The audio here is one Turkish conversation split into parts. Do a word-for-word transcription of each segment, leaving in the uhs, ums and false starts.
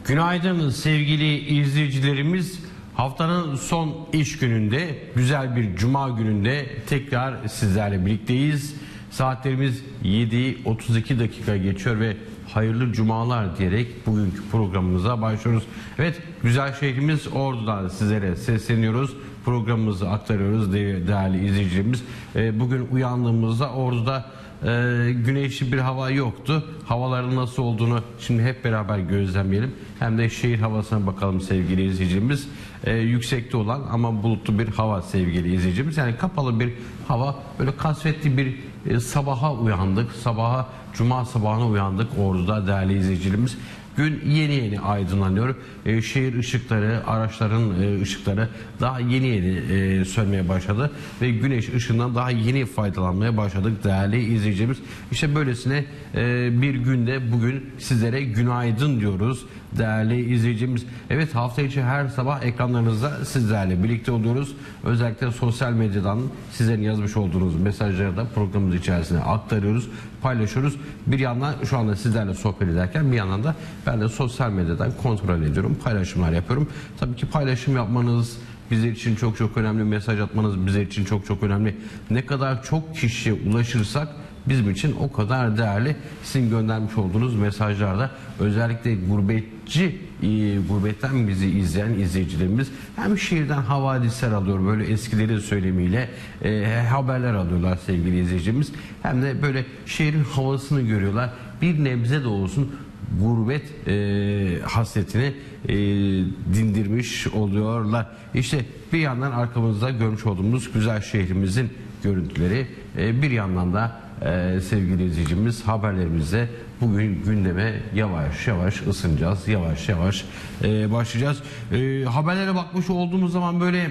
Günaydın sevgili izleyicilerimiz. Haftanın son iş gününde, güzel bir cuma gününde tekrar sizlerle birlikteyiz. Saatlerimiz yedi otuz iki dakika geçiyor ve hayırlı cumalar diyerek bugünkü programımıza başlıyoruz. Evet, güzel şehrimiz Ordu'dan sizlere sesleniyoruz. Programımızı aktarıyoruz değerli izleyicilerimiz. Bugün uyandığımızda Ordu'da Ee, güneşli bir hava yoktu. Havaların nasıl olduğunu şimdi hep beraber gözlemleyelim. Hem de şehir havasına bakalım sevgili izleyicimiz. Ee, yüksekte olan ama bulutlu bir hava sevgili izleyicimiz. Yani kapalı bir hava, böyle kasvetli bir e, sabaha uyandık. Sabaha, cuma sabahına uyandık Ordu'da değerli izleyicilerimiz. Gün yeni yeni aydınlanıyor. E, şehir ışıkları, araçların e, ışıkları daha yeni yeni e, sönmeye başladı. Ve güneş ışığından daha yeni faydalanmaya başladık değerli izleyicilerimiz. İşte böylesine e, bir günde bugün sizlere günaydın diyoruz değerli izleyicimiz. Evet, hafta içi her sabah ekranlarınızda sizlerle birlikte oluyoruz. Özellikle sosyal medyadan sizlerin yazmış olduğunuz mesajları da programımız içerisine aktarıyoruz, paylaşıyoruz. Bir yandan şu anda sizlerle sohbet ederken bir yandan da ben de sosyal medyadan kontrol ediyorum, paylaşımlar yapıyorum. Tabii ki paylaşım yapmanız bizler için çok çok önemli, mesaj atmanız bizler için çok çok önemli. Ne kadar çok kişiye ulaşırsak bizim için o kadar değerli. Sizin göndermiş olduğunuz mesajlarda özellikle gurbetçi, e, gurbetten bizi izleyen izleyicilerimiz hem şehirden havadisler alıyor, böyle eskilerin söylemiyle e, haberler alıyorlar sevgili izleyicimiz, hem de böyle şehrin havasını görüyorlar. Bir nebze de olsun gurbet e, hasretini e, dindirmiş oluyorlar. İşte bir yandan arkamızda görmüş olduğumuz güzel şehrimizin görüntüleri, e, bir yandan da e, sevgili izleyicimiz haberlerimizde bugün gündeme yavaş yavaş ısınacağız, yavaş yavaş e, başlayacağız. E, haberlere bakmış olduğumuz zaman böyle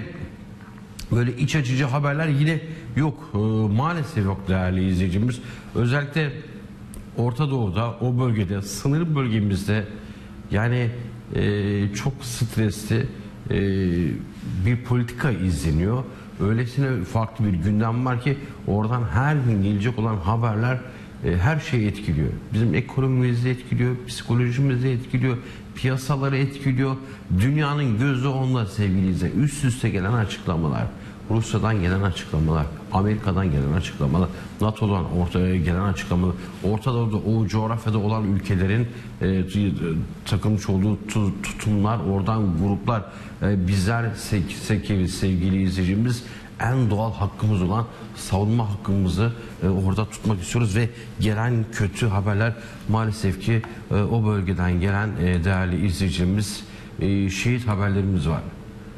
böyle iç açıcı haberler yine yok, e, maalesef yok değerli izleyicimiz. Özellikle Orta Doğu'da, o bölgede, sınır bölgemizde yani e, çok stresli e, bir politika izleniyor. Öylesine farklı bir gündem var ki oradan her gün gelecek olan haberler e, her şeyi etkiliyor. Bizim ekonomimizi etkiliyor, psikolojimizi etkiliyor, piyasaları etkiliyor. Dünyanın gözü onda sevgili izleyiciler. Üst üste gelen açıklamalar, Rusya'dan gelen açıklamalar, Amerika'dan gelen açıklamalar, NATO'dan ortaya gelen açıklamalar, Orta Doğu'da o coğrafyada olan ülkelerin e, takılmış olduğu tutumlar, oradan gruplar, e, bizler sevgili, sevgili izleyicimiz en doğal hakkımız olan savunma hakkımızı e, orada tutmak istiyoruz ve gelen kötü haberler maalesef ki e, o bölgeden gelen e, değerli izleyicimiz e, şehit haberlerimiz var.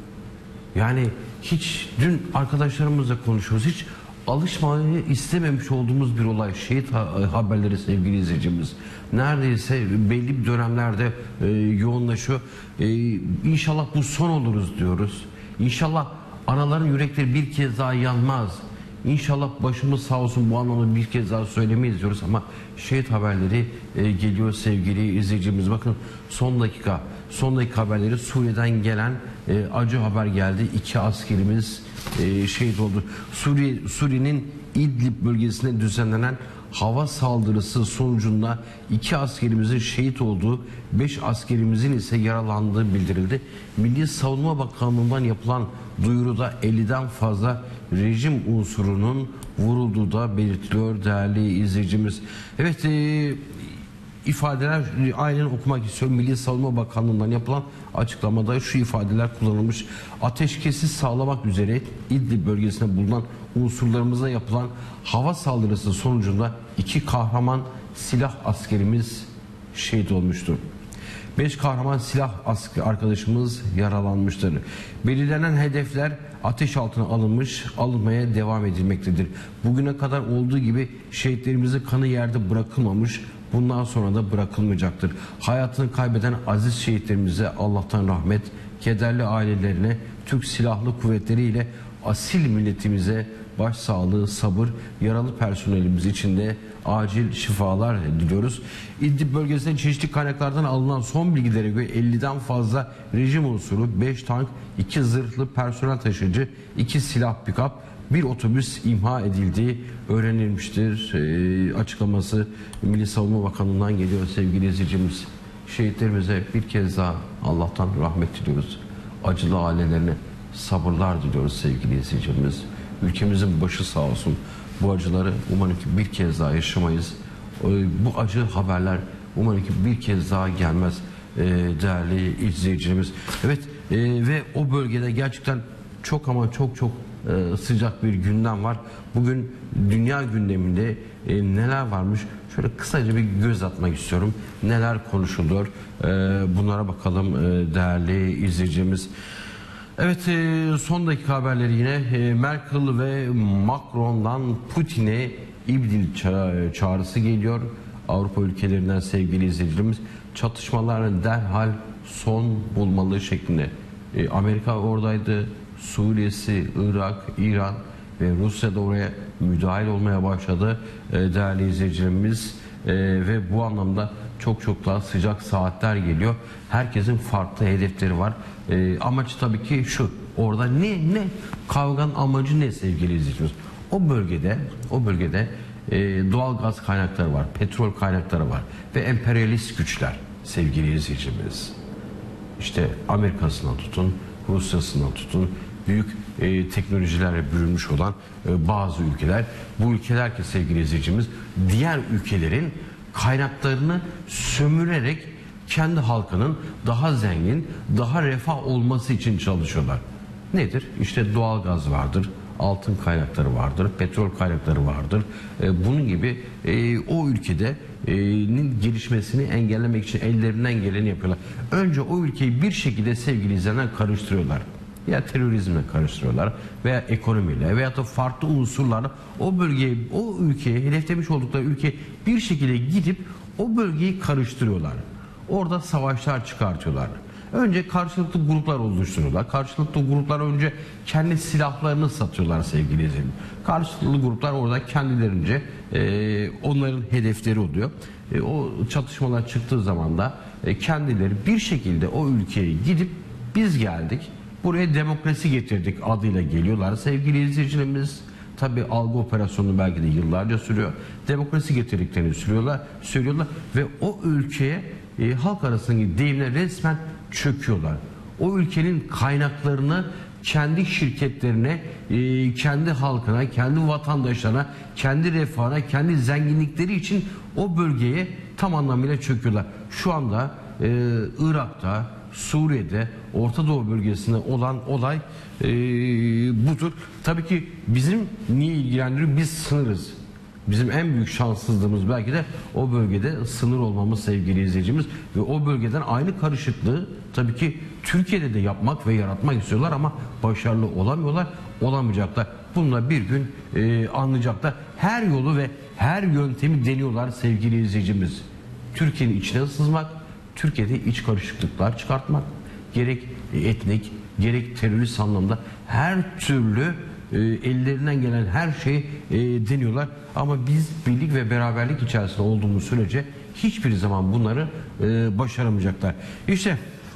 Yani hiç dün arkadaşlarımızla konuşuyoruz. Hiç alışmayı istememiş olduğumuz bir olay. Şehit haberleri sevgili izleyicimiz. Neredeyse belli bir dönemlerde e, yoğunlaşıyor. E, İnşallah bu son oluruz diyoruz. İnşallah anaların yürekleri bir kez daha yanmaz. İnşallah başımız sağ olsun, bu anlamda bir kez daha söylemeyiz diyoruz ama şehit haberleri e, geliyor sevgili izleyicimiz. Bakın son dakika, son dakika haberleri, Suriye'den gelen e, acı haber geldi. İki askerimiz e, şehit oldu. Suriye, Suriye'nin İdlib bölgesinde düzenlenen hava saldırısı sonucunda iki askerimizin şehit olduğu, beş askerimizin ise yaralandığı bildirildi. Milli Savunma Bakanlığı'ndan yapılan duyuruda elliden fazla rejim unsurunun vurulduğu da belirtiliyor değerli izleyicimiz. Evet, e, ifadeler aynen okumak istiyorum. Milli Savunma Bakanlığı'ndan yapılan açıklamada şu ifadeler kullanılmış: ateşkesi sağlamak üzere İdlib bölgesinde bulunan unsurlarımıza yapılan hava saldırısı sonucunda iki kahraman silah askerimiz şehit olmuştur. Beş kahraman silah arkadaşımız yaralanmıştır. Belirlenen hedefler ateş altına alınmış, alınmaya devam edilmektedir. Bugüne kadar olduğu gibi şehitlerimizin kanı yerde bırakılmamış, bundan sonra da bırakılmayacaktır. Hayatını kaybeden aziz şehitlerimize Allah'tan rahmet, kederli ailelerine, Türk Silahlı Kuvvetleri ile asil milletimize başsağlığı, sabır, yaralı personelimiz için de acil şifalar diliyoruz. İdlib bölgesinde çeşitli kaynaklardan alınan son bilgilere göre elliden fazla rejim unsuru, beş tank, iki zırhlı personel taşıyıcı, iki silah pikap, bir otobüs imha edildiği öğrenilmiştir. E, açıklaması Milli Savunma Bakanlığı'ndan geliyor sevgili izleyicimiz. Şehitlerimize bir kez daha Allah'tan rahmet diliyoruz. Acılı ailelerine sabırlar diliyoruz sevgili izleyicilerimiz. Ülkemizin başı sağ olsun. Bu acıları umarım ki bir kez daha yaşamayız. Bu acı haberler umarım ki bir kez daha gelmez değerli izleyicilerimiz. Evet, ve o bölgede gerçekten çok ama çok çok sıcak bir gündem var. Bugün dünya gündeminde neler varmış? Şöyle kısaca bir göz atmak istiyorum. Neler konuşuluyor? Bunlara bakalım değerli izleyicimiz. Evet, son dakika haberleri yine. Merkel ve Macron'dan Putin'e İdlib çağrısı geliyor. Avrupa ülkelerinden sevgili izleyicilerimiz, çatışmaların derhal son bulmalı şeklinde. Amerika oradaydı. Suriye'si, Irak, İran ve Rusya da oraya müdahil olmaya başladı değerli izleyicilerimiz. Ve bu anlamda çok çok daha sıcak saatler geliyor. Herkesin farklı hedefleri var. Amaç tabii ki şu. Orada ne ne kavganın amacı ne sevgili izleyicilerimiz? O bölgede o bölgede e, doğal gaz kaynakları var, petrol kaynakları var ve emperyalist güçler sevgili izleyicilerimiz. İşte Amerika'sından tutun, Rusya'sından tutun, büyük e, teknolojilerle bürünmüş olan e, bazı ülkeler. Bu ülkeler ki sevgili izleyicimiz diğer ülkelerin kaynaklarını sömürerek kendi halkının daha zengin, daha refah olması için çalışıyorlar. Nedir? İşte doğal gaz vardır, altın kaynakları vardır, petrol kaynakları vardır. E, bunun gibi e, o ülkede'nin e, gelişmesini engellemek için ellerinden geleni yapıyorlar. Önce o ülkeyi bir şekilde sevgili izleyenler karıştırıyorlar. Ya terörizmle karıştırıyorlar veya ekonomiyle veya da farklı unsurlarla o bölgeye, o ülkeye, hedeflemiş oldukları ülkeye bir şekilde gidip o bölgeyi karıştırıyorlar. Orada savaşlar çıkartıyorlar. Önce karşılıklı gruplar oluşturuyorlar. Karşılıklı gruplar önce kendi silahlarını satıyorlar sevgili izleyiciler. Karşılıklı gruplar orada kendilerince e, onların hedefleri oluyor. E, o çatışmalar çıktığı zaman da e, kendileri bir şekilde o ülkeye gidip biz geldik, buraya demokrasi getirdik adıyla geliyorlar sevgili izleyicilerimiz. Tabi algı operasyonu belki de yıllarca sürüyor. Demokrasi getirdiklerini söylüyorlar, söylüyorlar ve o ülkeye e, halk arasındaki deyimle resmen çöküyorlar. O ülkenin kaynaklarını kendi şirketlerine, e, kendi halkına, kendi vatandaşlarına, kendi refahına, kendi zenginlikleri için o bölgeye tam anlamıyla çöküyorlar. Şu anda e, Irak'ta, Suriye'de, Orta Doğu bölgesinde olan olay e, budur. Tabii ki bizim niye ilgilendiriyor? Biz sınırız. Bizim en büyük şanssızlığımız belki de o bölgede sınır olmamız sevgili izleyicimiz ve o bölgeden aynı karışıklığı tabii ki Türkiye'de de yapmak ve yaratmak istiyorlar ama başarılı olamıyorlar, olamayacaklar. Bununla bir gün e, anlayacaklar. Her yolu ve her yöntemi deniyorlar sevgili izleyicimiz. Türkiye'nin içine sızmak, Türkiye'de iç karışıklıklar çıkartmak, gerek etnik, gerek terörist anlamda her türlü e, ellerinden gelen her şeyi e, deniyorlar. Ama biz birlik ve beraberlik içerisinde olduğumuz sürece hiçbir zaman bunları e, başaramayacaklar. İşte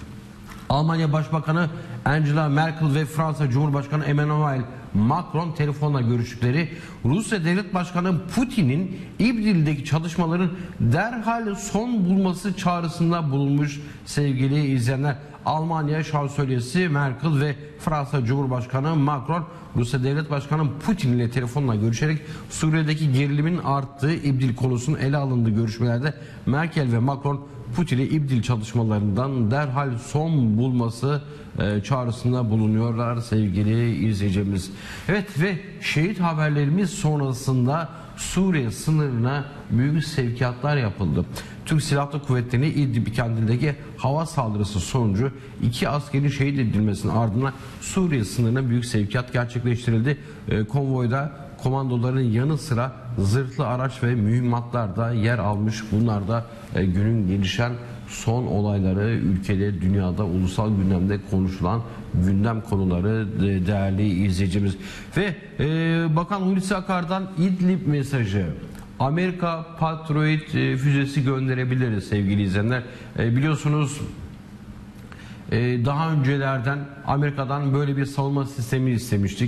Almanya Başbakanı Angela Merkel ve Fransa Cumhurbaşkanı Emmanuel Macron telefonla görüştükleri, Rusya Devlet Başkanı Putin'in İdlib'deki çalışmaların derhal son bulması çağrısında bulunmuş sevgili izleyenler. Almanya Şansölyesi Merkel ve Fransa Cumhurbaşkanı Macron, Rusya Devlet Başkanı Putin ile telefonla görüşerek Suriye'deki gerilimin arttığı İdlib konusunun ele alındığı görüşmelerde Merkel ve Macron Putin'e İdlib çalışmalarından derhal son bulması e, çağrısında bulunuyorlar sevgili izleyicimiz. Evet ve şehit haberlerimiz sonrasında Suriye sınırına büyük sevkiyatlar yapıldı. Türk Silahlı Kuvvetleri'ne İdlib kentindeki hava saldırısı sonucu iki askerin şehit edilmesinin ardından Suriye sınırına büyük sevkiyat gerçekleştirildi. E, konvoyda komandoların yanı sıra zırhlı araç ve mühimmatlar da yer almış. Bunlar da e, günün gelişen son olayları, ülkede, dünyada, ulusal gündemde konuşulan gündem konuları de, değerli izleyicimiz. Ve e, Bakan Hulusi Akar'dan İdlib mesajı. Amerika Patriot e, füzesi gönderebiliriz sevgili izleyenler. E, biliyorsunuz e, daha öncelerden Amerika'dan böyle bir savunma sistemi istemiştik.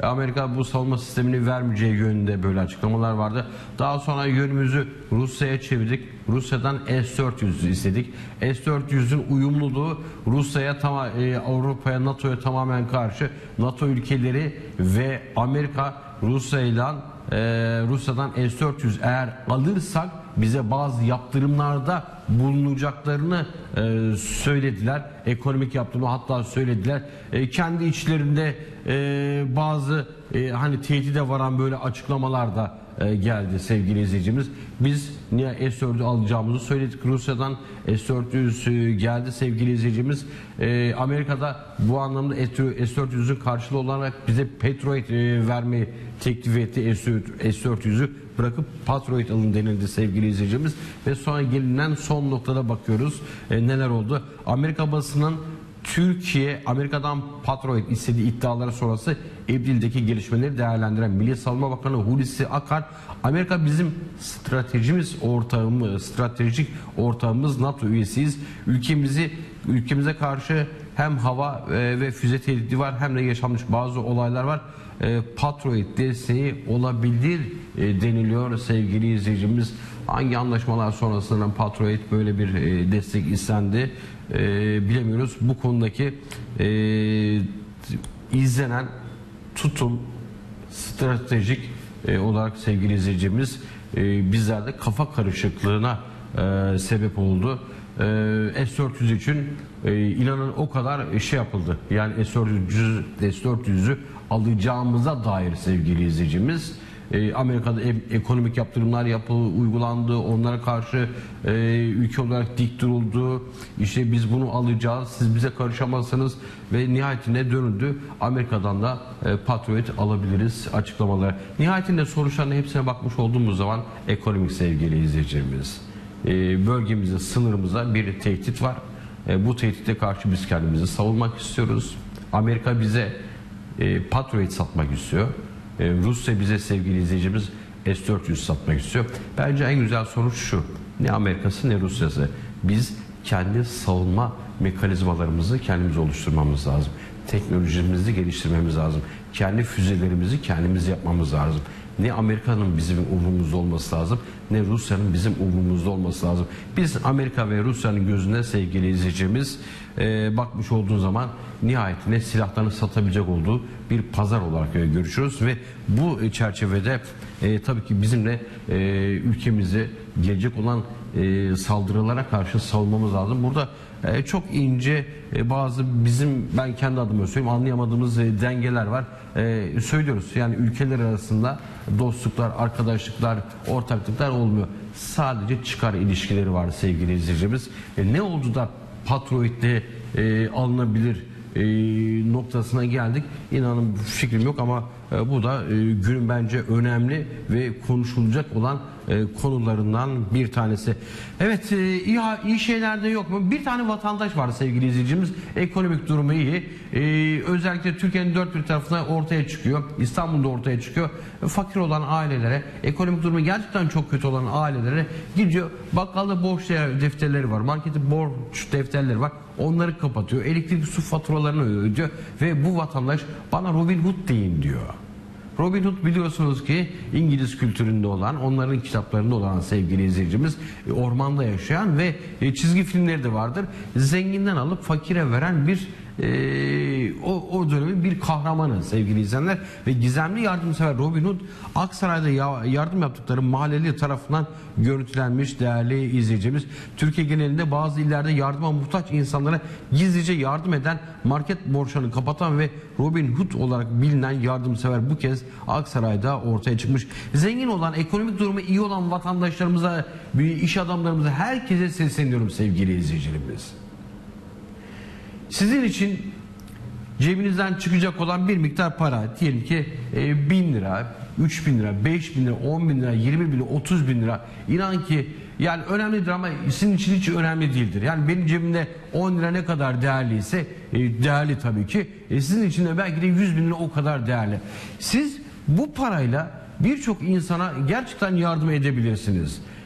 Amerika bu savunma sistemini vermeyeceği yönünde böyle açıklamalar vardı. Daha sonra yönümüzü Rusya'ya çevirdik. Rusya'dan S dört yüz istedik. S dört yüzün uyumluluğu Rusya'ya, e, Avrupa'ya, NATO'ya tamamen karşı. NATO ülkeleri ve Amerika Rusya'yla e, Rusya'dan S dört yüz eğer alırsak bize bazı yaptırımlarda bulunacaklarını e, söylediler. Ekonomik yaptırımı hatta söylediler. E, kendi içlerinde e, bazı e, hani tehdide varan böyle açıklamalar da e, geldi sevgili izleyicimiz. Biz niye S dördü alacağımızı söyledik. Rusya'dan S dört yüz geldi sevgili izleyicimiz. E, Amerika'da bu anlamda S dört yüzün karşılığı olarak bize Patriot e, vermeyi teklif etti. S dört yüzü bırakıp Patriot alın denildi sevgili izleyicimiz. Ve sonra gelinen son noktada bakıyoruz. E, neler oldu? Amerika basının Türkiye Amerika'dan Patriot istediği iddiaları sonrası Ebril'deki gelişmeleri değerlendiren Milli Savunma Bakanı Hulusi Akar, Amerika bizim stratejimiz ortağımız, stratejik ortağımız, NATO üyesiyiz. Ülkemizi ülkemize karşı hem hava ve füze tehdidi var hem de yaşanmış bazı olaylar var. Patriot desteği olabilir deniliyor sevgili izleyicimiz. Hangi anlaşmalar sonrasında Patriot böyle bir destek istendi bilemiyoruz. Bu konudaki izlenen tutum stratejik olarak sevgili izleyicimiz bizlerde kafa karışıklığına sebep oldu. S dört yüz için inanın o kadar şey yapıldı. Yani S dört yüzü alacağımıza dair sevgili izleyicimiz Amerika'da ekonomik yaptırımlar yapıldı, uygulandı, onlara karşı e, ülke olarak dik duruldu. İşte biz bunu alacağız, siz bize karışamazsınız ve nihayetinde dönüldü. Amerika'dan da e, Patriot alabiliriz açıklamaları. Nihayetinde sonuçlarına hepsine bakmış olduğumuz zaman ekonomik sevgili izleyicilerimiz. E, bölgemizde, sınırımızda bir tehdit var. E, bu tehditte karşı biz kendimizi savunmak istiyoruz. Amerika bize e, Patriot satmak istiyor. Rusya bize sevgili izleyicimiz S dört yüz satmak istiyor. Bence en güzel sonuç şu: ne Amerika'sı ne Rusya'sı. Biz kendi savunma mekanizmalarımızı kendimiz oluşturmamız lazım. Teknolojimizi geliştirmemiz lazım. Kendi füzelerimizi kendimiz yapmamız lazım. Ne Amerika'nın bizim umurumuzda olması lazım, ne Rusya'nın bizim umurumuzda olması lazım. Biz Amerika ve Rusya'nın gözüne sevgili izleyicimiz e, bakmış olduğu zaman nihayetinde silahlarını satabilecek olduğu bir pazar olarak e, görüşüyoruz ve bu çerçevede e, tabii ki bizimle e, ülkemizi gelecek olan e, saldırılara karşı savunmamız lazım. Burada e, çok ince e, bazı bizim, ben kendi adıma söyleyeyim, anlayamadığımız e, dengeler var. E, söylüyoruz yani ülkeler arasında dostluklar, arkadaşlıklar, ortaklıklar olmuyor. Sadece çıkar ilişkileri var sevgili izleyicimiz. E, ne oldu da Patriot'le e, alınabilir e, noktasına geldik. İnanın fikrim yok ama e, bu da e, günün bence önemli ve konuşulacak olan e, konularından bir tanesi. Evet, e, iyi, iyi şeyler de yok mu? Bir tane vatandaş var sevgili izleyicimiz. Ekonomik durumu iyi. E, özellikle Türkiye'nin dört bir tarafına ortaya çıkıyor. İstanbul'da ortaya çıkıyor. E, fakir olan ailelere, ekonomik durumu gerçekten çok kötü olan ailelere gidiyor. Bakkalda borç defterleri var. Markette borç defterleri var. Onları kapatıyor. Elektrik, su faturalarını ödüyor. Ve bu vatandaş bana Robin Hood deyin diyor. Robin Hood biliyorsunuz ki İngiliz kültüründe olan, onların kitaplarında olan sevgili izleyicimiz, ormanda yaşayan ve çizgi filmleri de vardır. Zenginden alıp fakire veren bir e, o, o dönemin bir kahramanı sevgili izleyenler ve gizemli yardımsever Robin Hood Aksaray'da ya, yardım yaptıkları mahalleli tarafından görüntülenmiş değerli izleyicimiz. Türkiye genelinde bazı illerde yardıma muhtaç insanlara gizlice yardım eden, market borçlarını kapatan ve Robin Hood olarak bilinen yardımsever bu kez Aksaray'da ortaya çıkmış. Zengin olan, ekonomik durumu iyi olan vatandaşlarımıza, iş adamlarımıza, herkese sesleniyorum sevgili izleyicilerimiz. Sizin için cebinizden çıkacak olan bir miktar para, diyelim ki e, bin lira, üç bin lira, beş bin lira, on bin lira, yirmi bin lira, otuz bin lira. İnan ki yani önemlidir ama sizin için hiç önemli değildir. Yani benim cebimde on lira ne kadar değerliyse, e, değerli tabii ki, e, sizin için de belki de yüz bin lira o kadar değerli. Siz bu parayla birçok insana gerçekten yardım edebilirsiniz.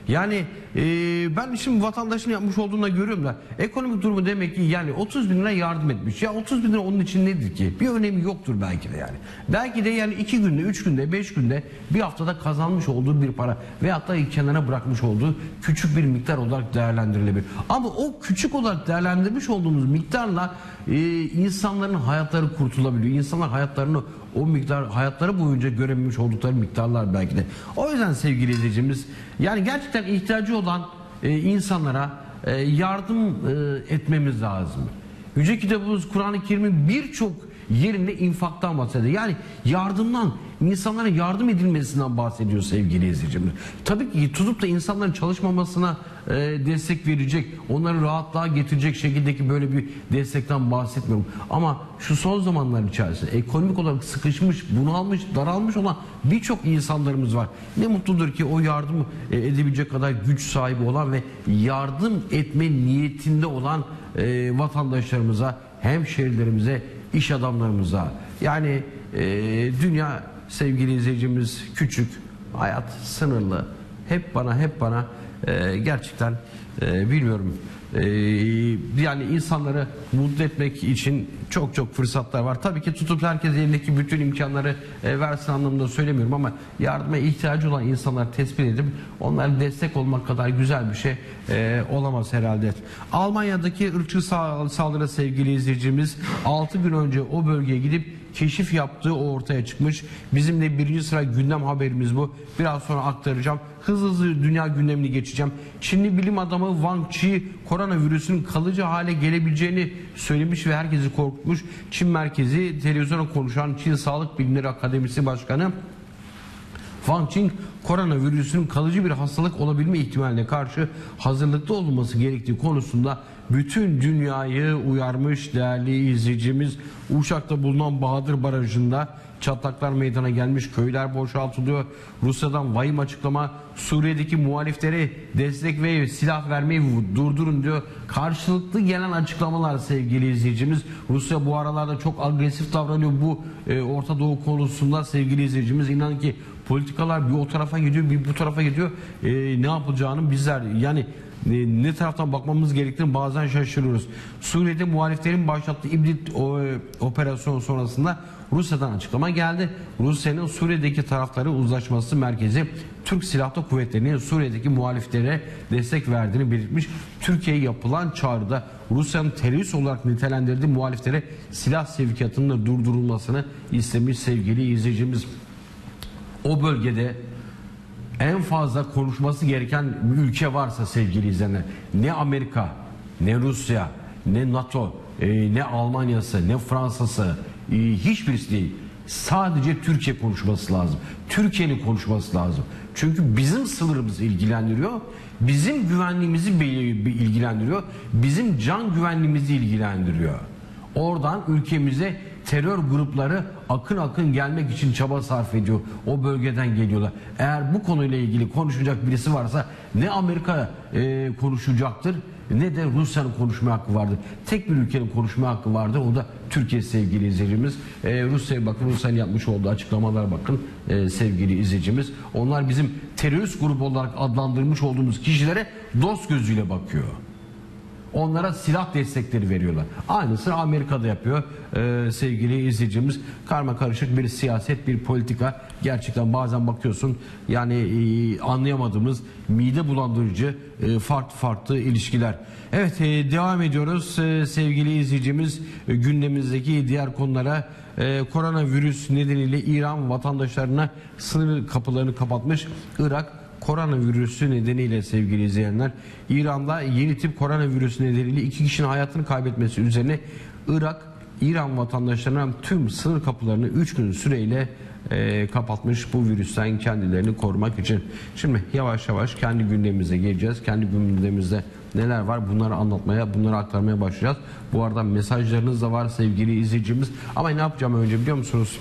Yani e, ben şimdi vatandaşın yapmış olduğunu görüyorum da ekonomik durumu demek ki yani otuz bin lira yardım etmiş. Ya otuz bin lira onun için nedir ki? Bir önemi yoktur belki de yani. Belki de yani iki günde, üç günde, beş günde, bir haftada kazanmış olduğu bir para veyahut da kenara bırakmış olduğu küçük bir miktar olarak değerlendirilebilir. Ama o küçük olarak değerlendirmiş olduğumuz miktarla e, insanların hayatları kurtulabiliyor. İnsanlar hayatlarını o miktar hayatları boyunca görememiş oldukları miktarlar belki de. O yüzden sevgili izleyicimiz yani gerçekten ihtiyacı olan e, insanlara e, yardım e, etmemiz lazım. Yüce kitabımız Kur'an-ı Kerim'in birçok yerinde infaktan bahsediyor. Yani yardımdan, insanlara yardım edilmesinden bahsediyor sevgili izleyicimiz. Tabii ki tutup da insanların çalışmamasına e, destek verecek, onları rahatlığa getirecek şekildeki böyle bir destekten bahsetmiyorum. Ama şu son zamanlar içerisinde ekonomik olarak sıkışmış, bunalmış, daralmış olan birçok insanlarımız var. Ne mutludur ki o yardım e, edebilecek kadar güç sahibi olan ve yardım etme niyetinde olan e, vatandaşlarımıza, hemşehrilerimize, iş adamlarımıza. Yani e, dünya sevgili izleyicimiz küçük, hayat sınırlı. Hep bana hep bana e, gerçekten e, bilmiyorum. E, yani insanları mutlu etmek için çok çok fırsatlar var. Tabii ki tutup herkes elindeki bütün imkanları e, versin anlamında söylemiyorum ama yardıma ihtiyacı olan insanları tespit edip onlara destek olmak kadar güzel bir şey e, olamaz herhalde. Almanya'daki ırkçı saldırı sevgili izleyicimiz altı gün önce o bölgeye gidip keşif yaptığı o ortaya çıkmış. Bizim de birinci sıra gündem haberimiz bu. Biraz sonra aktaracağım. Hızlı hızlı dünya gündemini geçeceğim. Çinli bilim adamı Wang Qi koronavirüsünün kalıcı hale gelebileceğini söylemiş ve herkesi korkutmuş. Çin merkezi televizyona konuşan Çin Sağlık Bilimleri Akademisi Başkanı Wang Qi koronavirüsünün kalıcı bir hastalık olabilme ihtimaline karşı hazırlıklı olunması gerektiği konusunda bütün dünyayı uyarmış değerli izleyicimiz. Uşak'ta bulunan Bahadır Barajı'nda çatlaklar meydana gelmiş, köyler boşaltılıyor. Rusya'dan vahim açıklama, Suriye'deki muhaliflere destek ve silah vermeyi durdurun diyor. Karşılıklı gelen açıklamalar sevgili izleyicimiz. Rusya bu aralarda çok agresif davranıyor bu e, Orta Doğu konusunda sevgili izleyicimiz. İnanın ki politikalar bir o tarafa gidiyor, bir bu tarafa gidiyor. E, ne yapacağını bizler yani ne taraftan bakmamız gerektiğini bazen şaşırıyoruz. Suriye'de muhaliflerin başlattığı İbrit operasyonu sonrasında Rusya'dan açıklama geldi. Rusya'nın Suriye'deki tarafları uzlaşması merkezi Türk Silahlı Kuvvetleri'nin Suriye'deki muhaliflere destek verdiğini belirtmiş. Türkiye'ye yapılan çağrıda Rusya'nın terörist olarak nitelendirdiği muhaliflere silah sevkiyatının durdurulmasını istemiş sevgili izleyicimiz. O bölgede en fazla konuşması gereken bir ülke varsa sevgili izleyenler, ne Amerika, ne Rusya, ne NATO, e, ne Almanya'sı, ne Fransa'sı, e, hiçbirisi değil. Sadece Türkiye konuşması lazım. Türkiye'nin konuşması lazım. Çünkü bizim sınırımızı ilgilendiriyor, bizim güvenliğimizi ilgilendiriyor, bizim can güvenliğimizi ilgilendiriyor. Oradan ülkemize terör grupları akın akın gelmek için çaba sarf ediyor. O bölgeden geliyorlar. Eğer bu konuyla ilgili konuşacak birisi varsa ne Amerika e, konuşacaktır ne de Rusya'nın konuşma hakkı vardır. Tek bir ülkenin konuşma hakkı vardır. O da Türkiye sevgili izleyicimiz. E, Rusya'ya bakın, Rusya'nın yapmış olduğu açıklamalara bakın e, sevgili izleyicimiz. Onlar bizim terörist grubu olarak adlandırmış olduğumuz kişilere dost gözüyle bakıyor. Onlara silah destekleri veriyorlar. Aynısını Amerika'da yapıyor ee, sevgili izleyicimiz. Karma karışık bir siyaset, bir politika. Gerçekten bazen bakıyorsun yani e, anlayamadığımız, mide bulandırıcı e, farklı farklı ilişkiler. Evet e, devam ediyoruz e, sevgili izleyicimiz. E, gündemimizdeki diğer konulara. E, koronavirüs nedeniyle İran vatandaşlarına sınır kapılarını kapatmış. Irak koronavirüsü nedeniyle sevgili izleyenler, İran'da yeni tip koronavirüsü nedeniyle iki kişinin hayatını kaybetmesi üzerine Irak, İran vatandaşlarına tüm sınır kapılarını üç gün süreyle e, kapatmış bu virüsten kendilerini korumak için. Şimdi yavaş yavaş kendi gündemimize geleceğiz. Kendi gündemimizde neler var bunları anlatmaya, bunları aktarmaya başlayacağız. Bu arada mesajlarınız da var sevgili izleyicimiz. Ama ne yapacağım önce biliyor musunuz?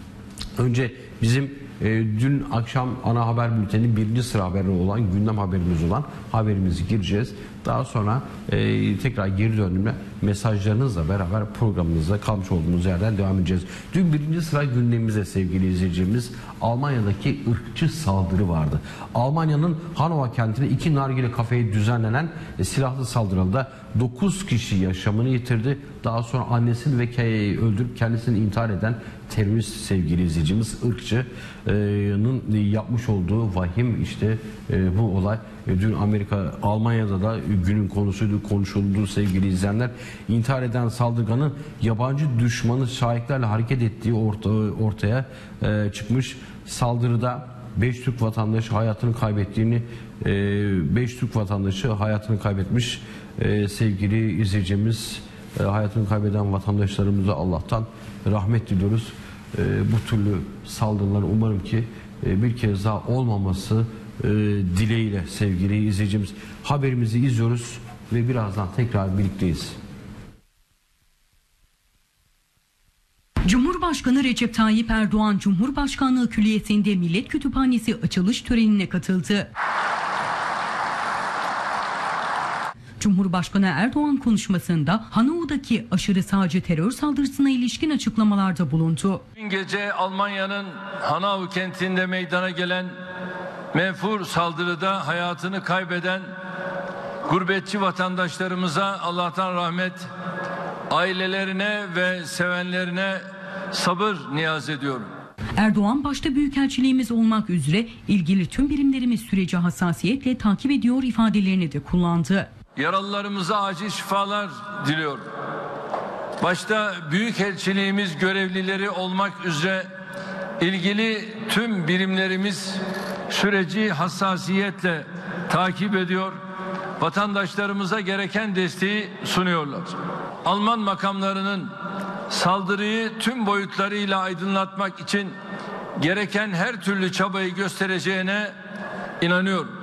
Önce bizim E, dün akşam ana haber bülteni birinci sıra haberi olan gündem haberimiz olan haberimizi gireceğiz. Daha sonra e, tekrar geri döndüğümde mesajlarınızla beraber programımızda kalmış olduğumuz yerden devam edeceğiz. Dün birinci sıra gündemimize sevgili izleyicilerimiz Almanya'daki ırkçı saldırı vardı. Almanya'nın Hannover kentine iki nargile kafeye düzenlenen e, silahlı saldırıda dokuz kişi yaşamını yitirdi. Daha sonra annesini ve öldürüp kendisini intihar eden terörist sevgili izleyicimiz ırkçının yapmış olduğu vahim işte e, bu olay. E, dün Amerika, Almanya'da da günün konusuydu, konuşuldu sevgili izleyenler. İntihar eden saldırganın yabancı düşmanı şahitlerle hareket ettiği orta, ortaya e, çıkmış. Saldırıda beş Türk vatandaşı hayatını kaybettiğini, beş Türk vatandaşı hayatını kaybetmiş e, sevgili izleyicimiz. E, hayatını kaybeden vatandaşlarımıza Allah'tan rahmet diliyoruz. E, bu türlü saldırılar umarım ki e, bir kez daha olmaması e, dileğiyle sevgili izleyicimiz. Haberimizi izliyoruz ve birazdan tekrar birlikteyiz. Cumhurbaşkanı Recep Tayyip Erdoğan Cumhurbaşkanlığı Külliyesi'nde Millet Kütüphanesi açılış törenine katıldı. Cumhurbaşkanı Erdoğan konuşmasında Hanau'daki aşırı sağcı terör saldırısına ilişkin açıklamalarda bulundu. Dün gece Almanya'nın Hanau kentinde meydana gelen menfur saldırıda hayatını kaybeden gurbetçi vatandaşlarımıza Allah'tan rahmet, ailelerine ve sevenlerine sabır niyaz ediyorum. Erdoğan başta büyükelçiliğimiz olmak üzere ilgili tüm birimlerimiz süreci hassasiyetle takip ediyor ifadelerini de kullandı. Yaralılarımıza acil şifalar diliyorum. Başta büyükelçiliğimiz görevlileri olmak üzere ilgili tüm birimlerimiz süreci hassasiyetle takip ediyor. Vatandaşlarımıza gereken desteği sunuyorlar. Alman makamlarının saldırıyı tüm boyutlarıyla aydınlatmak için gereken her türlü çabayı göstereceğine inanıyorum.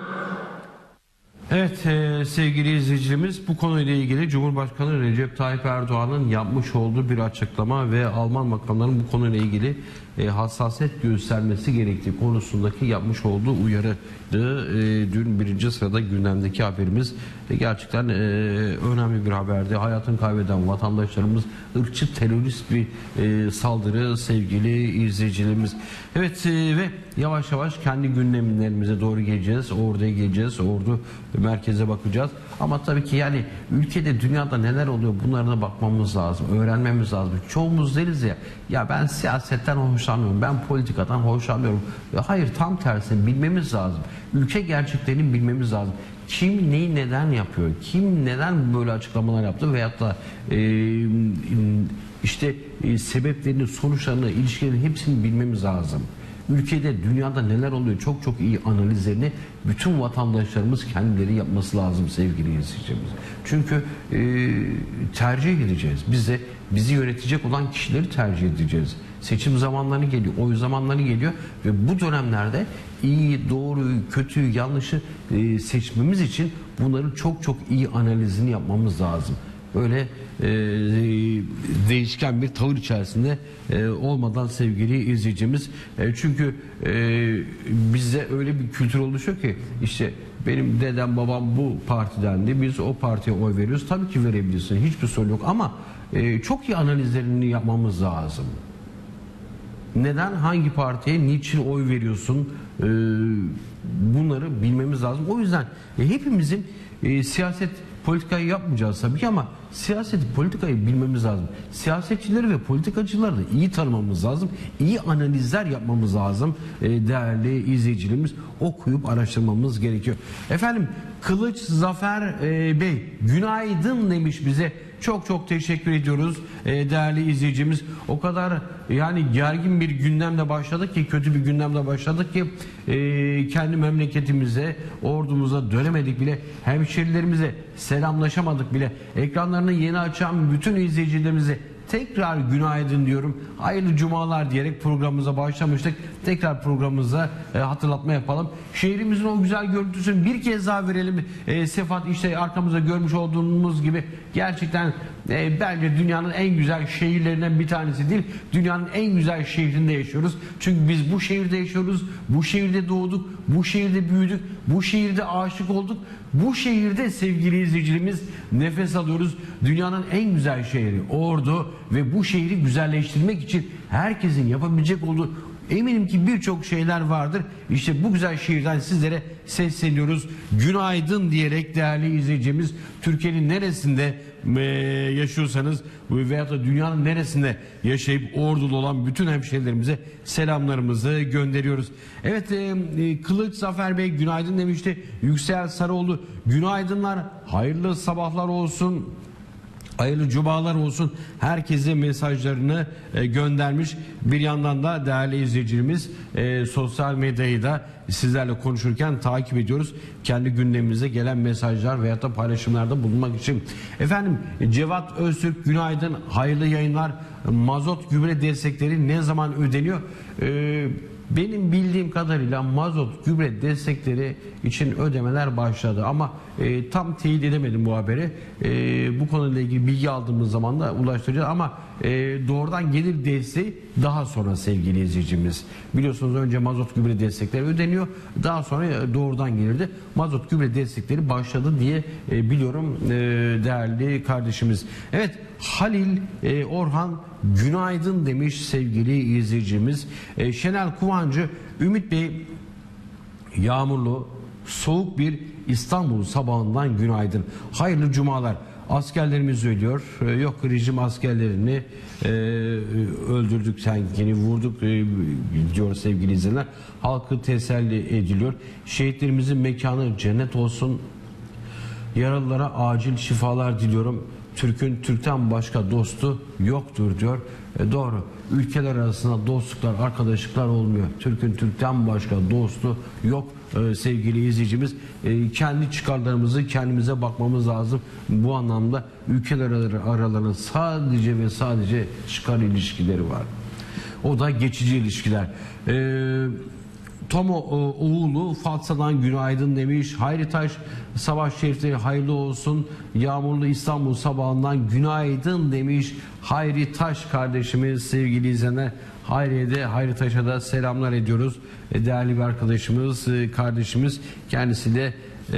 Evet e, sevgili izleyicilerimiz, bu konuyla ilgili Cumhurbaşkanı Recep Tayyip Erdoğan'ın yapmış olduğu bir açıklama ve Alman makamlarının bu konuyla ilgili e, hassasiyet göstermesi gerektiği konusundaki yapmış olduğu uyarıydı. E, dün birinci sırada gündemdeki haberimiz e, gerçekten e, önemli bir haberdi. Hayatını kaybeden vatandaşlarımız, ırkçı terörist bir e, saldırı sevgili izleyicilerimiz. Evet e, ve yavaş yavaş kendi gündemlerimize doğru geleceğiz. Orduya geleceğiz. Ordu merkeze bakacağız. Ama tabii ki yani ülkede, dünyada neler oluyor bunlara bakmamız lazım. Öğrenmemiz lazım. Çoğumuz deriz ya, ya ben siyasetten hoşlanmıyorum. Ben politikadan hoşlanmıyorum. Hayır, tam tersini bilmemiz lazım. Ülke gerçeklerini bilmemiz lazım. Kim neyi neden yapıyor? Kim neden böyle açıklamalar yaptı? Veyahut da e, işte e, sebeplerini, sonuçlarını, ilişkilerini hepsini bilmemiz lazım. Ülkede, dünyada neler oluyor çok çok iyi analizlerini bütün vatandaşlarımız kendileri yapması lazım sevgili izleyicilerimiz. Çünkü e, tercih edeceğiz. Biz de bizi yönetecek olan kişileri tercih edeceğiz. Seçim zamanları geliyor, oy zamanları geliyor ve bu dönemlerde iyi, doğruyu, kötüyü, yanlışı e, seçmemiz için bunların çok çok iyi analizini yapmamız lazım. Böyle e, değişken bir tavır içerisinde e, olmadan sevgili izleyicimiz. E, çünkü e, bizde öyle bir kültür oluşuyor ki işte benim dedem babam bu partidendi, biz o partiye oy veriyoruz. Tabii ki verebilirsin, hiçbir sorun yok ama e, çok iyi analizlerini yapmamız lazım. Neden, hangi partiye, niçin oy veriyorsun, e, bunları bilmemiz lazım. O yüzden e, hepimizin e, siyaset politikayı yapmayacağız tabii ki ama siyaset politikayı bilmemiz lazım. Siyasetçileri ve politikacıları da iyi tanımamız lazım. İyi analizler yapmamız lazım. E, değerli izleyicilerimiz, okuyup araştırmamız gerekiyor. Efendim, Kılıç Zafer e, Bey günaydın demiş bize. Çok çok teşekkür ediyoruz e, değerli izleyicimiz. O kadar yani gergin bir gündemle başladık ki, kötü bir gündemle başladık ki e, kendi memleketimize, ordumuza dönemedik bile, hemşerilerimize selamlaşamadık bile. Ekranlarını yeni açan bütün izleyicilerimize tekrar günaydın diyorum. Hayırlı cumalar diyerek programımıza başlamıştık. tekrar programımıza e, hatırlatma yapalım. Şehrimizin o güzel görüntüsünü bir kez daha verelim. E, Sefat, işte arkamızda görmüş olduğumuz gibi gerçekten e, bence dünyanın en güzel şehirlerinden bir tanesi değil, dünyanın en güzel şehrinde yaşıyoruz. Çünkü biz bu şehirde yaşıyoruz, bu şehirde doğduk, bu şehirde büyüdük, bu şehirde aşık olduk, bu şehirde sevgili izleyicilerimiz nefes alıyoruz. Dünyanın en güzel şehri Ordu ve bu şehri güzelleştirmek için herkesin yapabilecek olduğu eminim ki birçok şeyler vardır. İşte bu güzel şehirden sizlere sesleniyoruz. Günaydın diyerek değerli izleyicimiz, Türkiye'nin neresinde e, yaşıyorsanız veyahut da dünyanın neresinde yaşayıp Ordulu olan bütün hemşehrilerimize selamlarımızı gönderiyoruz. Evet, e, Kılıç Zafer Bey günaydın demişti. Yüksel Sarıoğlu günaydınlar, hayırlı sabahlar olsun, hayırlı cumalar olsun. Herkese mesajlarını e, göndermiş. Bir yandan da değerli izleyicilerimiz e, sosyal medyayı da sizlerle konuşurken takip ediyoruz. Kendi gündemimize gelen mesajlar veyahut da paylaşımlarda bulunmak için. Efendim, Cevat Öztürk günaydın, hayırlı yayınlar. Mazot gübre destekleri ne zaman ödeniyor? Ee, benim bildiğim kadarıyla mazot gübre destekleri için ödemeler başladı ama e, tam teyit edemedim bu haberi. E, bu konuyla ilgili bilgi aldığımız zaman da ulaştıracağız ama e, doğrudan gelir desteği daha sonra sevgili izleyicimiz. Biliyorsunuz önce mazot gübre destekleri ödeniyor, daha sonra doğrudan gelirdi. Mazot gübre destekleri başladı diye e, biliyorum e, değerli kardeşimiz. Evet, Halil e, Orhan günaydın demiş sevgili izleyicimiz. E, Şenel Kuvancı, Ümit Bey yağmurlu soğuk bir İstanbul sabahından günaydın. Hayırlı cumalar. Askerlerimiz ölüyor. Ee, yok rejim askerlerini e, öldürdük, senkini vurduk e, diyor sevgili izleyenler. Halkı teselli ediliyor. Şehitlerimizin mekanı cennet olsun. Yaralılara acil şifalar diliyorum. Türk'ün Türk'ten başka dostu yoktur diyor. E, doğru. Ülkeler arasında dostluklar, arkadaşlıklar olmuyor. Türk'ün Türk'ten başka dostu yok. Ee, sevgili izleyicimiz, e, kendi çıkarlarımızı kendimize bakmamız lazım. Bu anlamda ülkeler aralarında sadece ve sadece çıkar ilişkileri var. O da geçici ilişkiler. Ee, Tomo Oğulu Fatsa'dan günaydın demiş. Hayri Taş, sabah şerifleri hayırlı olsun. Yağmurlu İstanbul sabahından günaydın demiş. Hayri Taş kardeşimiz, sevgili izleyenler. Hayri'ye de, Hayri Taş'a da selamlar ediyoruz. E, değerli bir arkadaşımız, e, kardeşimiz. Kendisi de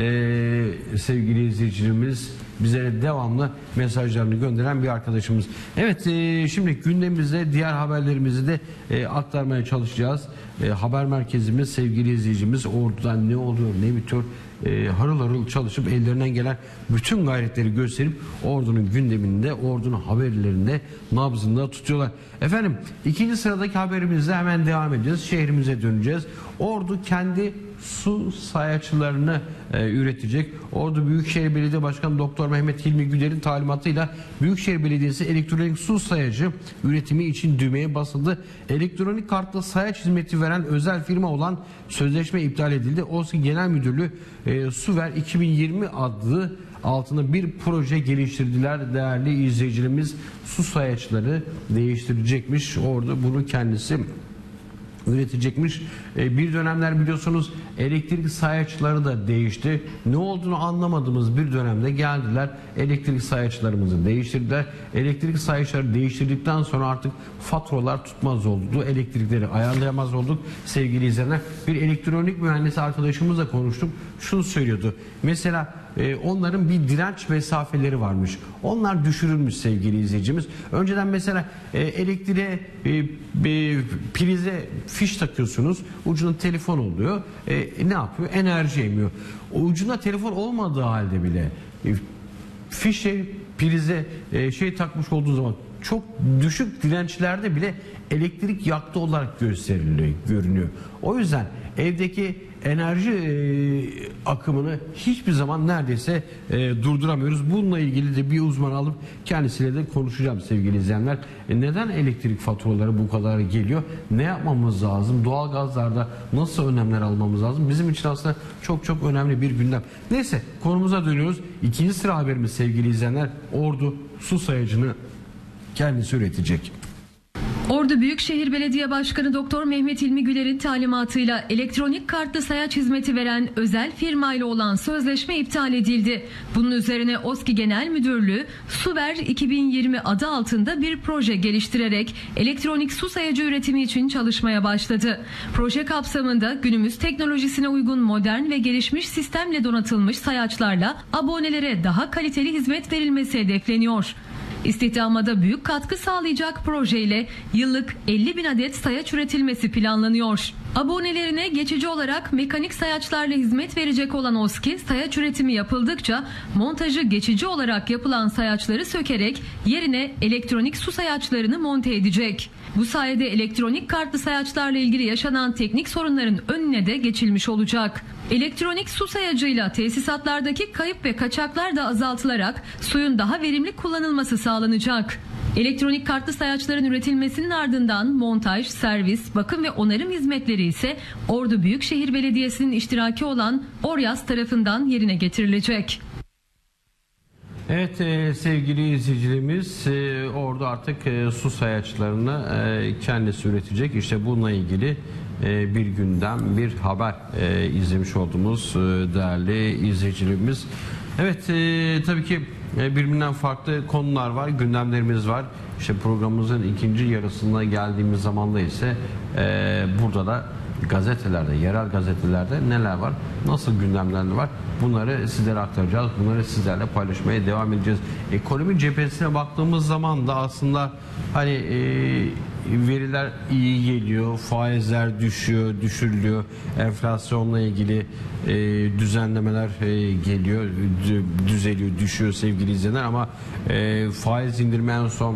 e, sevgili izleyicilerimiz, bize devamlı mesajlarını gönderen bir arkadaşımız. Evet, e, şimdi gündemimizde diğer haberlerimizi de e, aktarmaya çalışacağız. E, haber merkezimiz, sevgili izleyicimiz, Ordu'dan ne oluyor, ne bitiyor, e, harıl harıl çalışıp ellerinden gelen bütün gayretleri gösterip Ordu'nun gündeminde, Ordu'nun haberlerinde nabzında tutuyorlar. Efendim, ikinci sıradaki haberimizle hemen devam edeceğiz. Şehrimize döneceğiz. Ordu kendi su sayaçlarını e, üretecek. Ordu Büyükşehir Belediye Başkanı Doktor Mehmet Hilmi Güler'in talimatıyla Büyükşehir Belediyesi elektronik su sayacı üretimi için düğmeye basıldı. Elektronik kartla sayaç hizmeti veren özel firma olan sözleşme iptal edildi. OSKİ Genel Müdürlüğü e, Suver iki bin yirmi adlı altında bir proje geliştirdiler değerli izleyicilerimiz. Su sayaçları değiştirecekmiş. Orada bunu kendisi üretecekmiş. E, bir dönemler biliyorsunuz elektrik sayaçları da değişti. Ne olduğunu anlamadığımız bir dönemde geldiler. Elektrik sayaçlarımızı değiştirdiler. Elektrik sayaçları değiştirdikten sonra artık faturalar tutmaz oldu. Elektrikleri ayarlayamaz olduk. Sevgili izleyenler, bir elektronik mühendisi arkadaşımızla konuştuk. Şunu söylüyordu. Mesela e, onların bir direnç mesafeleri varmış. Onlar düşürülmüş sevgili izleyicimiz. Önceden mesela e, elektriğe e, e, prize fiş takıyorsunuz. Ucunda telefon oluyor. E, ne yapıyor? Enerji emiyor. O ucunda telefon olmadığı halde bile e, fişe, prize e, şey takmış olduğu zaman çok düşük dirençlerde bile elektrik yaktı olarak gösteriliyor, görünüyor. O yüzden evdeki enerji e, akımını hiçbir zaman neredeyse e, durduramıyoruz. Bununla ilgili de bir uzman alıp kendisiyle de konuşacağım sevgili izleyenler. E, neden elektrik faturaları bu kadar geliyor? Ne yapmamız lazım? Doğalgazlarda nasıl önlemler almamız lazım? Bizim için aslında çok çok önemli bir gündem. Neyse, konumuza dönüyoruz. İkinci sıra haberimiz sevgili izleyenler. Ordu su sayacını kendisi üretecek. Ordu Büyükşehir Belediye Başkanı Doktor Mehmet İlmi Güler'in talimatıyla elektronik kartlı sayaç hizmeti veren özel firmayla olan sözleşme iptal edildi. Bunun üzerine OSKİ Genel Müdürlüğü Suver iki bin yirmi adı altında bir proje geliştirerek elektronik su sayacı üretimi için çalışmaya başladı. Proje kapsamında günümüz teknolojisine uygun modern ve gelişmiş sistemle donatılmış sayaçlarla abonelere daha kaliteli hizmet verilmesi hedefleniyor. İstihdama da büyük katkı sağlayacak projeyle yıllık elli bin adet sayaç üretilmesi planlanıyor. Abonelerine geçici olarak mekanik sayaçlarla hizmet verecek olan OSKİ, sayaç üretimi yapıldıkça montajı geçici olarak yapılan sayaçları sökerek yerine elektronik su sayaçlarını monte edecek. Bu sayede elektronik kartlı sayaçlarla ilgili yaşanan teknik sorunların önüne de geçilmiş olacak. Elektronik su sayacıyla tesisatlardaki kayıp ve kaçaklar da azaltılarak suyun daha verimli kullanılması sağlanacak. Elektronik kartlı sayaçların üretilmesinin ardından montaj, servis, bakım ve onarım hizmetleri ise Ordu Büyükşehir Belediyesi'nin iştiraki olan Oryas tarafından yerine getirilecek. Evet e, sevgili izleyicilerimiz, e, orada artık e, su sayaçlarını e, kendisi üretecek. İşte bununla ilgili e, bir gündem, bir haber e, izlemiş olduğumuz e, değerli izleyicilerimiz. Evet e, tabii ki e, birbirinden farklı konular var, gündemlerimiz var. İşte programımızın ikinci yarısına geldiğimiz zamanda ise e, burada da gazetelerde, yerel gazetelerde neler var, nasıl gündemler var, bunları sizlere aktaracağız, bunları sizlerle paylaşmaya devam edeceğiz. Ekonomi cephesine baktığımız zaman da aslında hani e, veriler iyi geliyor, faizler düşüyor, düşürülüyor, enflasyonla ilgili e, düzenlemeler e, geliyor, düzeliyor, düşüyor sevgili izleyenler, ama e, faiz indirimi en son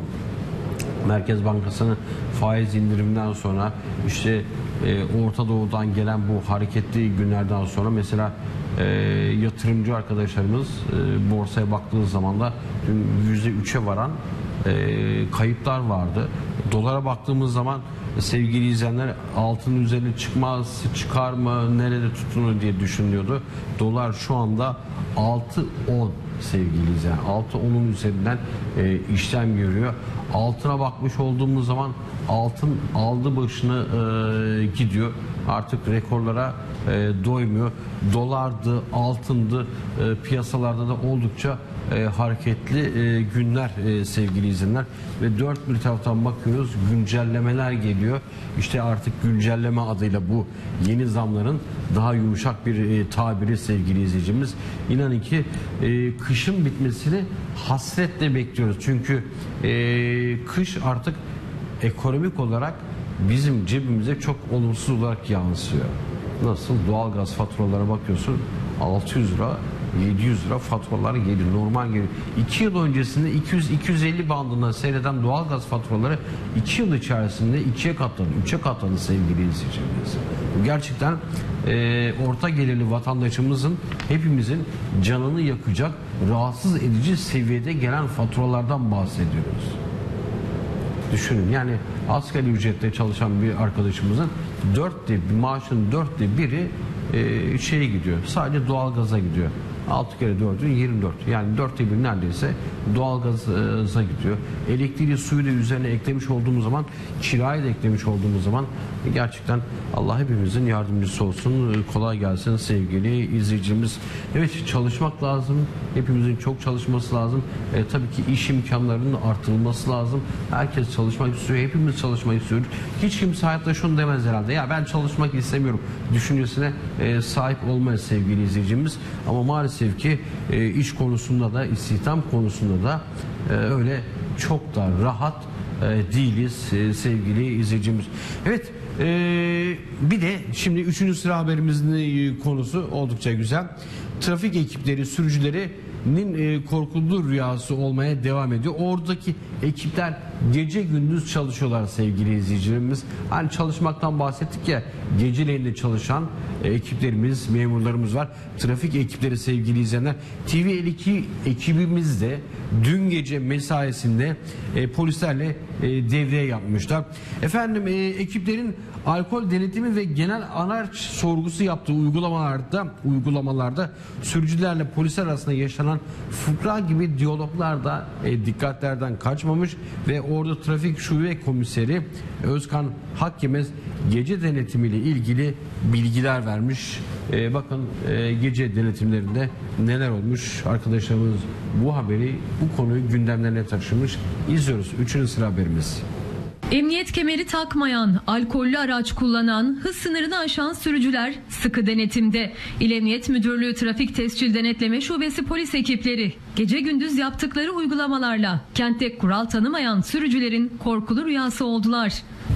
Merkez Bankası'nın faiz indiriminden sonra işte e, Orta Doğu'dan gelen bu hareketli günlerden sonra mesela e, yatırımcı arkadaşlarımız e, borsaya baktığınız zaman da dün yüzde üçe varan e, kayıplar vardı. Dolara baktığımız zaman sevgili izleyenler altının üzerine çıkmaz, çıkar mı, nerede tutunur diye düşünüyordu. Dolar şu anda altı on sevgili izleyen, altı onun üzerinden e, işlem görüyor. Altına bakmış olduğumuz zaman altın aldı başını e, gidiyor. Artık rekorlara e, doymuyor. Dolardı, altındı, e, piyasalarda da oldukça e, hareketli e, günler e, sevgili izleyenler. Ve dört bir taraftan bakıyoruz, güncellemeler geliyor. İşte artık güncelleme adıyla bu yeni zamların daha yumuşak bir e, tabiri sevgili izleyicimiz. İnanın ki e, kışın bitmesini hasretle bekliyoruz. Çünkü e, kış artık ekonomik olarak bizim cebimize çok olumsuz olarak yansıyor. Nasıl? Doğalgaz faturalara bakıyorsun, altı yüz lira, yedi yüz lira faturalar geliyor, normal geliyor. iki yıl öncesinde iki yüz iki yüz elli bandında seyreden doğalgaz faturaları iki yıl içerisinde ikiye katladı, üçe katladı sevgili izleyicilerimiz. Bu gerçekten e, orta gelirli vatandaşımızın, hepimizin canını yakacak, rahatsız edici seviyede gelen faturalardan bahsediyoruz. Düşünün, yani asgari ücretle çalışan bir arkadaşımızın dörtte maaşın dörtte biri e, şeye gidiyor, sadece doğalgaza gidiyor. altı kere dördün yirmi dört, yani dörtte bir neredeyse doğalgaza gidiyor. Elektriği, suyu da üzerine eklemiş olduğumuz zaman, kirayı da eklemiş olduğumuz zaman gerçekten Allah hepimizin yardımcısı olsun, kolay gelsin sevgili izleyicimiz. Evet, çalışmak lazım, hepimizin çok çalışması lazım. E, tabii ki iş imkanlarının artırılması lazım. Herkes çalışmak istiyor, hepimiz çalışmak istiyoruz. Hiç kimse hayatta şunu demez herhalde, ya ben çalışmak istemiyorum düşüncesine e, sahip olmayız sevgili izleyicimiz. Ama maalesef ki e, iş konusunda da, istihdam konusunda da e, öyle çok da rahat e, değiliz e, sevgili izleyicimiz. Evet, e, bir de şimdi üçüncü sıra haberimizin e, konusu oldukça güzel. Trafik ekipleri sürücülerinin e, korkulu rüyası olmaya devam ediyor. Oradaki ekipler gece gündüz çalışıyorlar sevgili izleyicilerimiz. Hani çalışmaktan bahsettik ya, geceleyin çalışan çalışan e, ekiplerimiz, memurlarımız var. Trafik ekipleri sevgili izleyenler. T V elli iki ekibimiz de dün gece mesaisinde e, polislerle e, devriye yapmışlar. Efendim e, ekiplerin alkol denetimi ve genel araç sorgusu yaptığı uygulamalarda uygulamalarda sürücülerle polisler arasında yaşanan fıkra gibi diyaloglar da e, dikkatlerden kaçmamış ve Ordu Trafik Şube Komiseri Özkan Hakkemez gece denetimiyle ilgili bilgiler vermiş. Ee, bakın e, gece denetimlerinde neler olmuş. Arkadaşlarımız bu haberi, bu konuyu gündemlerine taşımış. İzliyoruz. Üçüncü sıra haberimiz. Emniyet kemeri takmayan, alkollü araç kullanan, hız sınırını aşan sürücüler sıkı denetimde. İl Emniyet Müdürlüğü Trafik Tescil Denetleme Şubesi polis ekipleri gece gündüz yaptıkları uygulamalarla kentte kural tanımayan sürücülerin korkulu rüyası oldular.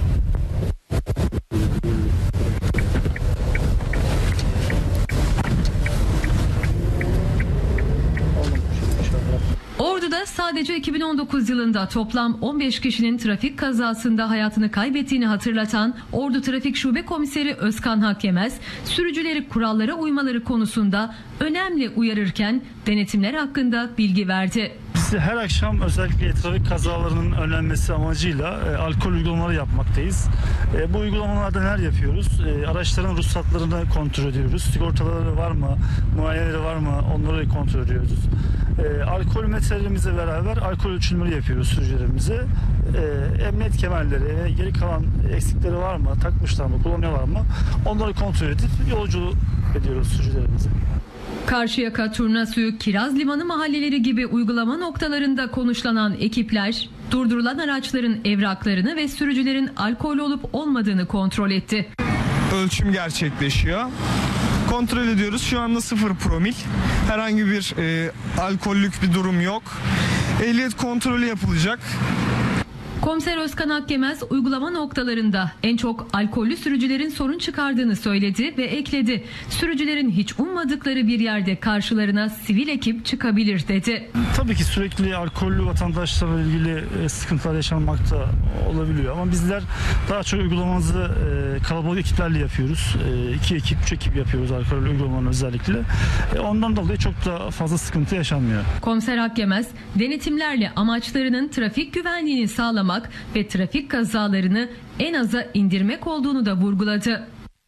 Ordu'da sadece iki bin on dokuz yılında toplam on beş kişinin trafik kazasında hayatını kaybettiğini hatırlatan Ordu Trafik Şube Komiseri Özkan Hakkemez, sürücüleri kurallara uymaları konusunda önemli uyarırken denetimler hakkında bilgi verdi. Biz her akşam özellikle trafik kazalarının önlenmesi amacıyla e, alkol uygulamaları yapmaktayız. E, bu uygulamalarda neler yapıyoruz? E, araçların ruhsatlarını kontrol ediyoruz. Sigortaları var mı? Muayeneleri var mı? Onları kontrol ediyoruz. E, alkol metrelerimizle beraber alkol ölçümleri yapıyoruz sürücülerimize. E, emniyet kemerleri ve geri kalan eksikleri var mı? Takmışlar mı? Kullanıyorlar mı? Onları kontrol edip yolculuk ediyoruz sürücülerimize. Karşıyaka, Turnasuyu, Kiraz Limanı mahalleleri gibi uygulama noktalarında konuşlanan ekipler durdurulan araçların evraklarını ve sürücülerin alkol olup olmadığını kontrol etti. Ölçüm gerçekleşiyor. Kontrol ediyoruz. Şu anda sıfır promil. Herhangi bir e, alkollük bir durum yok. Ehliyet kontrolü yapılacak. Komiser Özkan Hakkemez uygulama noktalarında en çok alkollü sürücülerin sorun çıkardığını söyledi ve ekledi. Sürücülerin hiç ummadıkları bir yerde karşılarına sivil ekip çıkabilir dedi. Tabii ki sürekli alkollü vatandaşlarla ilgili sıkıntılar yaşanmakta olabiliyor ama bizler daha çok uygulamamızı kalabalık ekiplerle yapıyoruz. İki ekip, üç ekip yapıyoruz alkollü uygulamalarını özellikle. Ondan dolayı çok da fazla sıkıntı yaşanmıyor. Komiser Hakkemez denetimlerle amaçlarının trafik güvenliğini sağlamak ve trafik kazalarını en aza indirmek olduğunu da vurguladı.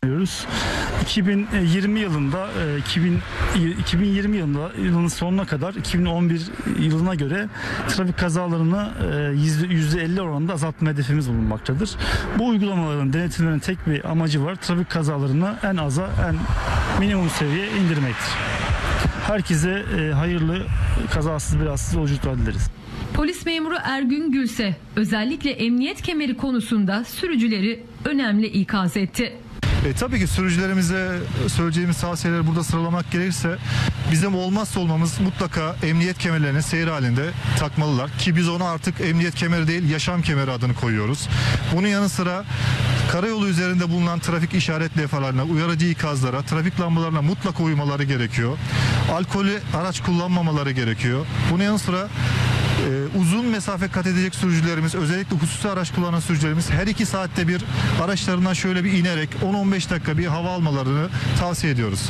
iki bin yirmi yılında iki bin yirmi yılında yılın sonuna kadar iki bin on bir yılına göre trafik kazalarını yüzde elli oranında azaltma hedefimiz bulunmaktadır. Bu uygulamaların denetimlerinin tek bir amacı var. Trafik kazalarını en aza, en minimum seviyeye indirmektir. Herkese hayırlı, kazasız belasız yolculuklar dileriz. Polis memuru Ergün Gülse özellikle emniyet kemeri konusunda sürücüleri önemli ikaz etti. E, tabii ki sürücülerimize söyleyeceğimiz tavsiyeleri burada sıralamak gerekirse bizim olmazsa olmamız mutlaka emniyet kemerlerini seyir halinde takmalılar. Ki biz ona artık emniyet kemeri değil yaşam kemeri adını koyuyoruz. Bunun yanı sıra karayolu üzerinde bulunan trafik işaret levhalarına, uyarıcı ikazlara, trafik lambalarına mutlaka uymaları gerekiyor. Alkolü araç kullanmamaları gerekiyor. Bunun yanı sıra Ee, uzun mesafe kat edecek sürücülerimiz, özellikle hususi araç kullanan sürücülerimiz her iki saatte bir araçlarından şöyle bir inerek on on beş dakika bir hava almalarını tavsiye ediyoruz.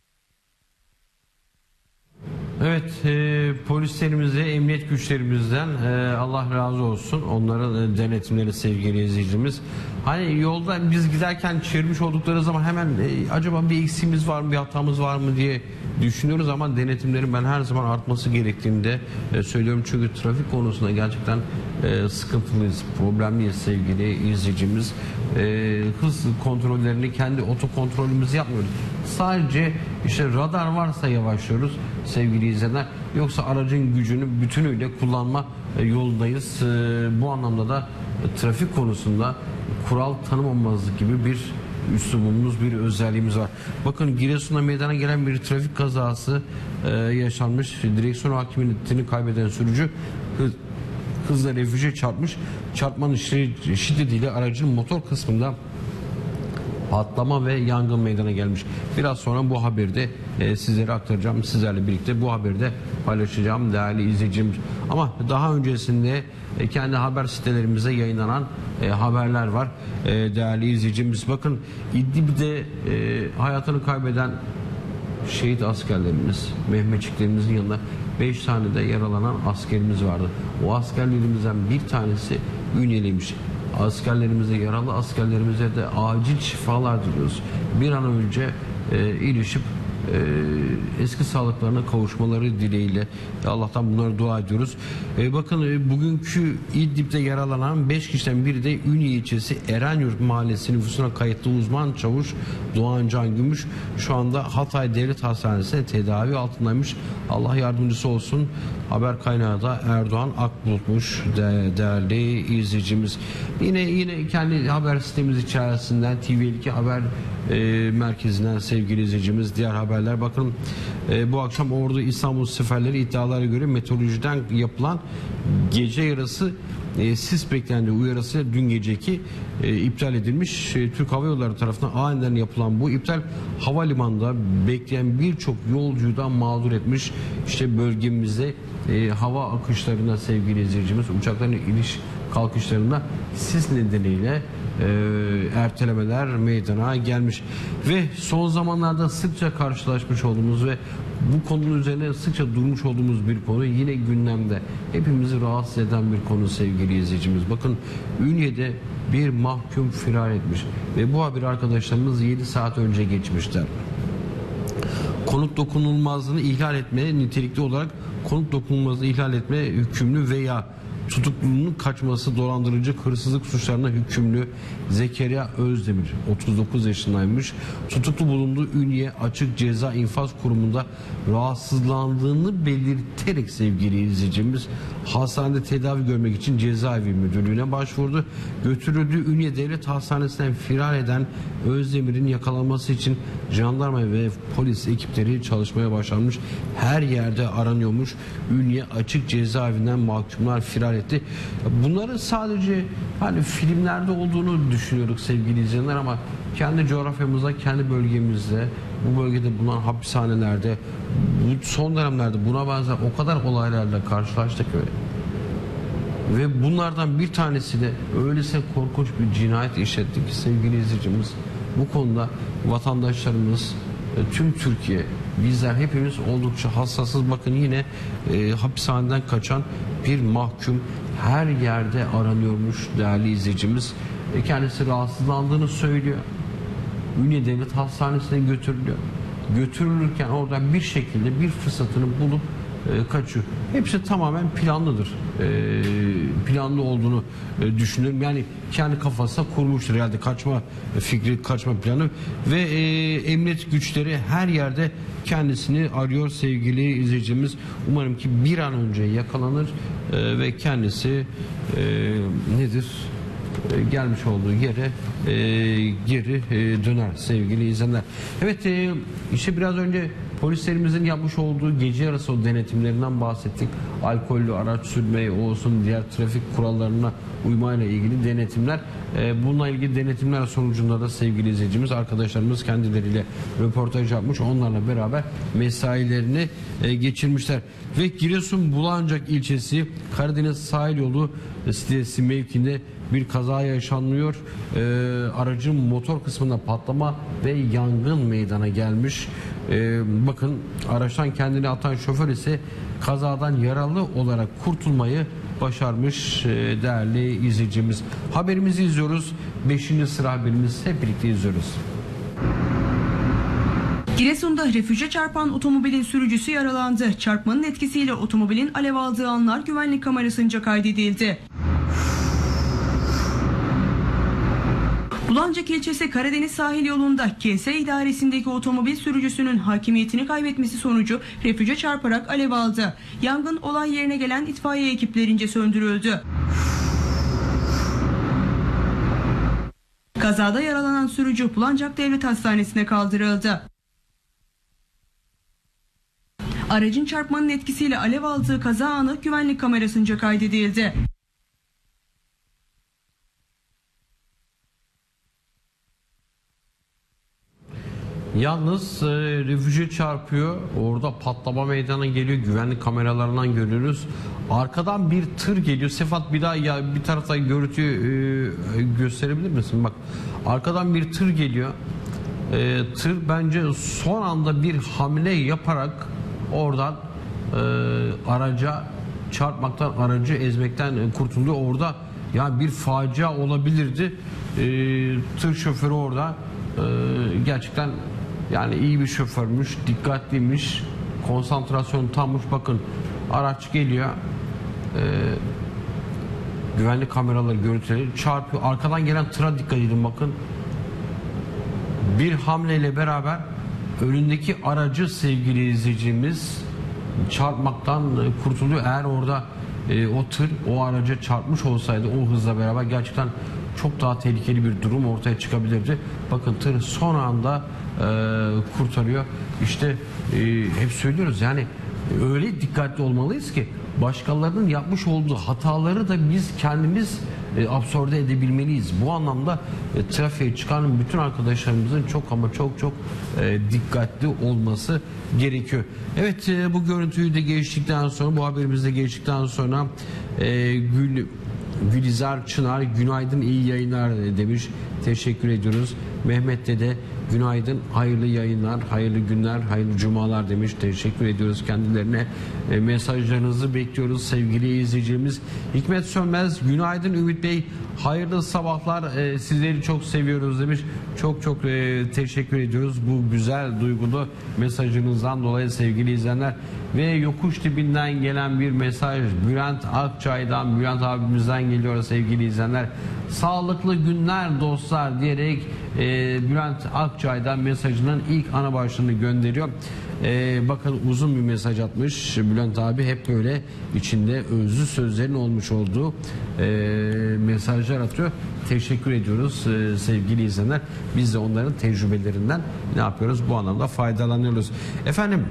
Evet, e, polislerimize, emniyet güçlerimizden e, Allah razı olsun. Onların e, denetimleri sevgili izleyicimiz. Hani yolda biz giderken çevirmiş oldukları zaman hemen e, acaba bir eksiğimiz var mı, bir hatamız var mı diye düşünüyoruz ama denetimlerin ben her zaman artması gerektiğini de e, söylüyorum. Çünkü trafik konusunda gerçekten e, sıkıntılıyız, problemliyiz sevgili izleyicimiz. E, hız kontrollerini kendi otokontrolümüzü yapmıyoruz. Sadece işte radar varsa yavaşlıyoruz sevgili izleyenler. Yoksa aracın gücünü bütünüyle kullanma e, yolundayız. E, bu anlamda da e, trafik konusunda kural tanımamazlık gibi bir üslubumuz, bir özelliğimiz var. Bakın Giresun'da meydana gelen bir trafik kazası e, yaşanmış. Direksiyon hakimiyetini kaybeden sürücü hız, hızla refüje çarpmış. Çarpmanın şiddetiyle aracın motor kısmında patlama ve yangın meydana gelmiş. Biraz sonra bu haberi de e, sizlere aktaracağım. Sizlerle birlikte bu haberi de paylaşacağım değerli izleyicimiz. Ama daha öncesinde e, kendi haber sitelerimize yayınlanan e, haberler var. E, değerli izleyicimiz bakın İdlib'de e, hayatını kaybeden şehit askerlerimiz, Mehmetçiklerimizin yanında beş tane de yaralanan askerimiz vardı. O askerlerimizden bir tanesi Ünyeliymiş. Askerlerimize, yaralı askerlerimize de acil şifalar diliyoruz. Bir an önce e, iyileşip e, eski sağlıklarına kavuşmaları dileğiyle Allah'tan bunları dua ediyoruz. E, bakın e, bugünkü İdlib'de yaralanan beş kişiden biri de Ünye ilçesi Erenyurt Mahallesi nüfusuna kayıtlı uzman çavuş Doğan Can Gümüş şu anda Hatay Devlet Hastanesi'nde tedavi altındaymış. Allah yardımcısı olsun. Haber kaynağı da Erdoğan Akbulut'muş de, değerli izleyicimiz. Yine yine kendi haber sistemimiz içerisinden T V iki haber e, merkezinden sevgili izleyicimiz diğer haberler. Bakın e, bu akşam Ordu İstanbul seferleri iddialara göre meteorolojiden yapılan gece yarısı e, sis beklendiği uyarısı dün geceki e, iptal edilmiş. E, Türk Hava Yolları tarafından aniden yapılan bu iptal havalimanında bekleyen birçok yolcuyu da mağdur etmiş. İşte bölgemizde e, hava akışlarında sevgili izleyicimiz uçakların iniş kalkışlarında sis nedeniyle e, ertelemeler meydana gelmiş ve son zamanlarda sıkça karşılaşmış olduğumuz ve bu konunun üzerine sıkça durmuş olduğumuz bir konu yine gündemde. Hepimizi rahatsız eden bir konu sevgili izleyicimiz. Bakın Ünye'de bir mahkum firar etmiş ve bu haberi arkadaşlarımız yedi saat önce geçmişler. Konut dokunulmazlığını ihlal etme nitelikli olarak konut dokunulmazlığını ihlal etme hükümlü veya tutukluluğunun kaçması dolandırıcı hırsızlık suçlarına hükümlü Zekeriya Özdemir otuz dokuz yaşındaymış. Tutuklu bulunduğu Ünye Açık Ceza İnfaz Kurumu'nda rahatsızlandığını belirterek sevgili izleyicimiz hastanede tedavi görmek için cezaevi müdürlüğüne başvurdu. Götürüldüğü Ünye Devlet Hastanesi'nden firar eden Özdemir'in yakalanması için jandarma ve polis ekipleri çalışmaya başlanmış. Her yerde aranıyormuş. Ünye Açık Cezaevinden mahkumlar firar etti. Bunları sadece hani filmlerde olduğunu düşünüyoruz sevgili izleyenler ama kendi coğrafyamızda, kendi bölgemizde, bu bölgede bulunan hapishanelerde bu son dönemlerde buna benzer o kadar olaylarla karşılaştık ve ve bunlardan bir tanesi de öylesine korkunç bir cinayet işlettik ki sevgili izleyicimiz bu konuda vatandaşlarımız tüm Türkiye bizler hepimiz oldukça hassasız. Bakın yine e, hapishaneden kaçan bir mahkum her yerde aranıyormuş değerli izleyicimiz. E, kendisi rahatsızlandığını söylüyor. Ünye Devlet Hastanesi'ne götürülüyor. Götürülürken oradan bir şekilde bir fırsatını bulup e, kaçıyor. Hepsi tamamen planlıdır. E, planlı olduğunu e, düşünüyorum. Yani kendi kafasına kurmuştur herhalde kaçma fikri, kaçma planı ve e, emniyet güçleri her yerde kendisini arıyor sevgili izleyicimiz. Umarım ki bir an önce yakalanır e, ve kendisi e, nedir? E, gelmiş olduğu yere e, geri e, döner sevgili izleyenler. Evet e, işte biraz önce polislerimizin yapmış olduğu gece yarısı o denetimlerinden bahsettik. Alkollü araç sürmeyi olsun diğer trafik kurallarına uymayla ilgili denetimler. E, bununla ilgili denetimler sonucunda da sevgili izleyicimiz arkadaşlarımız kendileriyle röportaj yapmış. Onlarla beraber mesailerini e, geçirmişler. Ve Giresun Bulancak ilçesi Karadeniz Sahil Yolu sitesi mevkinde bir kaza yaşanmıyor. E, aracın motor kısmında patlama ve yangın meydana gelmiş. E, bakın araçtan kendini atan şoför ise kazadan yaralı olarak kurtulmayı başarmış e, değerli izleyicimiz. Haberimizi izliyoruz. beşinci sıra haberimiz hep birlikte izliyoruz. Giresun'da refüje çarpan otomobilin sürücüsü yaralandı. Çarpmanın etkisiyle otomobilin alev aldığı anlar güvenlik kamerasınca kaydedildi. Bulancak ilçesi Karadeniz Sahil Yolu'nda K S idaresindeki otomobil sürücüsünün hakimiyetini kaybetmesi sonucu refüje çarparak alev aldı. Yangın olay yerine gelen itfaiye ekiplerince söndürüldü. Kazada yaralanan sürücü Bulancak Devlet Hastanesi'ne kaldırıldı. Aracın çarpmanın etkisiyle alev aldığı kaza anı güvenlik kamerasınca kaydedildi. Yalnız e, refüje çarpıyor. Orada patlama meydana geliyor. Güvenlik kameralarından görüyoruz. Arkadan bir tır geliyor. Sefat bir daha ya bir tarafta görüntüyü e, gösterebilir misin? Bak arkadan bir tır geliyor. E, tır bence son anda bir hamle yaparak oradan e, araca çarpmaktan, aracı ezmekten e, kurtuldu. Orada ya bir facia olabilirdi. E, tır şoförü orada e, gerçekten Yani iyi bir şoförmüş, dikkatliymiş, konsantrasyonu tammış. Bakın araç geliyor, e, güvenlik kameraları görüntüleri çarpıyor. Arkadan gelen tıra dikkat edin bakın. Bir hamleyle beraber önündeki aracı sevgili izleyicimiz çarpmaktan kurtuluyor. Eğer orada e, o tır o araca çarpmış olsaydı o hızla beraber gerçekten çok daha tehlikeli bir durum ortaya çıkabilirdi. Bakın tır son anda e, kurtarıyor. İşte e, hep söylüyoruz yani öyle dikkatli olmalıyız ki başkalarının yapmış olduğu hataları da biz kendimiz e, absorbe edebilmeliyiz. Bu anlamda e, trafiğe çıkan bütün arkadaşlarımızın çok ama çok çok e, dikkatli olması gerekiyor. Evet, e, bu görüntüyü de geçtikten sonra, bu haberimizi de geçtikten sonra e, Gül Gülizar Çınar günaydın, iyi yayınlar demiş. Teşekkür ediyoruz. Mehmet Dede günaydın, hayırlı yayınlar, hayırlı günler, hayırlı cumalar demiş. Teşekkür ediyoruz kendilerine. E, mesajlarınızı bekliyoruz sevgili izleyicilerimiz. Hikmet Sönmez günaydın Ümit Bey, hayırlı sabahlar, e, sizleri çok seviyoruz demiş. Çok çok e, teşekkür ediyoruz bu güzel duygulu mesajınızdan dolayı sevgili izleyenler. Ve yokuş dibinden gelen bir mesaj Bülent Akçay'dan, Bülent abimizden geliyor sevgili izleyenler. Sağlıklı günler dostlar diyerek e, Bülent Akçay'dan mesajının ilk ana başlığını gönderiyor. E, bakın uzun bir mesaj atmış Bülent abi, hep böyle içinde özlü sözlerin olmuş olduğu e, mesajlar atıyor. Teşekkür ediyoruz e, sevgili izleyenler. Biz de onların tecrübelerinden ne yapıyoruz? Bu anlamda faydalanıyoruz. Efendim,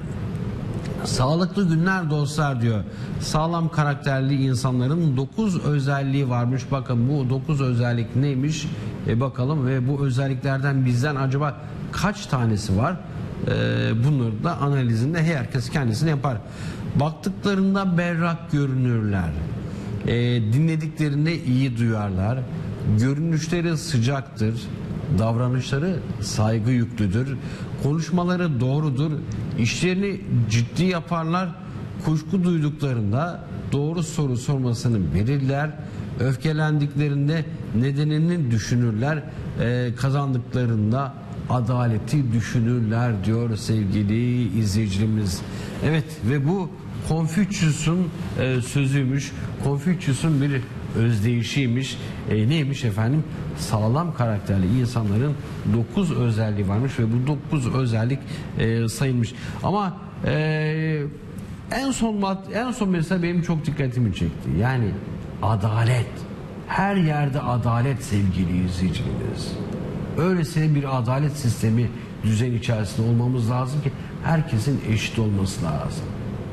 sağlıklı günler dostlar diyor. Sağlam karakterli insanların dokuz özelliği varmış. Bakın bu dokuz özellik neymiş? E bakalım ve bu özelliklerden bizden acaba kaç tanesi var? E, bunları da analizinde herkes kendisini yapar. Baktıklarında berrak görünürler. E, dinlediklerinde iyi duyarlar. Görünüşleri sıcaktır. Davranışları saygı yüklüdür. Konuşmaları doğrudur. İşlerini ciddi yaparlar. Kuşku duyduklarında doğru soru sormasını bilirler. Öfkelendiklerinde nedenini düşünürler. Ee, kazandıklarında adaleti düşünürler diyor sevgili izleyicilerimiz. Evet, ve bu Konfüçyüs'ün e, sözüymüş. Konfüçyüs'ün bir özdeyişiymiş. E, neymiş efendim? Sağlam karakterli insanların dokuz özelliği varmış ve bu dokuz özellik e, sayılmış. Ama e, en son en son mesela benim çok dikkatimi çekti. Yani adalet. Her yerde adalet sevgili izleyicilerimiz. Öylesine bir adalet sistemi düzen içerisinde olmamız lazım ki herkesin eşit olması lazım.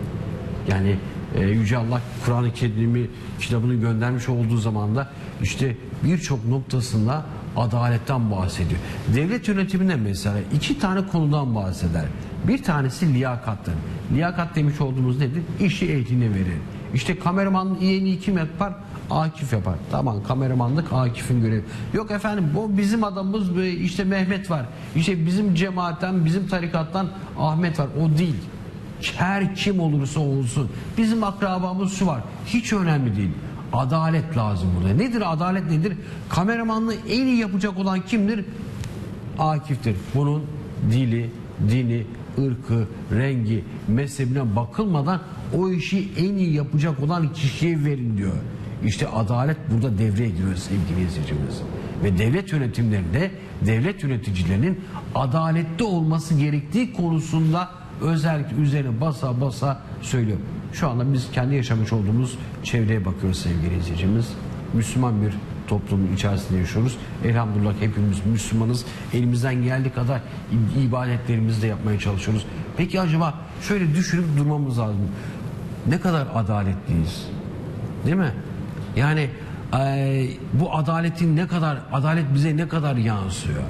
Yani e, Yüce Allah Kur'an-ı Kerim'i kitabını göndermiş olduğu zaman da işte birçok noktasında adaletten bahsediyor. Devlet yönetiminde mesela iki tane konudan bahseder. Bir tanesi liyakattır. Liyakat demiş olduğumuz nedir? İşi ehline verir. İşte kameramanın iyiliği kim yapar? Akif yapar. Tamam, kameramanlık Akif'in görevi. Yok efendim, bu bizim adamımız, işte Mehmet var. İşte bizim cemaatten, bizim tarikattan Ahmet var. O değil. Her kim olursa olsun. Bizim akrabamız şu var. Hiç önemli değil. Adalet lazım burada. Nedir adalet nedir? Kameramanlığı en iyi yapacak olan kimdir? Akif'tir. Bunun dili, dini, ırkı, rengi, mezhebine bakılmadan o işi en iyi yapacak olan kişiye verin diyor. İşte adalet burada devreye giriyor sevgili izleyicimiz. Ve devlet yönetimlerinde devlet yöneticilerinin adaletli olması gerektiği konusunda özellikle üzerine basa basa söylüyor. Şu anda biz kendi yaşamış olduğumuz çevreye bakıyoruz sevgili izleyicimiz. Müslüman bir toplumun içerisinde yaşıyoruz. Elhamdülillah hepimiz Müslümanız. Elimizden geldiği kadar ibadetlerimizi de yapmaya çalışıyoruz. Peki acaba şöyle düşünüp durmamız lazım. Ne kadar adaletliyiz? Değil mi? Yani e, bu adaletin ne kadar, adalet bize ne kadar yansıyor?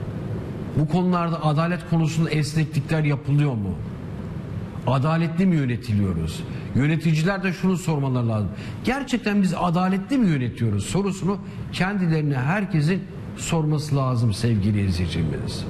Bu konularda adalet konusunda esneklikler yapılıyor mu? Adaletli mi yönetiliyoruz? Yöneticiler de şunu sormaları lazım. Gerçekten biz adaletli mi yönetiyoruz sorusunu kendilerine herkesin sorması lazım sevgili izleyicimiz.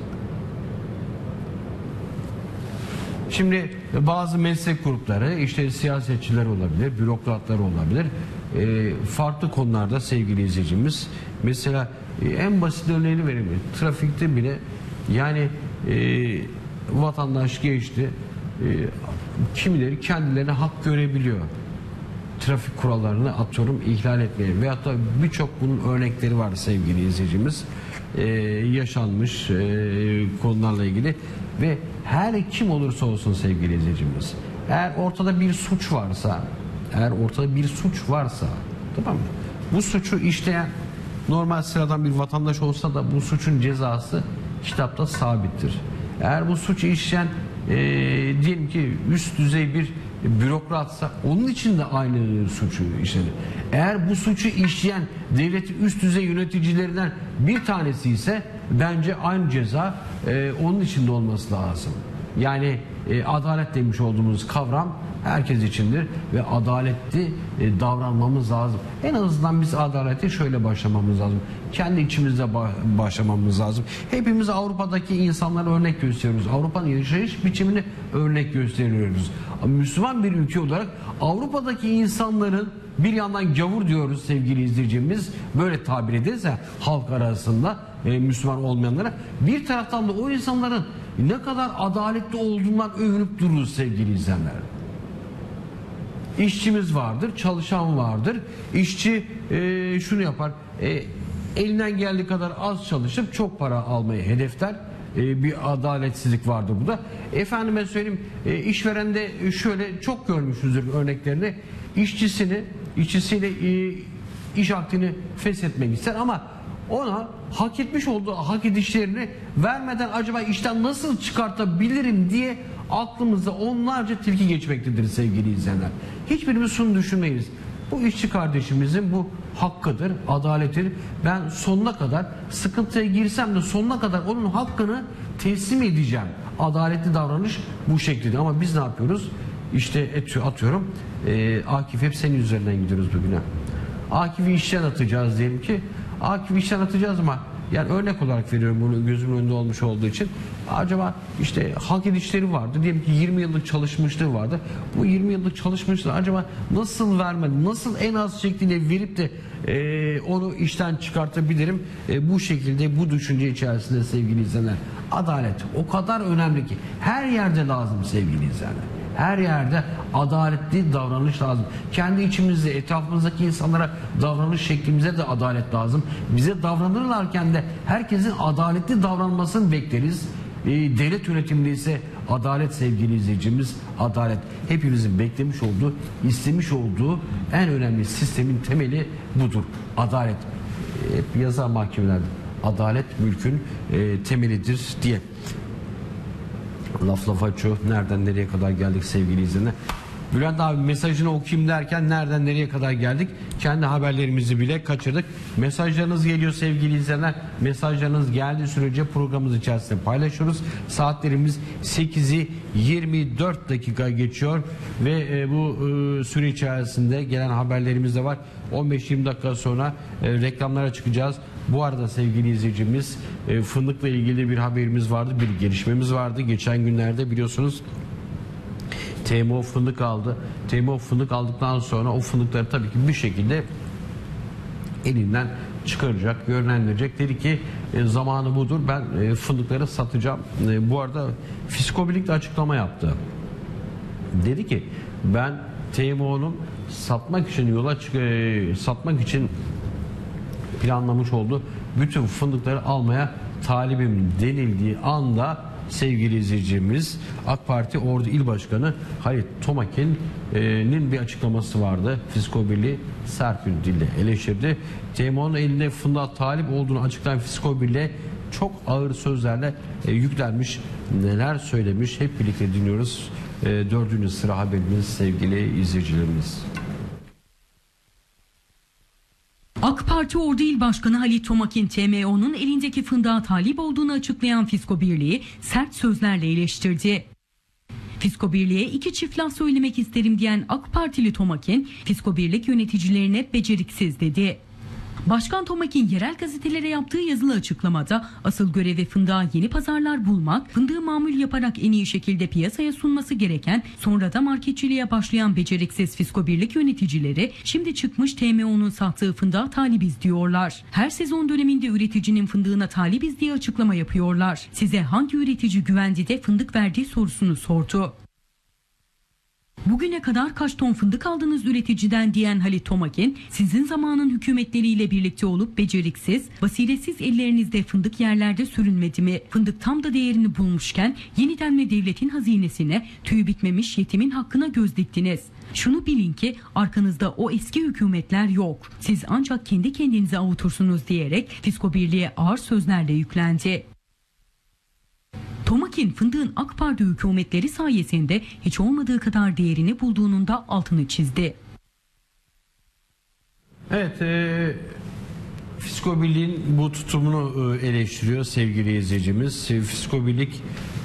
Şimdi bazı meslek grupları, işte siyasetçiler olabilir, bürokratlar olabilir. E, farklı konularda sevgili izleyicimiz, mesela e, en basit örneğini verelim. Trafikte bile yani e, vatandaş geçti. E, kimileri kendilerine hak görebiliyor. Trafik kurallarını atıyorum ihlal etmeyi veyahut da birçok bunun örnekleri var sevgili izleyicimiz. Ee, yaşanmış e, konularla ilgili ve her kim olursa olsun sevgili izleyicimiz, eğer ortada bir suç varsa, eğer ortada bir suç varsa, tamam mı? Bu suçu işleyen normal sıradan bir vatandaş olsa da bu suçun cezası kitapta sabittir. Eğer bu suçu işleyen e, diyelim ki üst düzey bir bürokratsa onun için de aynı suçu işlenir. Eğer bu suçu işleyen devletin üst düzey yöneticilerinden bir tanesi ise bence aynı ceza e, onun için de olması lazım. Yani e, adalet demiş olduğumuz kavram herkes içindir ve adaletli e, davranmamız lazım. En azından biz adalete şöyle başlamamız lazım. Kendi içimizde ba- başlamamız lazım. Hepimiz Avrupa'daki insanlara örnek gösteriyoruz. Avrupa'nın yaşayış biçimini örnek gösteriyoruz. Müslüman bir ülke olarak Avrupa'daki insanların bir yandan gavur diyoruz sevgili izleyicimiz, böyle tabir ederiz ya halk arasında e, Müslüman olmayanlara, bir taraftan da o insanların ne kadar adaletli olduğundan övünüp dururuz sevgili izleyenler. İşçimiz vardır, çalışan vardır. İşçi e, şunu yapar, e, elinden geldiği kadar az çalışıp çok para almayı hedefler. E, bir adaletsizlik vardır burada. Efendime söyleyeyim, e, işveren de şöyle çok görmüşüzdür örneklerini. İşçisini, işçisiyle e, iş akdini feshetmek ister ama ona hak etmiş olduğu hak edişlerini vermeden acaba işten nasıl çıkartabilirim diye aklımızda onlarca tilki geçmektedir sevgili izleyenler. Hiçbirimiz şunu düşünmeyiz. Bu işçi kardeşimizin bu hakkıdır, adaletidir. Ben sonuna kadar sıkıntıya girsem de sonuna kadar onun hakkını teslim edeceğim. Adaletli davranış bu şekilde. Ama biz ne yapıyoruz? İşte atıyorum e, Akif hep senin üzerinden gidiyoruz bugüne. Akif'i işten atacağız diyelim ki. Akif'i işten atacağız ama yani örnek olarak veriyorum bunu gözümün önünde olmuş olduğu için. Acaba işte hak edişleri vardı. Diyelim ki yirmi yıllık çalışmışlığı vardı. Bu yirmi yıllık çalışmışlığı acaba nasıl vermeli? Nasıl en az şekliyle verip de e, onu işten çıkartabilirim? E, bu şekilde bu düşünce içerisinde sevgili izleyenler. Adalet o kadar önemli ki her yerde lazım sevgili izleyenler. Her yerde adaletli davranış lazım. Kendi içimizde, etrafımızdaki insanlara davranış şeklimize de adalet lazım. Bize davranırlarken de herkesin adaletli davranmasını bekleriz. E, devlet yönetiminde ise adalet sevgili izleyicimiz, adalet. Hepimizin beklemiş olduğu, istemiş olduğu en önemli sistemin temeli budur. Adalet. E, hep yazar mahkemelerde. Adalet mülkün e, temelidir diye. Laf lafa açıyor. Nereden nereye kadar geldik sevgili izleyenler. Bülent abi mesajını okuyayım derken nereden nereye kadar geldik? Kendi haberlerimizi bile kaçırdık. Mesajlarınız geliyor sevgili izleyenler. Mesajlarınız geldiği sürece programımız içerisinde paylaşıyoruz. Saatlerimiz sekizi yirmi dört dakika geçiyor ve e, bu e, süre içerisinde gelen haberlerimiz de var. on beş yirmi dakika sonra e, reklamlara çıkacağız. Bu arada sevgili izleyicimiz e, fındıkla ilgili bir haberimiz vardı, bir gelişmemiz vardı. Geçen günlerde biliyorsunuz T M O fındık aldı. T M O fındık aldıktan sonra o fındıkları tabii ki bir şekilde elinden çıkaracak, yönlendirecek. Dedi ki e, zamanı budur, ben e, fındıkları satacağım. E, bu arada Fiskobilik de açıklama yaptı. Dedi ki ben T M O'nun satmak için yola çık e, satmak için planlamış olduğu bütün fındıkları almaya talibim denildiği anda sevgili izleyicimiz AK Parti Ordu İl Başkanı Halit Tomakin'in bir açıklaması vardı. Fiskobirliği sert bir dille eleştirdi. T M O'nun elinde fındığa talip olduğunu açıklayan Fiskobirliğe çok ağır sözlerle e, yüklenmiş. Neler söylemiş hep birlikte dinliyoruz. E, dördüncü sıra haberimiz sevgili izleyicilerimiz. AK Parti Ordu İl Başkanı Halit Tomakin T M O'nun elindeki fındığa talip olduğunu açıklayan Fiskobirliği sert sözlerle eleştirdi. Fiskobirliğe iki çift laf söylemek isterim diyen AK Partili Tomakin, Fiskobirlik yöneticilerine beceriksiz dedi. Başkan Tomak'in yerel gazetelere yaptığı yazılı açıklamada asıl görevi fındığa yeni pazarlar bulmak, fındığı mamul yaparak en iyi şekilde piyasaya sunması gereken, sonra da marketçiliğe başlayan beceriksiz fiskobirlik yöneticileri şimdi çıkmış T M O'nun sattığı fındığa talibiz diyorlar. Her sezon döneminde üreticinin fındığına talibiz diye açıklama yapıyorlar. Size hangi üretici güvendi de fındık verdiği sorusunu sordu. Bugüne kadar kaç ton fındık aldınız üreticiden diyen Halit Tomakin, sizin zamanın hükümetleriyle birlikte olup beceriksiz, basiretsiz ellerinizde fındık yerlerde sürünmedi mi? Fındık tam da değerini bulmuşken yeniden mi devletin hazinesine, tüyü bitmemiş yetimin hakkına göz diktiniz? Şunu bilin ki arkanızda o eski hükümetler yok. Siz ancak kendi kendinize avutursunuz diyerek fiskobirliğe ağır sözlerle yüklendi. Tomakin fındığın AK Parti hükümetleri sayesinde hiç olmadığı kadar değerini bulduğunun da altını çizdi. Evet, e, Fiskobirliğin bu tutumunu e, eleştiriyor sevgili izleyicimiz. Fiskobirlik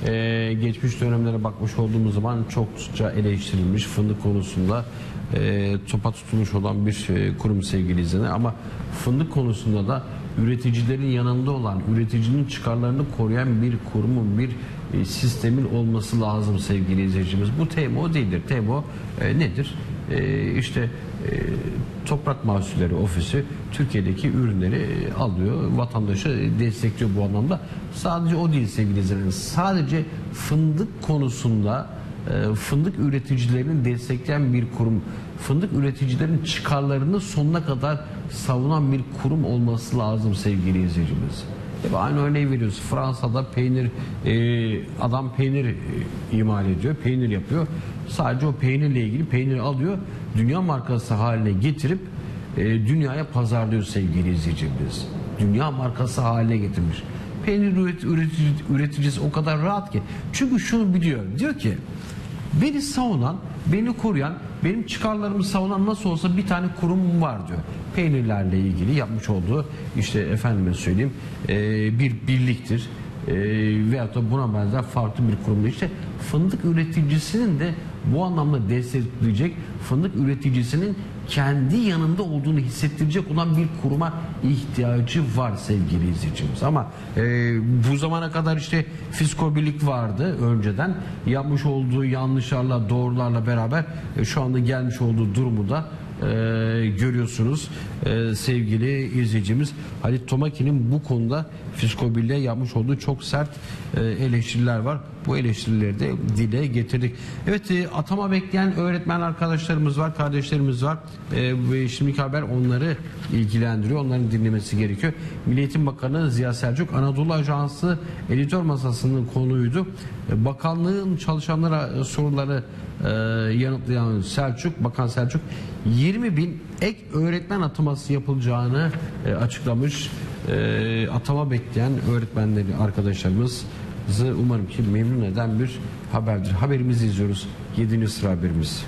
e, geçmiş dönemlere bakmış olduğumuz zaman çokça eleştirilmiş, fındık konusunda e, topa tutulmuş olan bir e, kurum sevgili izleyenler. Ama fındık konusunda da üreticilerin yanında olan, üreticinin çıkarlarını koruyan bir kurumun, bir e, sistemin olması lazım sevgili izleyicimiz. Bu T M O değildir. T M O e, nedir? E, işte e, Toprak Mahsulleri Ofisi Türkiye'deki ürünleri e, alıyor, vatandaşı destekliyor bu anlamda. Sadece o değil sevgili izleyiciler. Sadece fındık konusunda e, fındık üreticilerini destekleyen bir kurum, fındık üreticilerin çıkarlarını sonuna kadar savunan bir kurum olması lazım sevgili izleyicimiz. E, aynı örneği veriyoruz. Fransa'da peynir, e, adam peynir e, imal ediyor, peynir yapıyor. Sadece o peynirle ilgili peyniri alıyor, dünya markası haline getirip e, dünyaya pazarlıyor sevgili izleyicimiz. Dünya markası haline getirmiş. Peynir üret, üretici, üreticisi o kadar rahat ki. Çünkü şunu biliyor. Diyor ki beni savunan, beni koruyan, benim çıkarlarımı savunan nasıl olsa bir tane kurum var diyor. Peynirlerle ilgili yapmış olduğu işte efendime söyleyeyim e, bir birliktir. E, veyahut da buna benzer farklı bir kurumda işte fındık üreticisinin de bu anlamda destekleyecek, fındık üreticisinin kendi yanında olduğunu hissettirecek olan bir kuruma ihtiyacı var sevgili izleyicimiz. Ama e, bu zamana kadar işte Fiskobirlik vardı önceden. Yapmış olduğu yanlışlarla, doğrularla beraber e, şu anda gelmiş olduğu durumu da e, görüyorsunuz e, sevgili izleyicimiz. Halit Tomakin'in bu konuda Fiskobirlik'e yapmış olduğu çok sert e, eleştiriler var. Bu eleştirileri de dile getirdik. Evet, e, atama bekleyen öğretmen arkadaşlarımız var, kardeşlerimiz var. E, ve şimdiki haber onları ilgilendiriyor. Onların dinlemesi gerekiyor. Milli Eğitim Bakanı Ziya Selçuk, Anadolu Ajansı editör masasının konuydu. E, bakanlığın çalışanlara e, soruları e, yanıtlayan Selçuk, Bakan Selçuk yirmi bin ek öğretmen ataması yapılacağını e, açıklamış. E, atama bekleyen öğretmenleri arkadaşlarımız umarım ki memnun eden bir haberdir. Haberimizi izliyoruz. yedinci sıra haberimiz.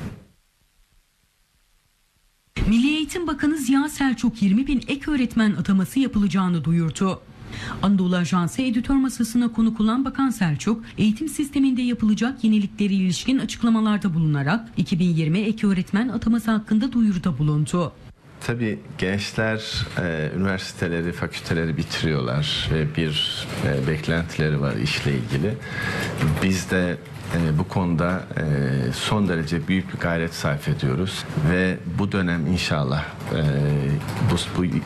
Milli Eğitim Bakanı Ziya Selçuk yirmi bin ek öğretmen ataması yapılacağını duyurdu. Anadolu Ajansı editör masasına konuk olan Bakan Selçuk, eğitim sisteminde yapılacak yenilikleri ilişkin açıklamalarda bulunarak iki bin yirmi ek öğretmen ataması hakkında duyuruda bulundu. Tabii gençler e, üniversiteleri, fakülteleri bitiriyorlar ve bir e, beklentileri var işle ilgili. Biz de e, bu konuda e, son derece büyük bir gayret sarf ediyoruz ve bu dönem inşallah e, bu, bu e,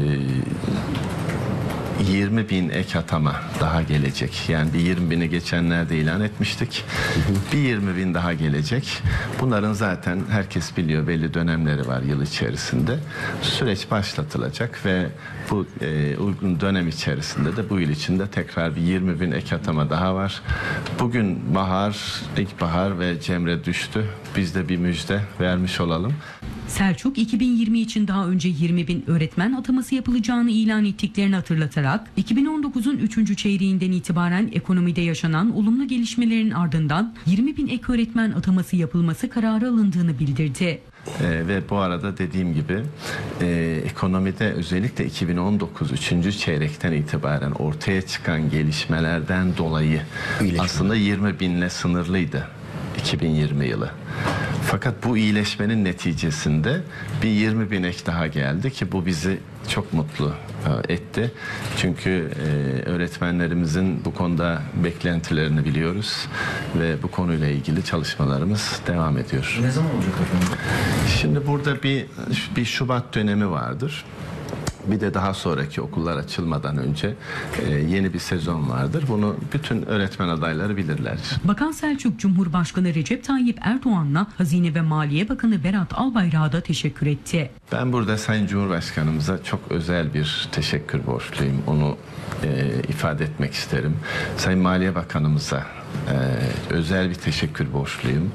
yirmi bin ek atama daha gelecek. Yani bir yirmi bini geçenlerde ilan etmiştik. Bir yirmi bin daha gelecek. Bunların zaten herkes biliyor belli dönemleri var yıl içerisinde. Süreç başlatılacak ve bu e, uygun dönem içerisinde de bu yıl içinde tekrar bir yirmi bin ek atama daha var. Bugün bahar, ilkbahar ve Cemre düştü. Biz de bir müjde vermiş olalım. Selçuk iki bin yirmi için daha önce yirmi bin öğretmen ataması yapılacağını ilan ettiklerini hatırlatarak iki bin on dokuzun üçüncü çeyreğinden itibaren ekonomide yaşanan olumlu gelişmelerin ardından yirmi bin ek öğretmen ataması yapılması kararı alındığını bildirdi. Ee, ve bu arada dediğim gibi e, ekonomide özellikle iki bin on dokuz üçüncü çeyrekten itibaren ortaya çıkan gelişmelerden dolayı aslında yirmi binle sınırlıydı iki bin yirmi yılı. Fakat bu iyileşmenin neticesinde bir yirmi bin ek daha geldi ki bu bizi çok mutlu etti. Çünkü öğretmenlerimizin bu konuda beklentilerini biliyoruz ve bu konuyla ilgili çalışmalarımız devam ediyor. Ne zaman olacak efendim? Şimdi burada bir bir Şubat dönemi vardır. Bir de daha sonraki okullar açılmadan önce e, yeni bir sezon vardır. Bunu bütün öğretmen adayları bilirler. Bakan Selçuk, Cumhurbaşkanı Recep Tayyip Erdoğan'la Hazine ve Maliye Bakanı Berat Albayrak'a da teşekkür etti. Ben burada Sayın Cumhurbaşkanımıza çok özel bir teşekkür borçluyum. Onu e, ifade etmek isterim. Sayın Maliye Bakanımıza e, özel bir teşekkür borçluyum.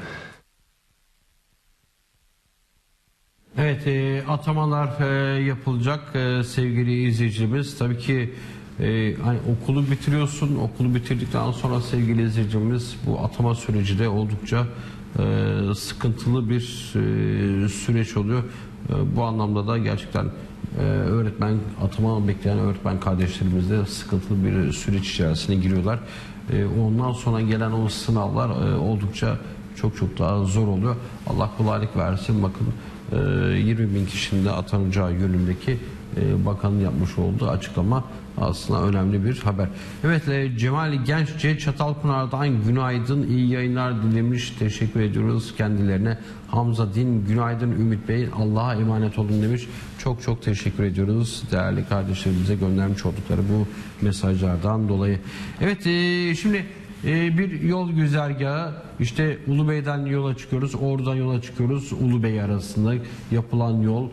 Evet, e, atamalar e, yapılacak e, sevgili izleyicimiz. Tabii ki e, hani okulu bitiriyorsun, okulu bitirdikten sonra sevgili izleyicimiz bu atama süreci de oldukça e, sıkıntılı bir e, süreç oluyor. E, bu anlamda da gerçekten e, öğretmen atama bekleyen öğretmen kardeşlerimiz de sıkıntılı bir süreç içerisine giriyorlar. E, ondan sonra gelen o sınavlar e, oldukça çok çok daha zor oluyor. Allah kolaylık versin. Bakın yirmi bin kişinin de atanacağı yönündeki bakanın yapmış olduğu açıklama aslında önemli bir haber. Evet, Cemal Genççe Çatalpınar'dan günaydın, iyi yayınlar dilemiş. Teşekkür ediyoruz kendilerine. Hamza Din günaydın Ümit Bey, Allah'a emanet olun demiş. Çok çok teşekkür ediyoruz değerli kardeşlerimize göndermiş oldukları bu mesajlardan dolayı. Evet, şimdi bir yol güzergahı, işte Ulubey'den yola çıkıyoruz, oradan yola çıkıyoruz. Ulubey arasında yapılan yol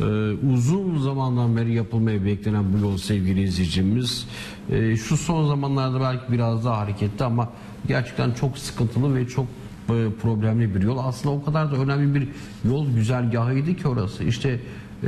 uzun zamandan beri yapılmaya beklenen bu yol sevgili izleyicimiz. Şu son zamanlarda belki biraz daha hareketli ama gerçekten çok sıkıntılı ve çok problemli bir yol. Aslında o kadar da önemli bir yol güzergahıydı ki orası. İşte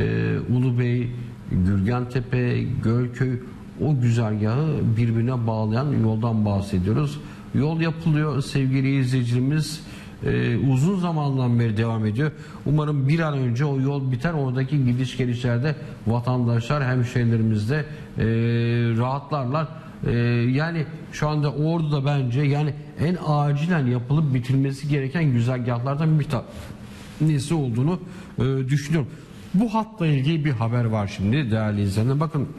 Ulubey, Gürgentepe, Gölköy, o güzergahı birbirine bağlayan yoldan bahsediyoruz. Yol yapılıyor sevgili izleyicilerimiz. Ee, uzun zamandan beri devam ediyor. Umarım bir an önce o yol biter. Oradaki gidiş gelişlerde vatandaşlar, hemşehrilerimiz de e, rahatlarlar. E, yani şu anda Ordu'da bence yani en acilen yapılıp bitirilmesi gereken güzergahlardan bir tanesi olduğunu e, düşünüyorum. Bu hatla ilgili bir haber var şimdi değerli izleyenler. Bakın,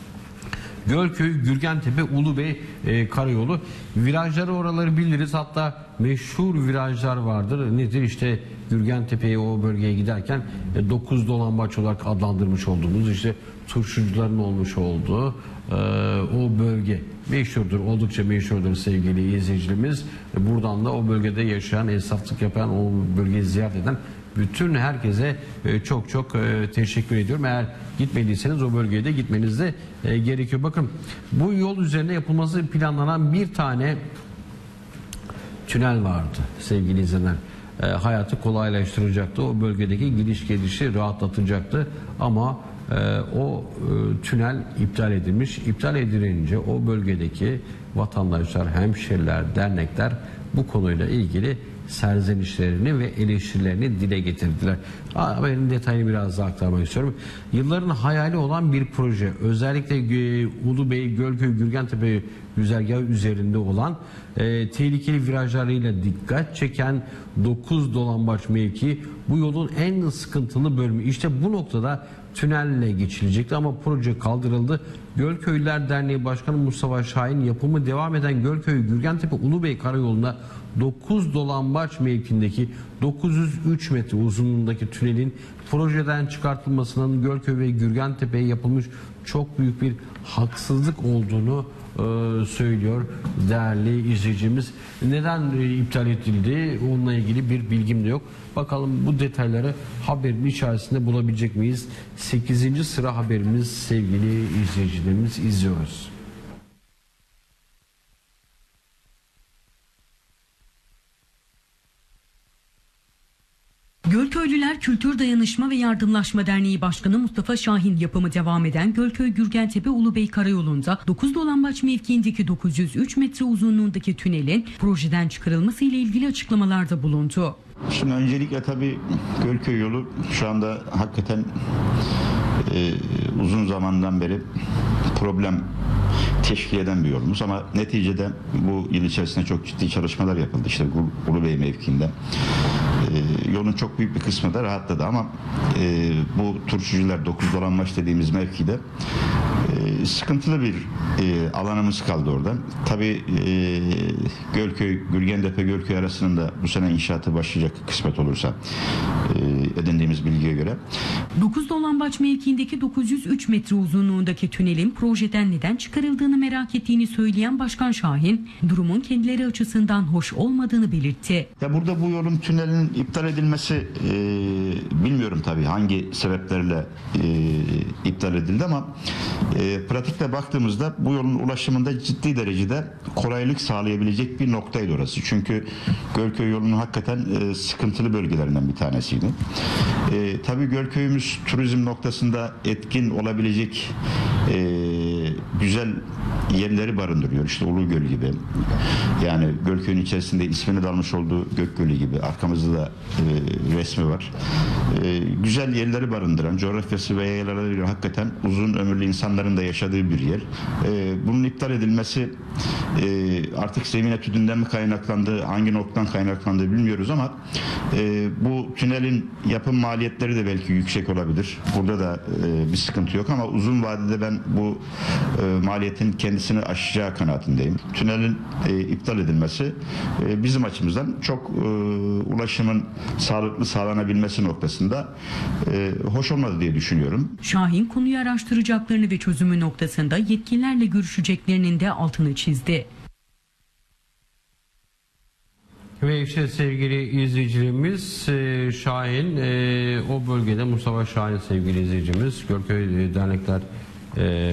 Gölköy, Gürgentepe, Ulubey e, karayolu. Virajları oraları biliriz. Hatta meşhur virajlar vardır. Nedir? İşte Gürgentepe'ye, o bölgeye giderken e, dokuz dolambaç olarak adlandırmış olduğumuz, işte turşucuların olmuş olduğu e, o bölge meşhurdur. Oldukça meşhurdur sevgili izleyicilerimiz. E, buradan da o bölgede yaşayan, esnaflık yapan, o bölgeyi ziyaret eden bütün herkese çok çok teşekkür ediyorum. Eğer gitmediyseniz o bölgeye de gitmeniz de gerekiyor. Bakın, bu yol üzerinde yapılması planlanan bir tane tünel vardı sevgili izleyenler. Hayatı kolaylaştıracaktı. O bölgedeki gidiş gelişi rahatlatacaktı. Ama o tünel iptal edilmiş. İptal edilince o bölgedeki vatandaşlar, hemşehriler, dernekler bu konuyla ilgili serzenişlerini ve eleştirilerini dile getirdiler. Haberin detayını biraz daha aktarmak istiyorum. Yılların hayali olan bir proje. Özellikle Ulubey, Gölköy, Gürgentepe güzergahı üzerinde olan e, tehlikeli virajlarıyla dikkat çeken dokuz dolambaç mevki bu yolun en sıkıntılı bölümü. İşte bu noktada tünelle geçilecekti ama proje kaldırıldı. Gölköylüler Derneği Başkanı Mustafa Şahin, yapımı devam eden Gölköy, Gürgentepe, Ulubey karayolunda dokuz dolambaç mevkindeki dokuz yüz üç metre uzunluğundaki tünelin projeden çıkartılmasının Gölköy ve Gürgentepe'ye yapılmış çok büyük bir haksızlık olduğunu e, söylüyor değerli izleyicimiz. Neden e, iptal edildi? Onunla ilgili bir bilgim de yok. Bakalım bu detayları haberin içerisinde bulabilecek miyiz? sekizinci sıra haberimiz sevgili izleyicilerimiz, izliyoruz. Gölköylüler Kültür Dayanışma ve Yardımlaşma Derneği Başkanı Mustafa Şahin, yapımı devam eden Gölköy, Gürgentepe, Ulubey karayolunda dokuz dolambaç mevkiindeki dokuz yüz üç metre uzunluğundaki tünelin projeden çıkarılması ile ilgili açıklamalarda bulundu. Şimdi öncelikle tabii Gölköy yolu şu anda hakikaten e, uzun zamandan beri problem teşkil eden bir yolumuz ama neticede bu yıl içerisinde çok ciddi çalışmalar yapıldı. İşte Ulubey mevkiinde. E, yolun çok büyük bir kısmı da rahatladı ama e, bu Turşucular dokuz Dolanbaş dediğimiz mevkide e, sıkıntılı bir e, alanımız kaldı orada. Tabii e, Gölköy, Gürgentepe Gölköy arasının da bu sene inşaatı başlayacak kısmet olursa e, edindiğimiz bilgiye göre. dokuz Dolambaç mevkiindeki dokuz yüz üç metre uzunluğundaki tünelin projeden neden çıkarıldığını merak ettiğini söyleyen Başkan Şahin, durumun kendileri açısından hoş olmadığını belirtti. Ya burada bu yolun tünelin iptal edilmesi e, bilmiyorum tabii hangi sebeplerle e, iptal edildi ama e, pratikte baktığımızda bu yolun ulaşımında ciddi derecede kolaylık sağlayabilecek bir noktaydı orası. Çünkü Gölköy yolunun hakikaten e, sıkıntılı bölgelerinden bir tanesiydi. E, tabii Gölköy'ümüz turizm noktasında etkin olabilecek e, güzel yerleri barındırıyor. İşte Ulugöl gibi. Yani Gölköy'ün içerisinde ismini de almış olduğu Gökgölü gibi. Arkamızda da e, resmi var. E, güzel yerleri barındıran, coğrafyası ve yaylalarıyla hakikaten uzun ömürlü insanların da yaşadığı bir yer. E, bunun iptal edilmesi e, artık zemin etüdünden mi kaynaklandı, hangi noktadan kaynaklandı bilmiyoruz ama e, bu tünelin yapım maliyetleri de belki yüksek olabilir. Burada da e, bir sıkıntı yok ama uzun vadede ben bu e, maliyetin kendisini aşacağı kanaatindeyim. Tünelin e, iptal edilmesi e, bizim açımızdan çok e, ulaşımın sağlıklı sağlanabilmesi noktasında e, hoş olmadı diye düşünüyorum. Şahin konuyu araştıracaklarını ve çözümü noktasında yetkililerle görüşeceklerinin de altını çizdi. Ve işte sevgili izleyicilerimiz e, Şahin e, o bölgede Mustafa Şahin sevgili izleyicimiz Gölköy Dernekler e,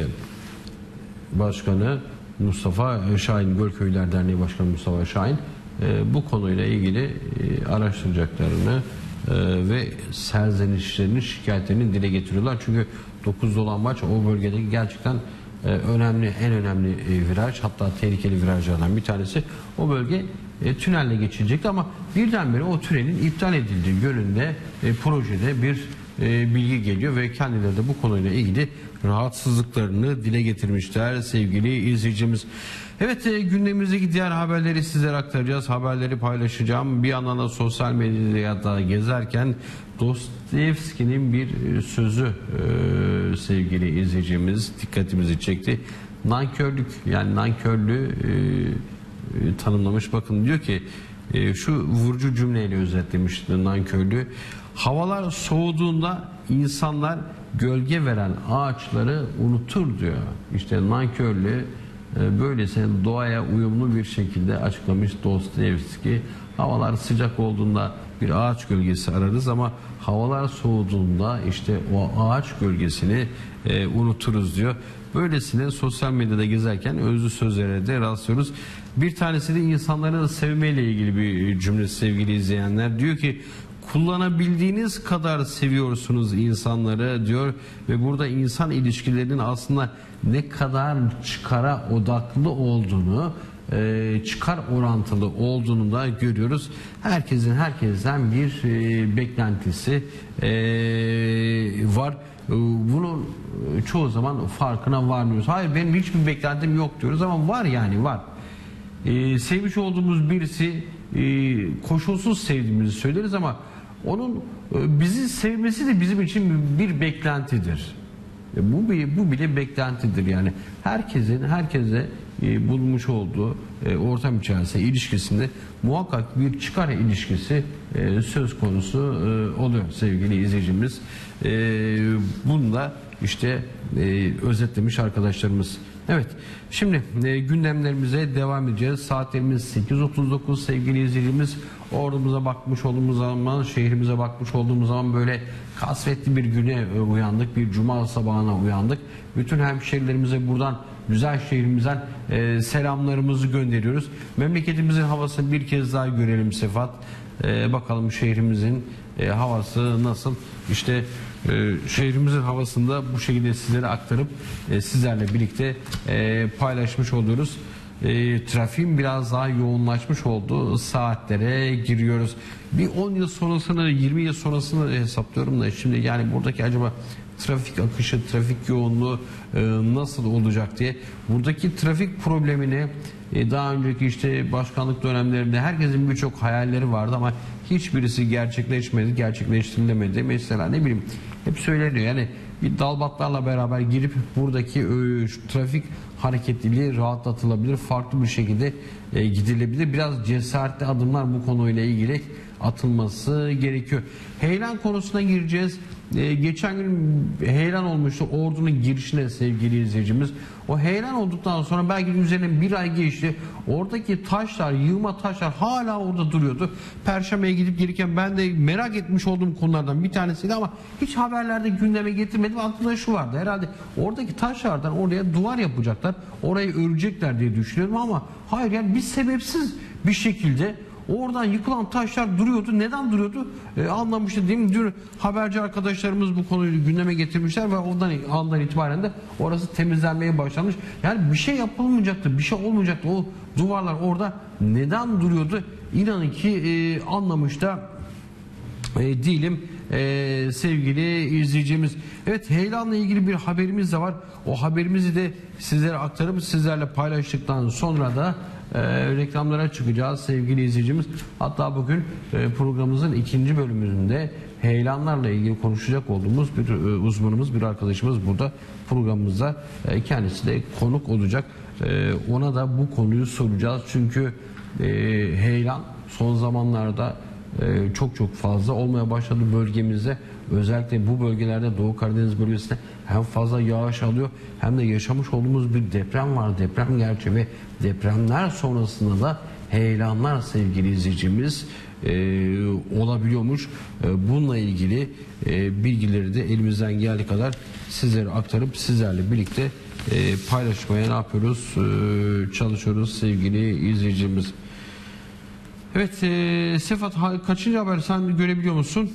Başkanı Mustafa Şahin, Gölköylüler Derneği Başkanı Mustafa Şahin e, bu konuyla ilgili e, araştıracaklarını e, ve serzenişlerini, şikayetlerini dile getiriyorlar. Çünkü dokuz Dolambaç o bölgedeki gerçekten e, önemli, en önemli e, viraj, hatta tehlikeli virajlardan bir tanesi. O bölge e, tünelle geçilecekti ama birdenbire o tünelin iptal edildiği yönünde e, projede bir e, bilgi geliyor ve kendileri de bu konuyla ilgili rahatsızlıklarını dile getirmişler sevgili izleyicimiz. Evet, e, gündemimizdeki diğer haberleri sizlere aktaracağız. Haberleri paylaşacağım. Bir yandan da sosyal medyada gezerken Dostoyevski'nin bir sözü e, sevgili izleyicimiz dikkatimizi çekti. Nankörlük, yani nankörlüğü e, e, tanımlamış. Bakın diyor ki e, şu vurucu cümleyle özetlemiş nankörlüğü. Havalar soğuduğunda insanlar gölge veren ağaçları unutur diyor. İşte nankörlüğü e, böylesine doğaya uyumlu bir şekilde açıklamış Dostoyevski. Havalar sıcak olduğunda bir ağaç gölgesi ararız ama havalar soğuduğunda işte o ağaç gölgesini e, unuturuz diyor. Böylesine sosyal medyada gezerken özlü sözlere de rastlıyoruz. Bir tanesi de insanları sevmeyle ilgili bir cümle sevgili izleyenler. Diyor ki kullanabildiğiniz kadar seviyorsunuz insanları diyor ve burada insan ilişkilerinin aslında ne kadar çıkara odaklı olduğunu, e, çıkar orantılı olduğunu da görüyoruz. Herkesin herkesten bir e, beklentisi e, var. Bunun çoğu zaman farkına varmıyoruz. Hayır, benim hiçbir beklentim yok diyoruz ama var, yani var. Ee, sevmiş olduğumuz birisi e, koşulsuz sevdiğimizi söyleriz ama onun e, bizi sevmesi de bizim için bir beklentidir. E, bu bu bile beklentidir yani. Herkesin herkese e, bulmuş olduğu e, ortam içerisinde ilişkisinde muhakkak bir çıkar ilişkisi e, söz konusu e, oluyor sevgili izleyicimiz. E, bunu da işte e, özetlemiş arkadaşlarımız. Evet, şimdi e, gündemlerimize devam edeceğiz. Saatlerimiz sekiz otuz dokuz sevgili izleyicimiz. Ordumuza bakmış olduğumuz zaman, şehrimize bakmış olduğumuz zaman böyle kasvetli bir güne e, uyandık. Bir cuma sabahına uyandık. Bütün hemşehrilerimize buradan, güzel şehrimizden e, selamlarımızı gönderiyoruz. Memleketimizin havasını bir kez daha görelim Sefat. E, bakalım şehrimizin e, havası nasıl? İşte e, şehrimizin havasında bu şekilde sizlere aktarıp e, sizlerle birlikte e, paylaşmış oluyoruz. E, trafiğin biraz daha yoğunlaşmış olduğu saatlere giriyoruz. Bir on yıl sonrasını, yirmi yıl sonrasını hesaplıyorum da şimdi yani buradaki acaba trafik akışı, trafik yoğunluğu e, nasıl olacak diye. Buradaki trafik problemini e, daha önceki işte başkanlık dönemlerinde herkesin birçok hayalleri vardı ama hiçbirisi gerçekleşmedi, gerçekleştirilemedi. Mesela ne bileyim hep söyleniyor yani bir dalbatlarla beraber girip buradaki e, trafik hareketliliği rahatlatılabilir, farklı bir şekilde e, gidilebilir. Biraz cesaretli adımlar bu konuyla ilgili atılması gerekiyor. Heyelan konusuna gireceğiz. Ee, geçen gün heyelan olmuştu Ordu'nun girişine sevgili izleyicimiz. O heyelan olduktan sonra belki üzerine bir ay geçti. Oradaki taşlar, yığma taşlar hala orada duruyordu. Perşembe'ye gidip gelirken ben de merak etmiş olduğum konulardan bir tanesiydi ama hiç haberlerde gündeme getirmedim. Aklımda şu vardı. Herhalde oradaki taşlardan oraya duvar yapacaklar. Orayı örecekler diye düşünüyorum ama hayır, yani bir sebepsiz bir şekilde oradan yıkılan taşlar duruyordu. Neden duruyordu? Ee, anlamıştı değil mi? Dün haberci arkadaşlarımız bu konuyu gündeme getirmişler ve ondan andan itibaren de orası temizlenmeye başlamış. Yani bir şey yapılmayacaktı, bir şey olmayacaktı. O duvarlar orada neden duruyordu? İnanın ki e, anlamış da e, değilim e, sevgili izleyicimiz. Evet, heyelanla ilgili bir haberimiz de var. O haberimizi de sizlere aktarıp sizlerle paylaştıktan sonra da e, reklamlara çıkacağız sevgili izleyicimiz. Hatta bugün e, programımızın ikinci bölümünde heyelanlarla ilgili konuşacak olduğumuz bir e, uzmanımız, bir arkadaşımız burada programımızda. E, kendisi de konuk olacak. E, ona da bu konuyu soracağız. Çünkü e, heyelan son zamanlarda e, çok çok fazla olmaya başladı bölgemizde. Özellikle bu bölgelerde, Doğu Karadeniz bölgesinde hem fazla yağış alıyor hem de yaşamış olduğumuz bir deprem var. Deprem gerçi ve depremler sonrasında da heyelanlar sevgili izleyicimiz e, olabiliyormuş. E, bununla ilgili e, bilgileri de elimizden geldiği kadar sizlere aktarıp sizlerle birlikte e, paylaşmaya ne yapıyoruz? E, çalışıyoruz sevgili izleyicimiz. Evet, e, Sefat, kaçıncı haber sen görebiliyor musun?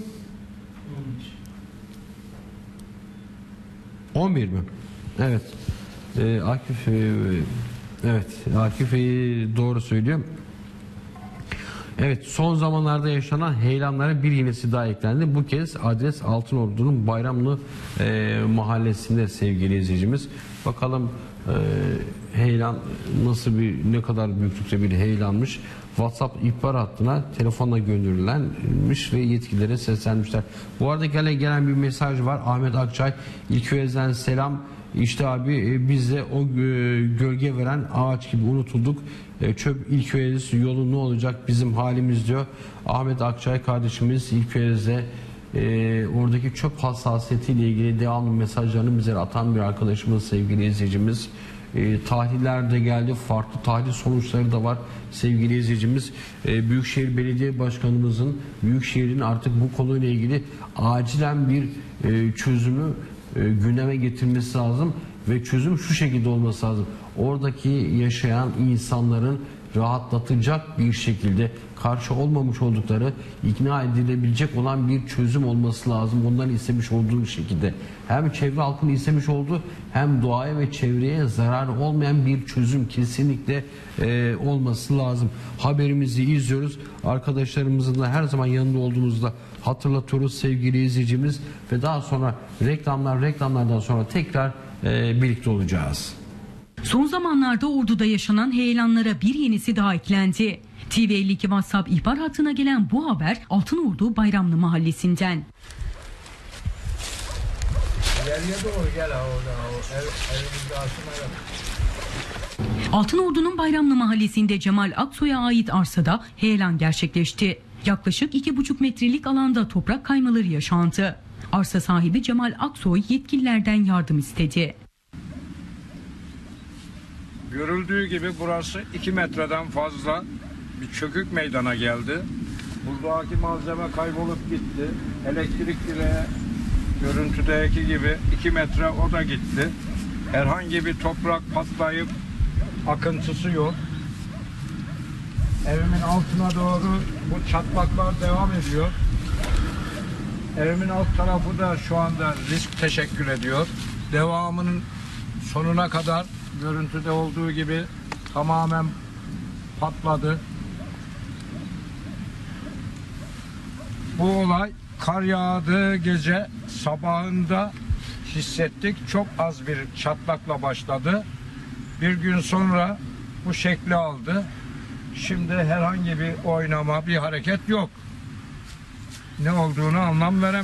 on bir mi? Evet. Ee, Akif e, evet, Akif e, doğru söylüyor. Evet, son zamanlarda yaşanan heyelanlara bir yenisi daha eklendi. Bu kez adres Altınordu'nun Bayramlı e, mahallesinde sevgili izleyicimiz. Bakalım e, heyelan nasıl bir, ne kadar büyüklükte bir heyelanmış. WhatsApp ihbar hattına telefonla gönderilenmiş ve yetkililere seslenmişler. Bu arada gelen, gelen bir mesaj var. Ahmet Akçay İlköy'den selam. İşte abi biz de o gölge veren ağaç gibi unutulduk. Çöp İlköy'de yolu ne olacak bizim halimiz diyor. Ahmet Akçay kardeşimiz İlköy'de e, oradaki çöp hassasiyetiyle ilgili devamlı mesajlarını bize atan bir arkadaşımız, sevgili izleyicimiz. E, tahliller de geldi. Farklı tahlil sonuçları da var sevgili izleyicimiz. E, Büyükşehir Belediye Başkanımızın Büyükşehir'in artık bu konuyla ilgili acilen bir e, çözümü e, gündeme getirmesi lazım ve çözüm şu şekilde olması lazım. Oradaki yaşayan insanların rahatlatacak bir şekilde karşı olmamış oldukları, ikna edilebilecek olan bir çözüm olması lazım. Onların istemiş olduğu şekilde. Hem çevre halkının istemiş olduğu hem doğaya ve çevreye zararı olmayan bir çözüm kesinlikle e, olması lazım. Haberimizi izliyoruz. Arkadaşlarımızın da her zaman yanında olduğumuzda hatırlatıyoruz sevgili izleyicimiz ve daha sonra reklamlar, reklamlardan sonra tekrar e, birlikte olacağız. Son zamanlarda Ordu'da yaşanan heyelanlara bir yenisi daha eklendi. T V elli iki WhatsApp ihbar hattına gelen bu haber Altınordu Bayramlı mahallesinden. Altınordu'nun Bayramlı mahallesinde Cemal Aksoy'a ait arsada heyelan gerçekleşti. Yaklaşık iki buçuk metrelik alanda toprak kaymaları yaşandı. Arsa sahibi Cemal Aksoy yetkililerden yardım istedi. Görüldüğü gibi burası iki metreden fazla bir çökük meydana geldi. Buradaki malzeme kaybolup gitti. Elektrik direği görüntüdeki gibi iki metre o da gitti. Herhangi bir toprak patlayıp akıntısı yok. Evimin altına doğru bu çatlaklar devam ediyor. Evimin alt tarafı da şu anda risk teşekkür ediyor. Devamının sonuna kadar görüntüde olduğu gibi tamamen patladı. Bu olay kar yağdığı gece sabahında hissettik. Çok az bir çatlakla başladı. Bir gün sonra bu şekli aldı. Şimdi herhangi bir oynama, bir hareket yok. Ne olduğunu anlam veremem.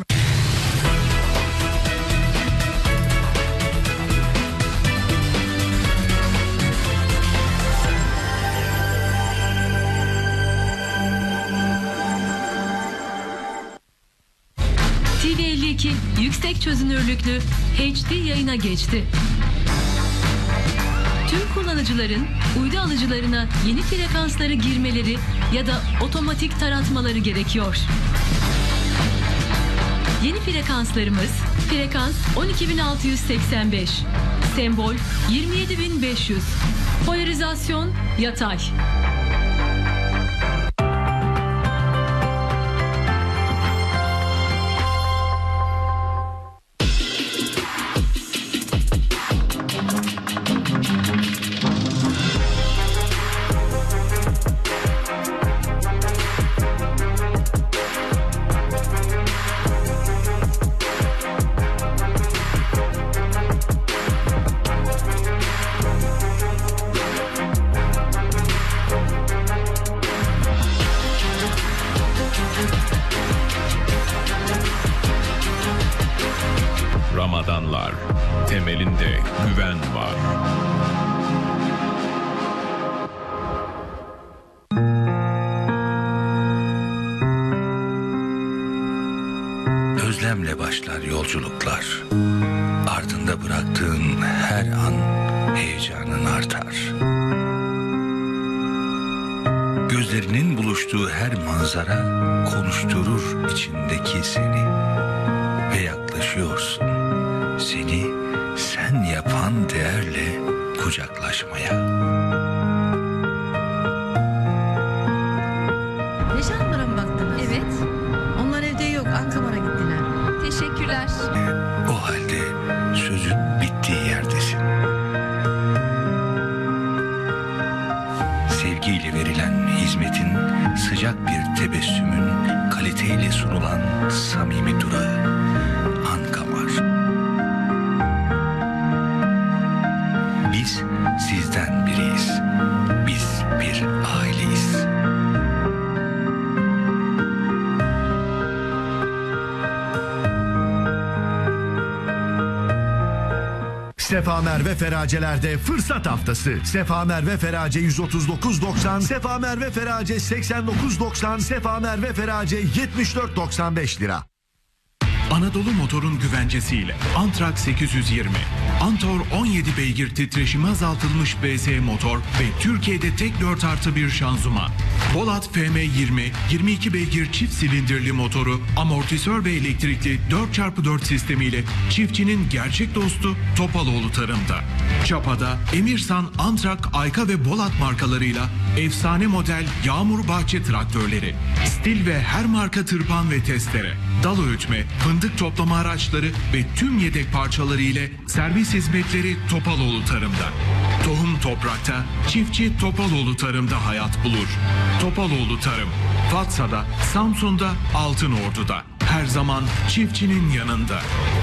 T V elli iki yüksek çözünürlüklü H D yayına geçti. Tüm kullanıcıların uydu alıcılarına yeni frekansları girmeleri ya da otomatik taratmaları gerekiyor. Yeni frekanslarımız frekans on iki bin altı yüz seksen beş, sembol yirmi yedi bin beş yüz, polarizasyon yatay. Ramadanlar, temelinde güven var. Özlemle başlar yolculuklar. Ardında bıraktığın her an heyecanın artar. Gözlerinin buluştuğu her manzara konuşturur içindeki seni. Ve yaklaşıyorsun seni sen yapan değerle kucaklaşmaya. Nişanlılara mı baktınız? Evet. Onlar evde yok, Ankara'ya gittiler. Teşekkürler. O halde sözün bittiği yerdesin. Sevgiyle verilen hizmetin, sıcak bir tebessümün, kaliteyle sunulan samimi durağı. Biz sizden biriyiz. Biz bir aileyiz. Sefa Merve Feraceler'de fırsat haftası. Sefa Merve Ferace yüz otuz dokuz doksan, Sefa Merve Ferace seksen dokuz doksan, Sefa Merve Ferace yetmiş dört doksan beş lira. Anadolu Motor'un güvencesiyle Antrak sekiz yüz yirmi, Antor on yedi beygir titreşimi azaltılmış B S motor ve Türkiye'de tek dört artı bir şanzıman. Bolat F M yirmi, yirmi iki beygir çift silindirli motoru, amortisör ve elektrikli dört çarpı dört sistemiyle çiftçinin gerçek dostu Topaloğlu Tarım'da. Çapa'da Emirsan, Antrak, Ayka ve Bolat markalarıyla efsane model Yağmur Bahçe traktörleri, stil ve her marka tırpan ve testere, dal öğütme, fındık toplama araçları ve tüm yedek parçaları ile servis hizmetleri Topaloğlu Tarım'da. Tohum toprakta, çiftçi Topaloğlu Tarım'da hayat bulur. Topaloğlu Tarım, Fatsa'da, Samsun'da, Altınordu'da. Her zaman çiftçinin yanında.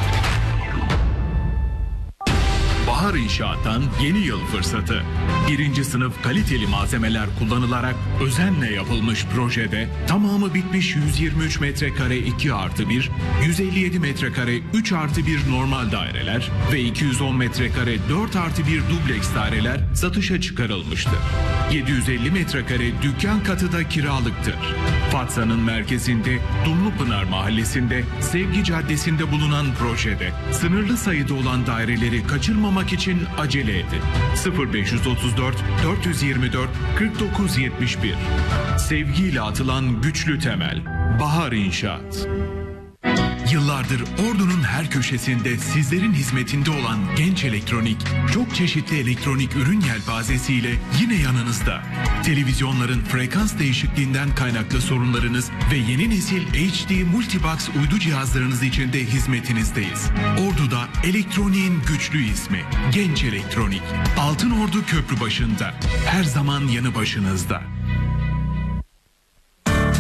Bahar İnşaat'tan yeni yıl fırsatı. Birinci sınıf kaliteli malzemeler kullanılarak özenle yapılmış projede tamamı bitmiş yüz yirmi üç metrekare iki artı bir, yüz elli yedi metrekare üç artı bir normal daireler ve iki yüz on metrekare dört artı bir dubleks daireler satışa çıkarılmıştır. yedi yüz elli metrekare dükkan katı da kiralıktır. Fatsa'nın merkezinde Dumlupınar Mahallesi'nde Sevgi Caddesi'nde bulunan projede sınırlı sayıda olan daireleri kaçırmamak için acele edin. sıfır beş otuz dört dört yirmi dört kırk dokuz yetmiş bir. Sevgiyle atılan güçlü temel. Bahar İnşaat. Yıllardır Ordu'nun her köşesinde sizlerin hizmetinde olan Genç Elektronik, çok çeşitli elektronik ürün yelpazesiyle yine yanınızda. Televizyonların frekans değişikliğinden kaynaklı sorunlarınız ve yeni nesil H D Multibox uydu cihazlarınız için de hizmetinizdeyiz. Ordu'da elektroniğin güçlü ismi Genç Elektronik. Altınordu Köprü başında. Her zaman yanı başınızda.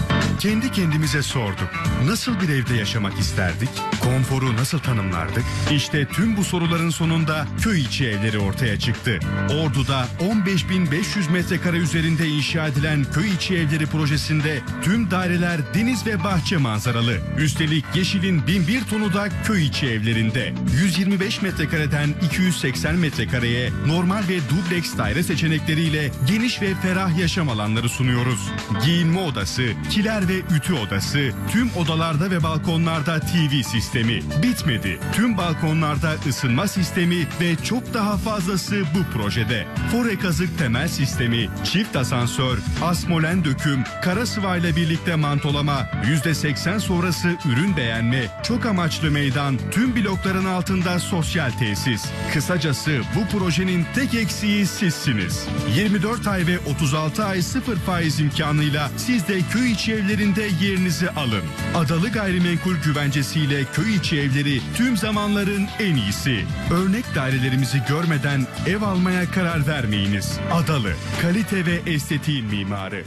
Kendi kendimize sorduk. Nasıl bir evde yaşamak isterdik? Konforu nasıl tanımlardık? İşte tüm bu soruların sonunda köy içi evleri ortaya çıktı. Ordu'da on beş bin beş yüz metrekare üzerinde inşa edilen köy içi evleri projesinde tüm daireler deniz ve bahçe manzaralı. Üstelik yeşilin bin bir tonu da köy içi evlerinde. yüz yirmi beş metrekareden iki yüz seksen metrekareye normal ve dubleks daire seçenekleriyle geniş ve ferah yaşam alanları sunuyoruz. Giyinme odası, kiler ve ütü odası, tüm odalarda ve balkonlarda T V sistemi. Bitmedi. Tüm balkonlarda ısınma sistemi ve çok daha fazlası bu projede. Fore kazık temel sistemi, çift asansör, asmolen döküm, kara sıvayla birlikte mantolama, yüzde seksen sonrası ürün beğenme, çok amaçlı meydan, tüm blokların altında sosyal tesis. Kısacası bu projenin tek eksiği sizsiniz. yirmi dört ay ve otuz altı ay sıfır faiz imkanıyla siz de köy içi evlerinde yerinizi alın. Adalı Gayrimenkul güvencesiyle köy içi evleri tüm zamanların en iyisi. Örnek dairelerimizi görmeden ev almaya karar vermeyiniz. Adalı, kalite ve estetiğin mimarı.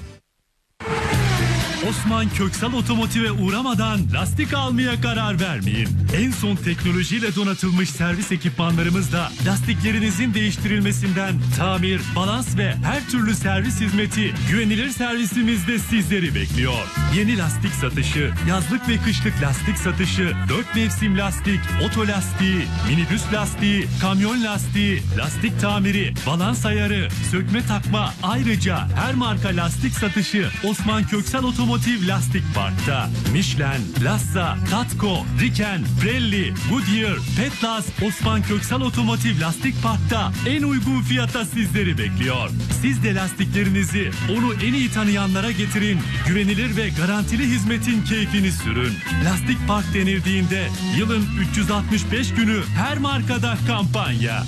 Osman Köksal Otomotiv'e uğramadan lastik almaya karar vermeyin. En son teknolojiyle donatılmış servis ekipmanlarımızla lastiklerinizin değiştirilmesinden tamir, balans ve her türlü servis hizmeti güvenilir servisimizde sizleri bekliyor. Yeni lastik satışı, yazlık ve kışlık lastik satışı, dört mevsim lastik, oto lastiği, minibüs lastiği, kamyon lastiği, lastik tamiri, balans ayarı, sökme takma, ayrıca her marka lastik satışı Osman Köksal Otomotiv Lastik Park'ta. Michelin, Lassa, Tatco, Riken, Pirelli, Goodyear, Petlas, Osman Köksal Otomotiv Lastik Park'ta en uygun fiyata sizleri bekliyor. Siz de lastiklerinizi onu en iyi tanıyanlara getirin. Güvenilir ve garantili hizmetin keyfini sürün. Lastik Park denildiğinde yılın üç yüz altmış beş günü her markada kampanya.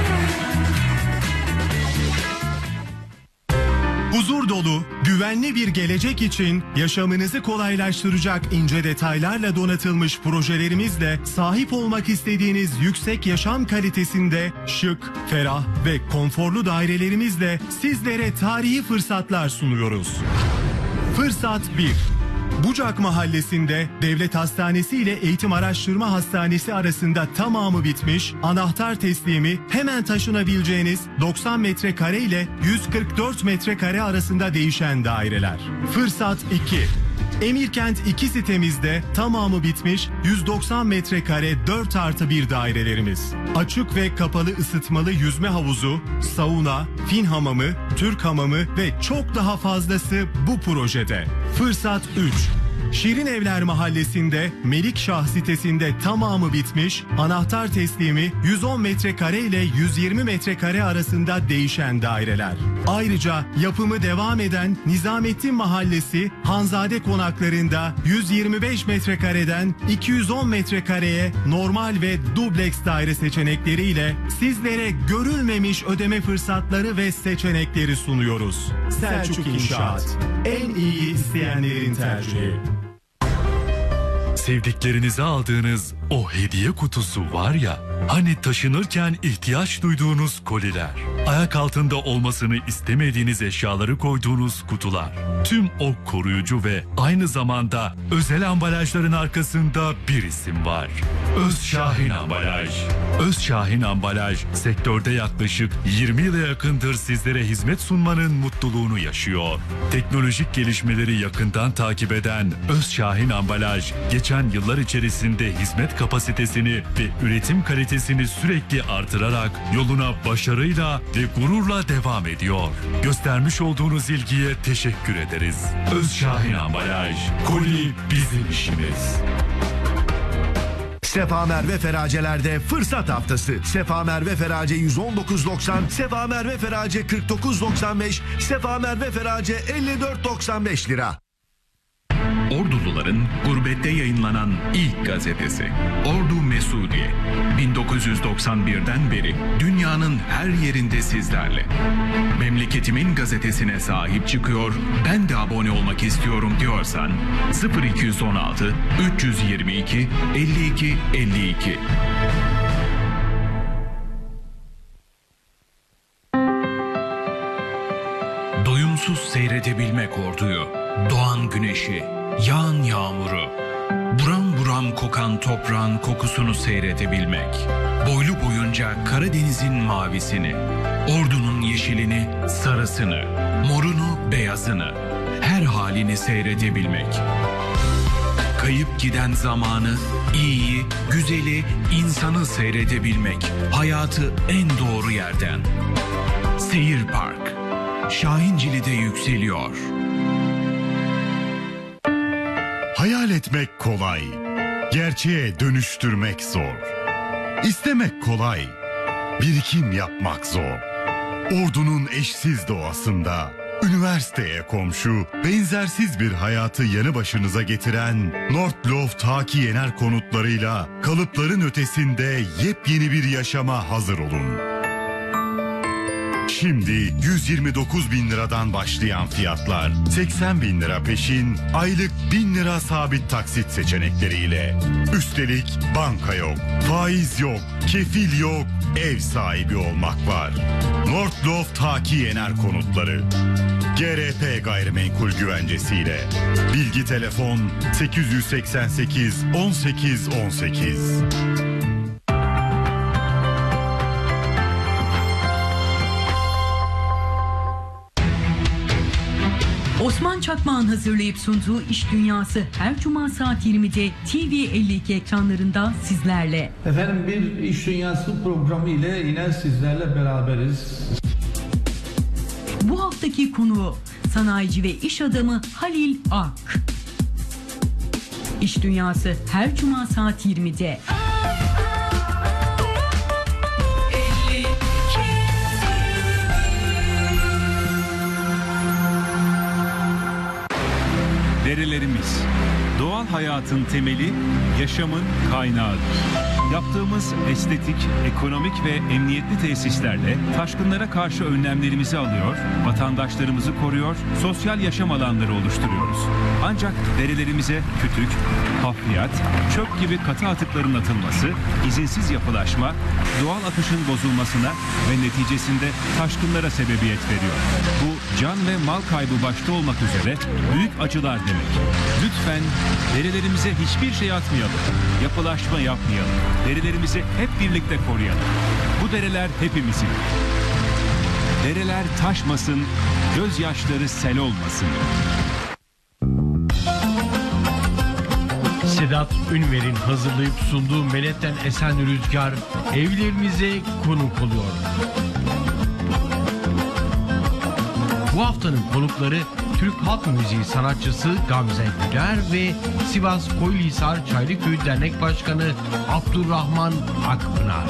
Huzur dolu, güvenli bir gelecek için yaşamınızı kolaylaştıracak ince detaylarla donatılmış projelerimizle sahip olmak istediğiniz yüksek yaşam kalitesinde şık, ferah ve konforlu dairelerimizle sizlere tarihi fırsatlar sunuyoruz. Fırsat bir. Bucak Mahallesi'nde Devlet Hastanesi ile Eğitim Araştırma Hastanesi arasında tamamı bitmiş, anahtar teslimi hemen taşınabileceğiniz doksan metrekare ile yüz kırk dört metrekare arasında değişen daireler. Fırsat iki. Emirkent iki sitemizde tamamı bitmiş yüz doksan metrekare dört artı bir dairelerimiz. Açık ve kapalı ısıtmalı yüzme havuzu, sauna, fin hamamı, Türk hamamı ve çok daha fazlası bu projede. Fırsat üç. Şirin Evler Mahallesi'nde Melikşah sitesinde tamamı bitmiş, anahtar teslimi yüz on metrekare ile yüz yirmi metrekare arasında değişen daireler. Ayrıca yapımı devam eden Nizamettin Mahallesi Hanzade konaklarında yüz yirmi beş metrekareden iki yüz on metrekareye normal ve dubleks daire seçenekleriyle sizlere görülmemiş ödeme fırsatları ve seçenekleri sunuyoruz. Selçuk İnşaat, en iyi isteyenlerin tercihi. Sevdiklerinize aldığınız o hediye kutusu var ya, hani taşınırken ihtiyaç duyduğunuz koliler, ayak altında olmasını istemediğiniz eşyaları koyduğunuz kutular, tüm o koruyucu ve aynı zamanda özel ambalajların arkasında bir isim var. Özşahin Ambalaj. Özşahin Ambalaj sektörde yaklaşık yirmi yıla yakındır sizlere hizmet sunmanın mutluluğunu yaşıyor. Teknolojik gelişmeleri yakından takip eden Özşahin Ambalaj, geçen yıllar içerisinde hizmet kapasitesini ve üretim kalitesini sürekli artırarak yoluna başarıyla ve gururla devam ediyor. Göstermiş olduğunuz ilgiye teşekkür ederiz. Özşahin Ambalaj, koli bizim işimiz. Sefa Merve Feraceler'de fırsat haftası. Sefa Merve Ferace yüz on dokuz doksan, Sefa Merve Ferace kırk dokuz doksan beş, Sefa Merve Ferace elli dört doksan beş lira. Orduluların gurbette yayınlanan ilk gazetesi Ordu Mesudiye. bin dokuz yüz doksan birden beri dünyanın her yerinde sizlerle. Memleketimin gazetesine sahip çıkıyor, ben de abone olmak istiyorum diyorsan sıfır iki yüz on altı üç yüz yirmi iki elli iki elli iki. Doyumsuz seyredebilmek orduyu, doğan güneşi, yağan yağmuru, buram buram kokan toprağın kokusunu seyredebilmek, boylu boyunca Karadeniz'in mavisini, Ordu'nun yeşilini, sarısını, morunu, beyazını, her halini seyredebilmek. Kayıp giden zamanı, iyiyi, güzeli, insanı seyredebilmek. Hayatı en doğru yerden. Seyir Park, Şahincili'de yükseliyor. Hayal etmek kolay, gerçeğe dönüştürmek zor. İstemek kolay, birikim yapmak zor. Ordu'nun eşsiz doğasında, üniversiteye komşu, benzersiz bir hayatı yanı başınıza getiren Nordloft Haki Yener konutlarıyla kalıpların ötesinde yepyeni bir yaşama hazır olun. Şimdi yüz yirmi dokuz bin liradan başlayan fiyatlar, seksen bin lira peşin, aylık bin lira sabit taksit seçenekleriyle. Üstelik banka yok, faiz yok, kefil yok, ev sahibi olmak var. Nordloft Haki Yener konutları. G R P Gayrimenkul güvencesiyle. Bilgi telefon sekiz yüz seksen sekiz on sekiz on sekiz. Osman Çakmak'ın hazırlayıp sunduğu İş Dünyası her cuma saat yirmide T V elli iki ekranlarında sizlerle. Efendim bir İş Dünyası programı ile yine sizlerle beraberiz. Bu haftaki konuğu sanayici ve iş adamı Halil Ak. İş Dünyası her cuma saat yirmide. Derelerimiz, doğal hayatın temeli, yaşamın kaynağıdır. Yaptığımız estetik, ekonomik ve emniyetli tesislerle taşkınlara karşı önlemlerimizi alıyor, vatandaşlarımızı koruyor, sosyal yaşam alanları oluşturuyoruz. Ancak derelerimize kütük, hafriyat, çöp gibi katı atıkların atılması, izinsiz yapılaşma, doğal akışın bozulmasına ve neticesinde taşkınlara sebebiyet veriyor. Bu can ve mal kaybı başta olmak üzere büyük acılar demek. Lütfen derelerimize hiçbir şey atmayalım, yapılaşma yapmayalım. Derelerimizi hep birlikte koruyalım. Bu dereler hepimizin. Dereler taşmasın, gözyaşları sel olmasın. Sedat Ünver'in hazırlayıp sunduğu Melek'ten Esen Rüzgar evlerimize konuk oluyor. Bu haftanın konukları Türk Halk Müziği sanatçısı Gamze Güler ve Sivas Koyunhisar Çaylıköy Dernek Başkanı Abdurrahman Akpınar.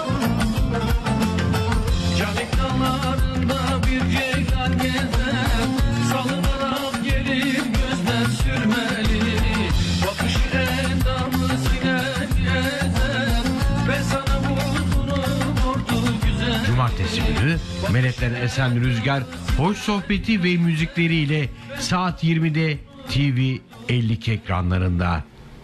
Canik dağlarında bir ceylan gezer, salınarak gelir gözler sürmeli. Bakışı endamı siner gezer, ben sana vurdurum ordu güzel. Cumartesi günü Melek'ten Esen Rüzgar hoş sohbeti ve müzikleriyle saat yirmide T V elli iki ekranlarında.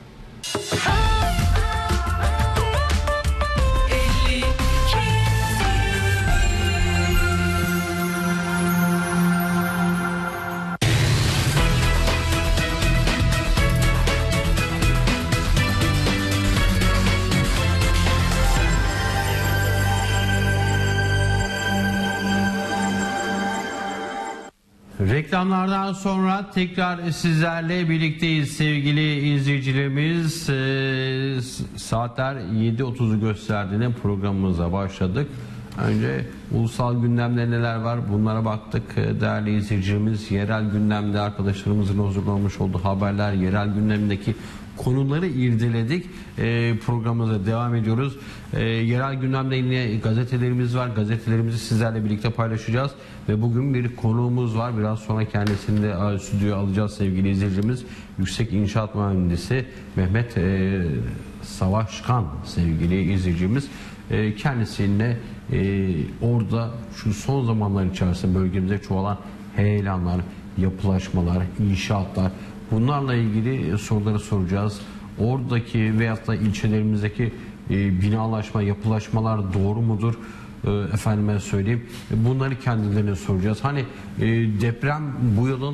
Reklamlardan sonra tekrar sizlerle birlikteyiz sevgili izleyicilerimiz. Ee, saatler yedi otuzu gösterdiğinde programımıza başladık. Önce ulusal gündemde neler var bunlara baktık. Değerli izleyicilerimiz, yerel gündemde arkadaşlarımızın hazırlamış olduğu haberler, yerel gündemdeki konuları irdeledik. E, programımıza devam ediyoruz. E, yerel gündemde yine gazetelerimiz var. Gazetelerimizi sizlerle birlikte paylaşacağız. Ve bugün bir konuğumuz var. Biraz sonra kendisini de stüdyoya alacağız sevgili izleyicimiz. Yüksek İnşaat Mühendisi Mehmet e, Savaşkan sevgili izleyicimiz. E, kendisine e, orada şu son zamanlar içerisinde bölgemize çoğalan heyelanlar, yapılaşmalar, inşaatlar, bunlarla ilgili soruları soracağız. Oradaki veyahut da ilçelerimizdeki e, binalaşma, yapılaşmalar doğru mudur? E, efendime söyleyeyim. Bunları kendilerine soracağız. Hani e, deprem bu yılın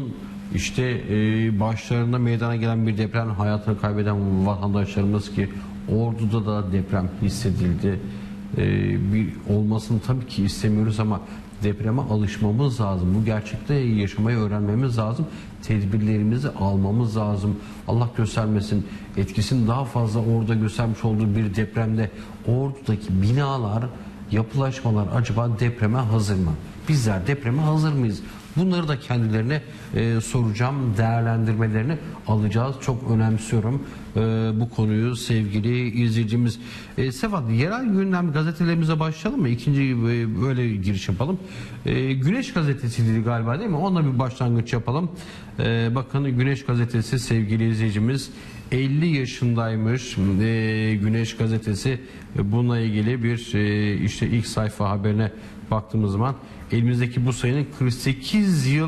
işte e, başlarında meydana gelen bir deprem, hayatını kaybeden vatandaşlarımız ki Ordu'da da deprem hissedildi. E, bir olmasını tabii ki istemiyoruz ama depreme alışmamız lazım. Bu gerçekte yaşamayı öğrenmemiz lazım. Tedbirlerimizi almamız lazım. Allah göstermesin, etkisini daha fazla orada göstermiş olduğu bir depremde Ordu'daki binalar, yapılaşmalar acaba depreme hazır mı? Bizler depreme hazır mıyız? Bunları da kendilerine e, soracağım, değerlendirmelerini alacağız. Çok önemsiyorum e, bu konuyu sevgili izleyicimiz. E, Sefa, yerel gündem gazetelerimize başlayalım mı? İkinci e, böyle giriş yapalım. E, Güneş gazetesiydi galiba, değil mi? Onunla bir başlangıç yapalım. E, bakın Güneş gazetesi sevgili izleyicimiz elli yaşındaymış. E, Güneş gazetesi e, bununla ilgili bir e, işte ilk sayfa haberine baktığımız zaman elimizdeki bu sayının kırk sekiz yıl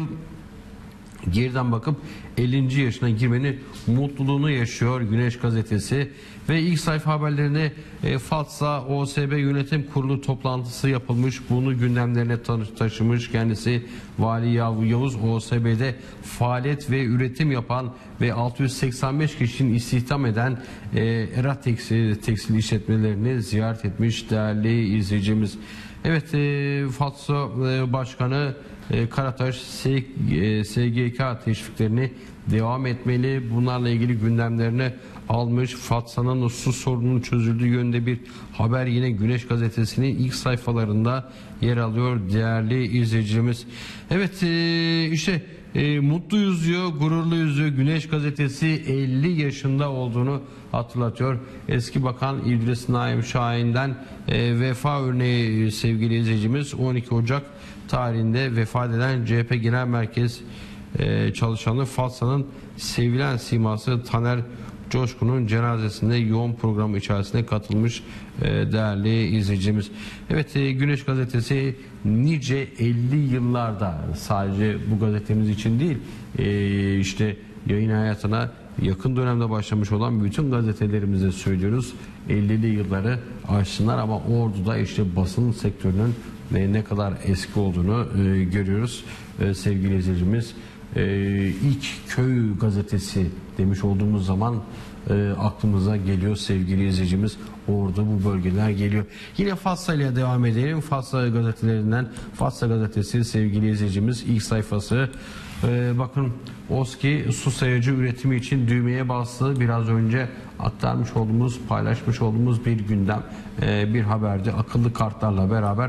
geriden bakıp ellinci yaşına girmenin mutluluğunu yaşıyor Güneş gazetesi ve ilk sayfa haberlerine e, Fatsa O S B Yönetim Kurulu toplantısı yapılmış. Bunu gündemlerine taşımış kendisi Vali Yavuz. O S B'de faaliyet ve üretim yapan ve altı yüz seksen beş kişinin istihdam eden e, Erat tekstil, tekstil işletmelerini ziyaret etmiş değerli izleyicimiz. Evet, e, Fatsa e, Başkanı e, Karataş S, e, S G K teşviklerini devam etmeli. Bunlarla ilgili gündemlerini almış. Fatsa'nın su sorununun çözüldüğü yönde bir haber yine Güneş gazetesinin ilk sayfalarında yer alıyor değerli izleyicimiz. Evet, e, işte e, mutluyuz diyor, gururluyuz diyor. Güneş gazetesi elli yaşında olduğunu hatırlatıyor. Eski Bakan İdris Naim Şahin'den e, vefa örneği sevgili izleyicimiz. on iki Ocak tarihinde vefat eden C H P Genel Merkez e, çalışanı Fatsa'nın sevilen siması Taner Coşkun'un cenazesinde yoğun programı içerisinde katılmış e, değerli izleyicimiz. Evet, e, Güneş gazetesi nice elli yıllarda sadece bu gazetemiz için değil e, işte yayın hayatına yakın dönemde başlamış olan bütün gazetelerimize söylüyoruz. ellili yılları aşsınlar ama Ordu'da işte basın sektörünün ne, ne kadar eski olduğunu e, görüyoruz e, sevgili izleyicimiz. E, ilk köy gazetesi demiş olduğumuz zaman e, aklımıza geliyor sevgili izleyicimiz. Orada bu bölgeler geliyor. Yine Fatsa ile devam edelim. Fatsa gazetelerinden Fatsa gazetesi sevgili izleyicimiz ilk sayfası. Ee, bakın OSKİ su sayacı üretimi için düğmeye bastı. Biraz önce aktarmış olduğumuz, paylaşmış olduğumuz bir gündem, ee, bir haberdi. Akıllı kartlarla beraber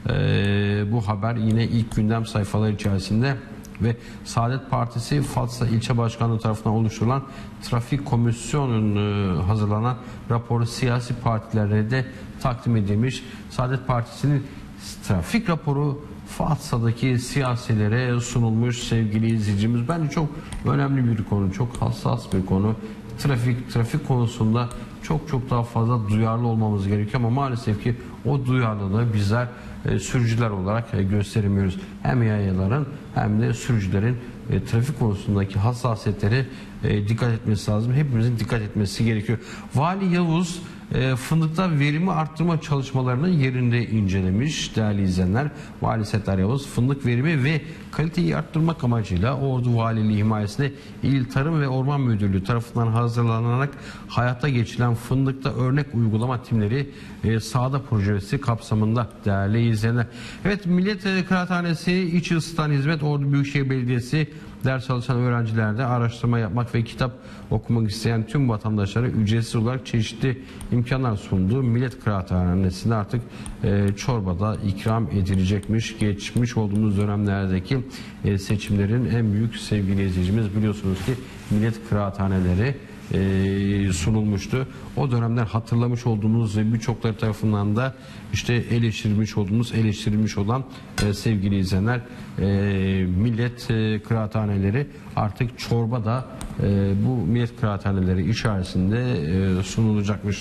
ee, bu haber yine ilk gündem sayfaları içerisinde ve Saadet Partisi Fatsa İlçe Başkanlığı tarafından oluşturulan trafik komisyonunun hazırlanan raporu siyasi partilere de takdim edilmiş. Saadet Partisi'nin trafik raporu Fatsa'daki siyasilere sunulmuş sevgili izleyicimiz. Bence çok önemli bir konu, çok hassas bir konu. Trafik trafik konusunda çok çok daha fazla duyarlı olmamız gerekiyor ama maalesef ki o duyarlılığı bizler e, sürücüler olarak e, gösteremiyoruz. Hem yayaların hem de sürücülerin e, trafik konusundaki hassasiyetleri e, dikkat etmesi lazım. Hepimizin dikkat etmesi gerekiyor. Vali Yavuz e, fındıkta verimi arttırma çalışmalarını yerinde incelemiş değerli izleyenler. Vali Settar Yavuz fındık verimi ve kaliteyi arttırmak amacıyla Ordu Valiliği himayesinde İl Tarım ve Orman Müdürlüğü tarafından hazırlanarak hayata geçirilen fındıkta örnek uygulama timleri e, sahada projesi kapsamında değerli izleyenler. Evet, Millet Kıraathanesi İç Isıtan Hizmet Ordu Büyükşehir Belediyesi ders çalışan öğrencilerde araştırma yapmak ve kitap okumak isteyen tüm vatandaşlara ücretsiz olarak çeşitli imkanlar sunduğu Millet Kıraathanesi'nde artık e, çorbada ikram edilecekmiş. Geçmiş olduğumuz dönemlerdeki e, seçimlerin en büyük sevgili izleyicimiz biliyorsunuz ki Millet Kıraathaneleri e, sunulmuştu. O dönemler hatırlamış olduğumuz ve birçokları tarafından da işte eleştirilmiş olduğumuz, eleştirilmiş olan e, sevgili izleyenler e, millet e, kıraathaneleri artık çorba da e, bu millet kıraathaneleri içerisinde e, sunulacakmış.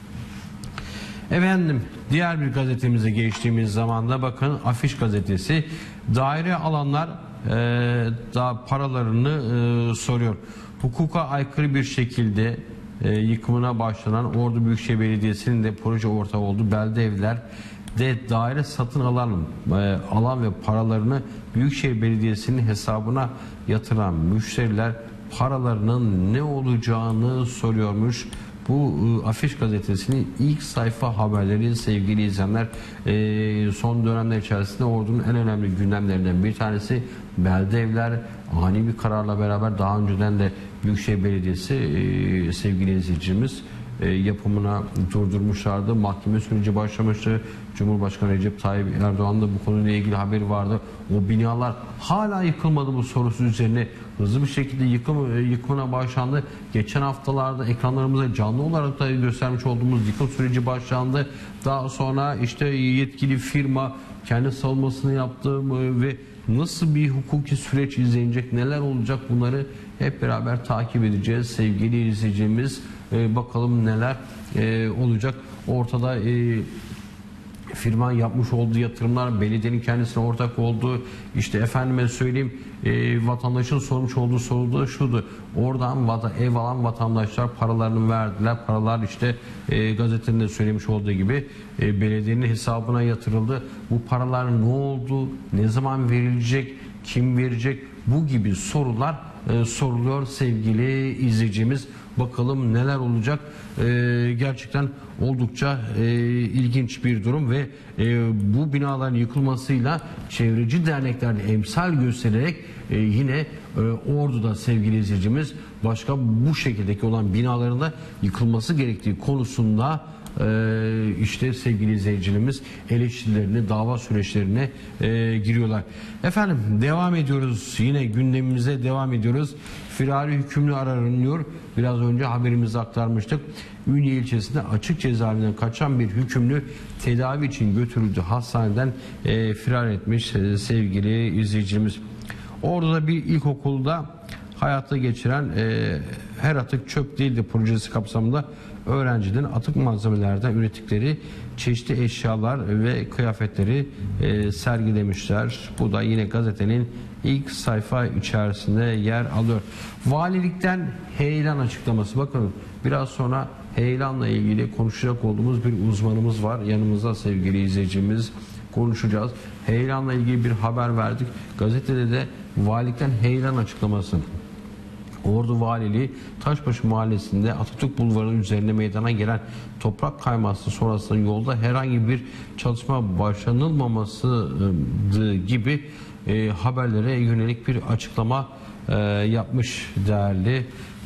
Efendim, diğer bir gazetemize geçtiğimiz zaman da bakın Afiş gazetesi daire alanlar e, da paralarını e, soruyor. Hukuka aykırı bir şekilde e, yıkımına başlanan Ordu Büyükşehir Belediyesi'nin de proje ortağı olduğu belde evler de daire satın alan, e, alan ve paralarını Büyükşehir Belediyesi'nin hesabına yatıran müşteriler paralarının ne olacağını soruyormuş. Bu e, Afiş Gazetesi'nin ilk sayfa haberleri sevgili izleyenler. E, son dönemler içerisinde ordunun en önemli gündemlerinden bir tanesi belde evler. Ani bir kararla beraber daha önceden de Büyükşehir Belediyesi e, sevgili izleyicimiz e, yapımına durdurmuşlardı. Mahkeme süreci başlamıştı. Cumhurbaşkanı Recep Tayyip Erdoğan da bu konuyla ilgili haberi vardı. O binalar hala yıkılmadı bu sorusu üzerine hızlı bir şekilde yıkım, yıkımına başlandı. Geçen haftalarda ekranlarımıza canlı olarak da göstermiş olduğumuz yıkım süreci başlandı. Daha sonra işte yetkili firma kendi savunmasını yaptı ve nasıl bir hukuki süreç izlenecek, neler olacak, bunları hep beraber takip edeceğiz sevgili izleyicimiz. Ee, bakalım neler e, olacak. Ortada e, firman yapmış olduğu yatırımlar, belediyenin kendisine ortak olduğu, işte efendime söyleyeyim e, vatandaşın sormuş olduğu soru da şudu. Oradan vata, ev alan vatandaşlar paralarını verdiler. Paralar işte e, gazetenin de söylemiş olduğu gibi e, belediyenin hesabına yatırıldı. Bu paralar ne oldu? Ne zaman verilecek? Kim verecek? Bu gibi sorular e, soruluyor sevgili izleyicimiz. Bakalım neler olacak. Ee, gerçekten oldukça e, ilginç bir durum ve e, bu binaların yıkılmasıyla çevreci derneklerde emsal göstererek e, yine e, Ordu'da sevgili izleyicimiz başka bu şekildeki olan binaların da yıkılması gerektiği konusunda e, işte sevgili izleyicilerimiz eleştirilerini, dava süreçlerine e, giriyorlar. Efendim devam ediyoruz. Yine gündemimize devam ediyoruz. Firari hükümlü aranıyor. Biraz önce haberimizde aktarmıştık. Ünye ilçesinde açık cezaevinden kaçan bir hükümlü tedavi için götürüldü. Hastaneden e, firar etmiş e, sevgili izleyicimiz. Orada bir ilkokulda hayata geçiren e, her atık çöp değildi projesi kapsamında öğrencilerin atık malzemelerden ürettikleri çeşitli eşyalar ve kıyafetleri e, sergilemişler. Bu da yine gazetenin ilk sayfa içerisinde yer alıyor. Valilikten heyelan açıklaması. Bakın biraz sonra heyelanla ilgili konuşacak olduğumuz bir uzmanımız var. Yanımızda sevgili izleyicimiz, konuşacağız. Heyelanla ilgili bir haber verdik. Gazetede de valilikten heyelan açıklaması. Ordu Valiliği Taşbaşı Mahallesi'nde Atatürk Bulvarı'nın üzerine meydana gelen toprak kayması sonrasında yolda herhangi bir çalışma başlanılmaması gibi e, haberlere yönelik bir açıklama e, yapmış değerli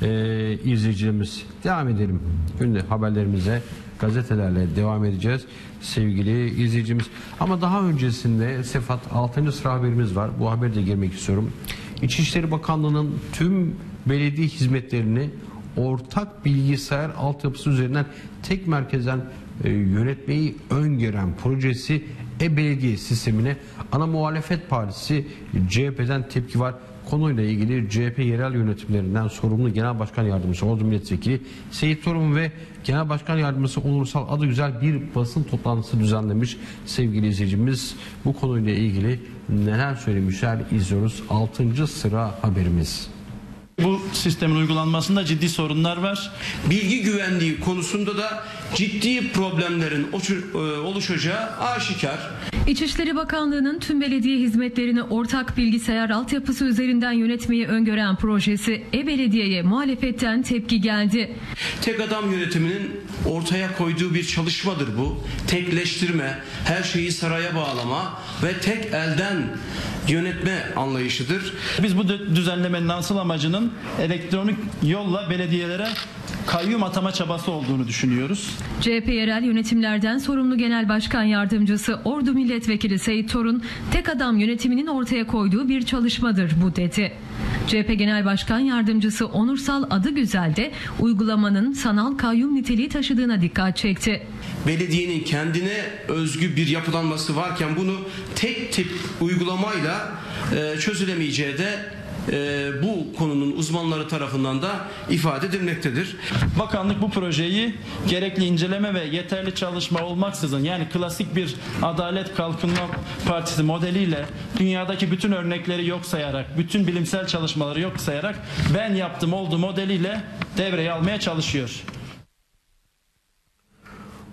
e, izleyicilerimiz. Devam edelim. Günde haberlerimize gazetelerle devam edeceğiz sevgili izleyicimiz. Ama daha öncesinde Sefat altıncı sıra haberimiz var. Bu haberi de girmek istiyorum. İçişleri Bakanlığı'nın tüm belediye hizmetlerini ortak bilgisayar altyapısı üzerinden tek merkezden e, yönetmeyi öngören projesi e-belediye sistemine ana muhalefet partisi C H P'den tepki var. Konuyla ilgili C H P yerel yönetimlerinden sorumlu Genel Başkan Yardımcısı Ordu Milletvekili Seyit Torun ve Genel Başkan Yardımcısı Onursal Adıgüzel bir basın toplantısı düzenlemiş sevgili izleyicimiz. Bu konuyla ilgili neler söylemişler izliyoruz. altıncı sıra haberimiz. Bu sistemin uygulanmasında ciddi sorunlar var. Bilgi güvenliği konusunda da ciddi problemlerin oluşacağı aşikar. İçişleri Bakanlığı'nın tüm belediye hizmetlerini ortak bilgisayar altyapısı üzerinden yönetmeyi öngören projesi e-belediyeye muhalefetten tepki geldi. Tek adam yönetiminin ortaya koyduğu bir çalışmadır bu. Tekleştirme, her şeyi saraya bağlama ve tek elden yönetme anlayışıdır. Biz bu düzenlemenin asıl amacının elektronik yolla belediyelere kayyum atama çabası olduğunu düşünüyoruz. C H P yerel yönetimlerden sorumlu Genel Başkan Yardımcısı Ordu Milletvekili Seyit Torun, tek adam yönetiminin ortaya koyduğu bir çalışmadır bu dedi. C H P Genel Başkan Yardımcısı Onursal Adıgüzel de uygulamanın sanal kayyum niteliği taşıdığına dikkat çekti. Belediyenin kendine özgü bir yapılanması varken bunu tek tip uygulamayla e, çözülemeyeceği de e, bu konunun uzmanları tarafından da ifade edilmektedir. Bakanlık bu projeyi gerekli inceleme ve yeterli çalışma olmaksızın, yani klasik bir Adalet Kalkınma Partisi modeliyle dünyadaki bütün örnekleri yok sayarak, bütün bilimsel çalışmaları yok sayarak ben yaptım olduğu modeliyle devreye almaya çalışıyor.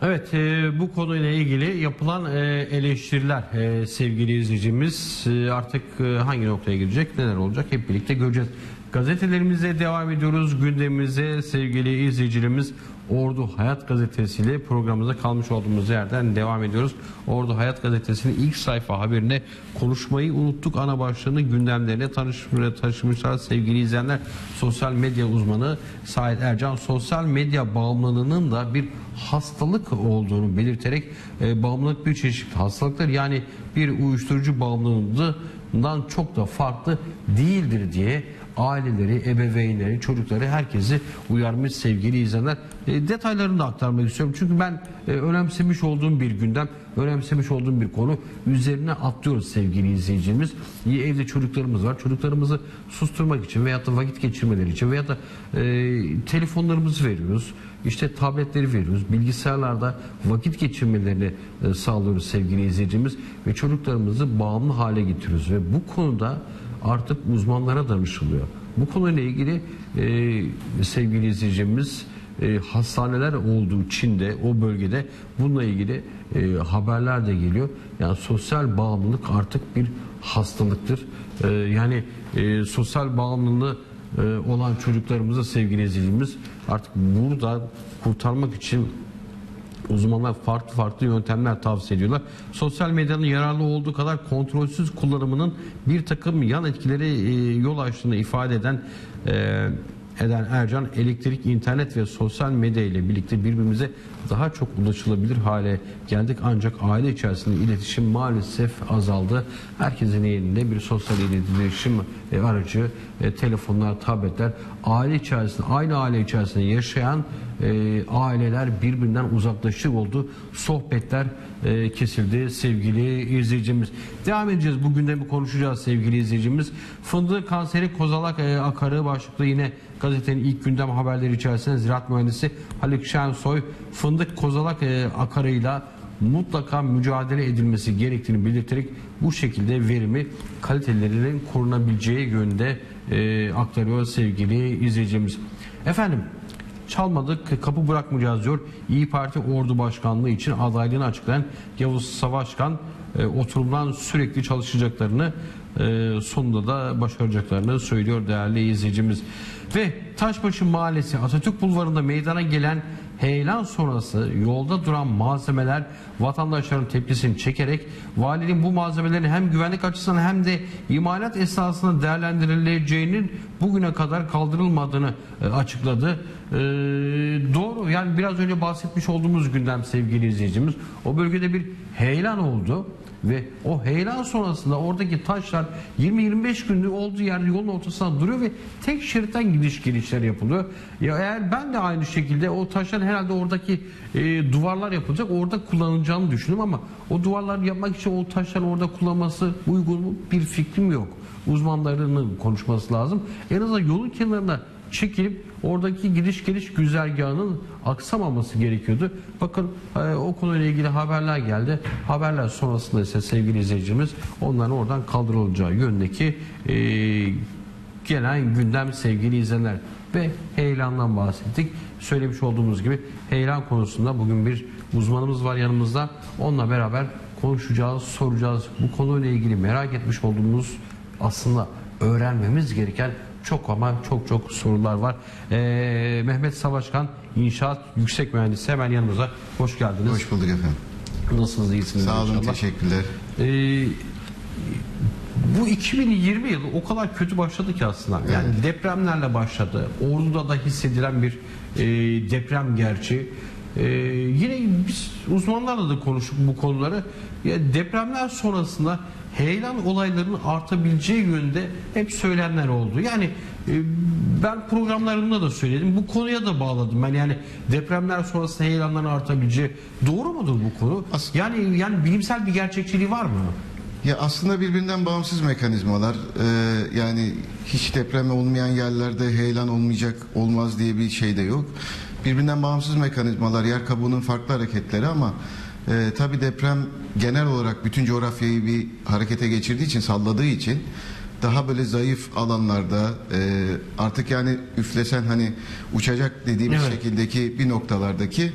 Evet, e, bu konuyla ilgili yapılan e, eleştiriler e, sevgili izleyicimiz e, artık e, hangi noktaya girecek, neler olacak hep birlikte göreceğiz. Gazetelerimize devam ediyoruz. Gündemimize sevgili izleyicilerimiz Ordu Hayat Gazetesi ile programımıza kalmış olduğumuz yerden devam ediyoruz. Ordu Hayat Gazetesi'nin ilk sayfa haberine konuşmayı unuttuk ana başlığını gündemlerine taşımışlar sevgili izleyenler. Sosyal medya uzmanı Sait Ercan sosyal medya bağımlılığının da bir hastalık olduğunu belirterek e, bağımlılık bir çeşit hastalıktır. Yani bir uyuşturucu bağımlılığından çok da farklı değildir diye aileleri, ebeveynleri, çocukları, herkesi uyarmış sevgili izleyenler. E, detaylarını da aktarmak istiyorum. Çünkü ben e, önemsemiş olduğum bir gündem, önemsemiş olduğum bir konu. Üzerine atlıyoruz sevgili izleyicimiz. İyi, evde çocuklarımız var. Çocuklarımızı susturmak için veyahut da vakit geçirmeleri için veyahut da e, telefonlarımızı veriyoruz. İşte tabletleri veriyoruz. Bilgisayarlarda vakit geçirmelerini e, sağlıyoruz sevgili izleyicimiz. Ve çocuklarımızı bağımlı hale getiriyoruz. Ve bu konuda artık uzmanlara danışılıyor. Bu konuyla ilgili e, sevgili izleyicimiz e, hastaneler olduğu Çin'de, o bölgede bununla ilgili e, haberler de geliyor. Yani sosyal bağımlılık artık bir hastalıktır. E, yani e, sosyal bağımlılığı e, olan çocuklarımıza sevgili izleyicimiz artık burada kurtarmak için uzmanlar farklı farklı yöntemler tavsiye ediyorlar. Sosyal medyanın yararlı olduğu kadar kontrolsüz kullanımının bir takım yan etkileri e, yol açtığını ifade eden e, eden Ercan, elektrik, internet ve sosyal medya ile birlikte birbirimize daha çok ulaşılabilir hale geldik. Ancak aile içerisinde iletişim maalesef azaldı. Herkesin elinde bir sosyal iletişim e, aracı, e, telefonlar, tabletler. Aile içerisinde, aynı aile içerisinde yaşayan e, aileler birbirinden uzaklaşır oldu. Sohbetler e, kesildi sevgili izleyicimiz. Devam edeceğiz. Bu gündemi konuşacağız sevgili izleyicimiz. Fındık kanseri kozalak e, akarı başlıklı yine gazetenin ilk gündem haberleri içerisinde ziraat mühendisi Haluk Şensoy fındık kozalak e, akarıyla mutlaka mücadele edilmesi gerektiğini belirterek bu şekilde verimi kalitelerinin korunabileceği yönde e, aktarıyor sevgili izleyicimiz. Efendim, çalmadık, kapı bırakmayacağız diyor. İyi Parti Ordu Başkanlığı için adaylığını açıklayan Yavuz Savaşkan e, oturumdan sürekli çalışacaklarını, e, sonunda da başaracaklarını söylüyor değerli izleyicimiz. Ve Taşbaşı Mahallesi Atatürk Bulvarı'nda meydana gelen heyelan sonrası yolda duran malzemeler vatandaşların tepkisini çekerek valinin bu malzemelerin hem güvenlik açısından hem de imalat esnasında değerlendirileceğinin bugüne kadar kaldırılmadığını e, açıkladı. E, doğru, yani biraz önce bahsetmiş olduğumuz gündem sevgili izleyicimiz, o bölgede bir heyelan oldu. Ve o heyelan sonrasında oradaki taşlar yirmi yirmi beş gündür olduğu yerde yolun ortasında duruyor ve tek şeritten gidiş gelişler yapılıyor. Ya eğer ben de aynı şekilde o taşların herhalde oradaki e, duvarlar yapılacak, orada kullanılacağını düşünüyorum ama o duvarlar yapmak için o taşların orada kullanması uygun mu? Bir fikrim yok. Uzmanlarının konuşması lazım. En azından yolun kenarına çekilip oradaki gidiş geliş güzergahının aksamaması gerekiyordu. Bakın e, o konuyla ilgili haberler geldi. Haberler sonrasında ise sevgili izleyicimiz onların oradan kaldırılacağı yönündeki e, gelen gündem sevgili izleyenler. Ve heyelandan bahsettik. Söylemiş olduğumuz gibi heyelan konusunda bugün bir uzmanımız var yanımızda. Onunla beraber konuşacağız, soracağız. Bu konuyla ilgili merak etmiş olduğumuz, aslında öğrenmemiz gereken çok ama çok çok sorular var. Ee, Mehmet Savaşkan, İnşaat Yüksek Mühendisi, hemen yanımıza. Hoş geldiniz. Hoş bulduk efendim. Nasılsınız, iyisiniz? Sağ olun, inşallah. teşekkürler. Ee, bu iki bin yirmi yılı o kadar kötü başladı ki aslında. Yani evet. Depremlerle başladı. Ordu'da da hissedilen bir e, deprem gerçeği. Ee, yine biz uzmanlarla da konuştuk bu konuları. Ya depremler sonrasında heyelan olaylarının artabileceği yönde hep söylenenler oldu. Yani e, ben programlarımda da söyledim. Bu konuya da bağladım. Ben yani depremler sonrası heyelanların artabileceği, doğru mudur bu konu? As yani yani bilimsel bir gerçekçiliği var mı? Ya aslında birbirinden bağımsız mekanizmalar. Ee, yani hiç deprem olmayan yerlerde heyelan olmayacak, olmaz diye bir şey de yok. Birbirinden bağımsız mekanizmalar, yer kabuğunun farklı hareketleri ama e, tabii deprem genel olarak bütün coğrafyayı bir harekete geçirdiği için, salladığı için daha böyle zayıf alanlarda e, artık yani üflesen hani uçacak dediğimiz evet. şekildeki bir noktalardaki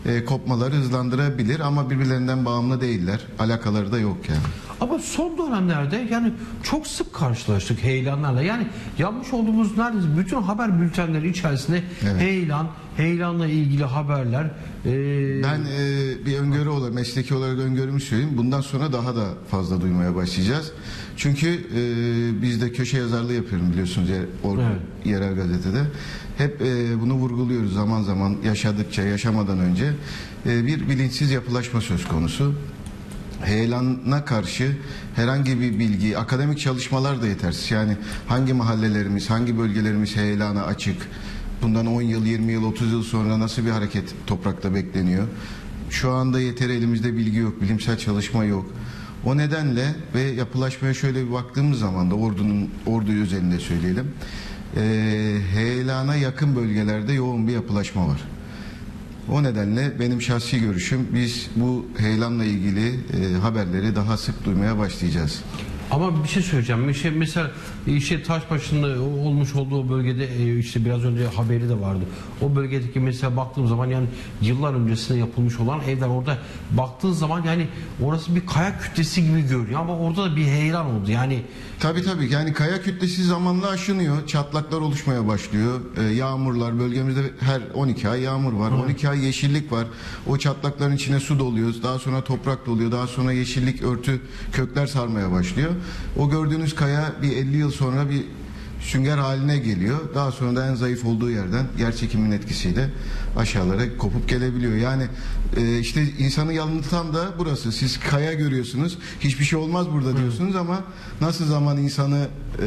e, kopmaları hızlandırabilir ama birbirlerinden bağımlı değiller. Alakaları da yok yani. Ama son dönemlerde yani çok sık karşılaştık heyelanlarla. Yani yapmış olduğumuz neredeyse bütün haber bültenleri içerisinde Evet. heyelan, heyelanla ilgili haberler. Ee... Ben e, bir öngörü olarak, mesleki olarak öngörümü söyleyeyim. Bundan sonra daha da fazla duymaya başlayacağız. Çünkü e, biz de köşe yazarlığı yapıyorum biliyorsunuz yer, or, Evet. yerel gazetede. Hep e, bunu vurguluyoruz zaman zaman yaşadıkça, yaşamadan önce. E, bir bilinçsiz yapılaşma söz konusu. Heyelana karşı herhangi bir bilgi, akademik çalışmalar da yetersiz. Yani hangi mahallelerimiz, hangi bölgelerimiz heyelana açık, bundan on yıl, yirmi yıl, otuz yıl sonra nasıl bir hareket toprakta bekleniyor? Şu anda yeteri elimizde bilgi yok, bilimsel çalışma yok. O nedenle ve yapılaşmaya şöyle bir baktığımız zaman da ordunun, ordu özelinde söyleyelim. E, heyelana yakın bölgelerde yoğun bir yapılaşma var. O nedenle benim şahsi görüşüm biz bu heyelanla ilgili e, haberleri daha sık duymaya başlayacağız. Ama bir şey söyleyeceğim. İşte mesela işte Taşbaşı'nda olmuş olduğu bölgede işte biraz önce haberi de vardı. O bölgedeki mesela baktığım zaman yani yıllar öncesinde yapılmış olan evler orada baktığın zaman yani orası bir kaya kütlesi gibi görünüyor ama orada da bir heyelan oldu. Yani tabii tabii yani kaya kütlesi zamanla aşınıyor. Çatlaklar oluşmaya başlıyor. Ee, yağmurlar bölgemizde her on iki ay yağmur var. Hı. on iki ay yeşillik var. O çatlakların içine su doluyor. Daha sonra toprak doluyor. Daha sonra yeşillik örtü kökler sarmaya başlıyor. O gördüğünüz kaya bir elli yıl sonra bir sünger haline geliyor. Daha sonra da en zayıf olduğu yerden yerçekimin etkisiyle aşağılara kopup gelebiliyor. Yani e, işte insanı yanıltan da burası. Siz kaya görüyorsunuz. Hiçbir şey olmaz burada diyorsunuz ama nasıl zaman insanı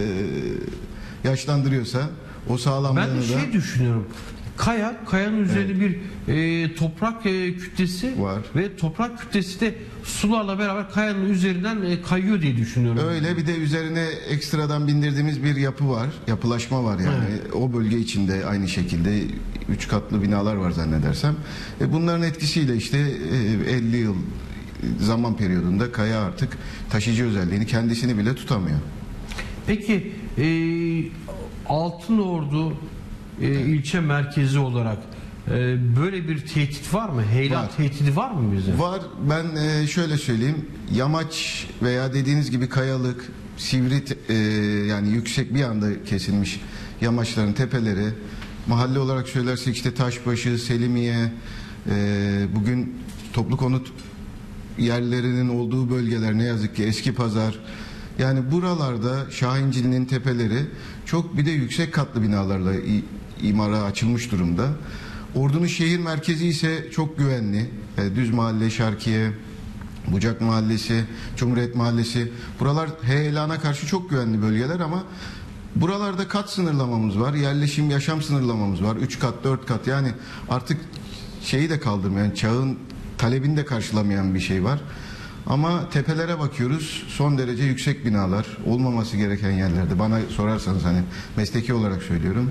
e, yaşlandırıyorsa o sağlamlığını da... Ben de şey düşünüyorum. Kaya, kayanın üzerinde evet. bir e, toprak e, kütlesi var ve toprak kütlesi de sularla beraber kayanın üzerinden e, kayıyor diye düşünüyorum. Öyle bir de üzerine ekstradan bindirdiğimiz bir yapı var, yapılaşma var yani. Evet. O bölge içinde aynı şekilde üç katlı binalar var zannedersem. E, bunların etkisiyle işte e, elli yıl zaman periyodunda kaya artık taşıyıcı özelliğini kendisini bile tutamıyor. Peki e, Altınordu e, ilçe merkezi olarak e, böyle bir tehdit var mı? Heyelan var. Tehdidi var mı bize? Var. Ben e, şöyle söyleyeyim. Yamaç veya dediğiniz gibi kayalık, sivri e, yani yüksek bir anda kesilmiş yamaçların tepeleri, mahalle olarak söylersek işte Taşbaşı, Selimiye, e, bugün toplu konut yerlerinin olduğu bölgeler ne yazık ki Eskipazar. Yani buralarda Şahincili'nin tepeleri çok bir de yüksek katlı binalarla imara açılmış durumda. Ordu'nun şehir merkezi ise çok güvenli. E, Düz Mahalle, Şarkiye, Bucak Mahallesi, Cumhuriyet Mahallesi. Buralar heyelana karşı çok güvenli bölgeler ama buralarda kat sınırlamamız var. Yerleşim, yaşam sınırlamamız var. Üç kat, dört kat yani artık şeyi de kaldırmayan, çağın talebini de karşılamayan bir şey var. Ama tepelere bakıyoruz, son derece yüksek binalar, olmaması gereken yerlerde. Bana sorarsanız hani mesleki olarak söylüyorum.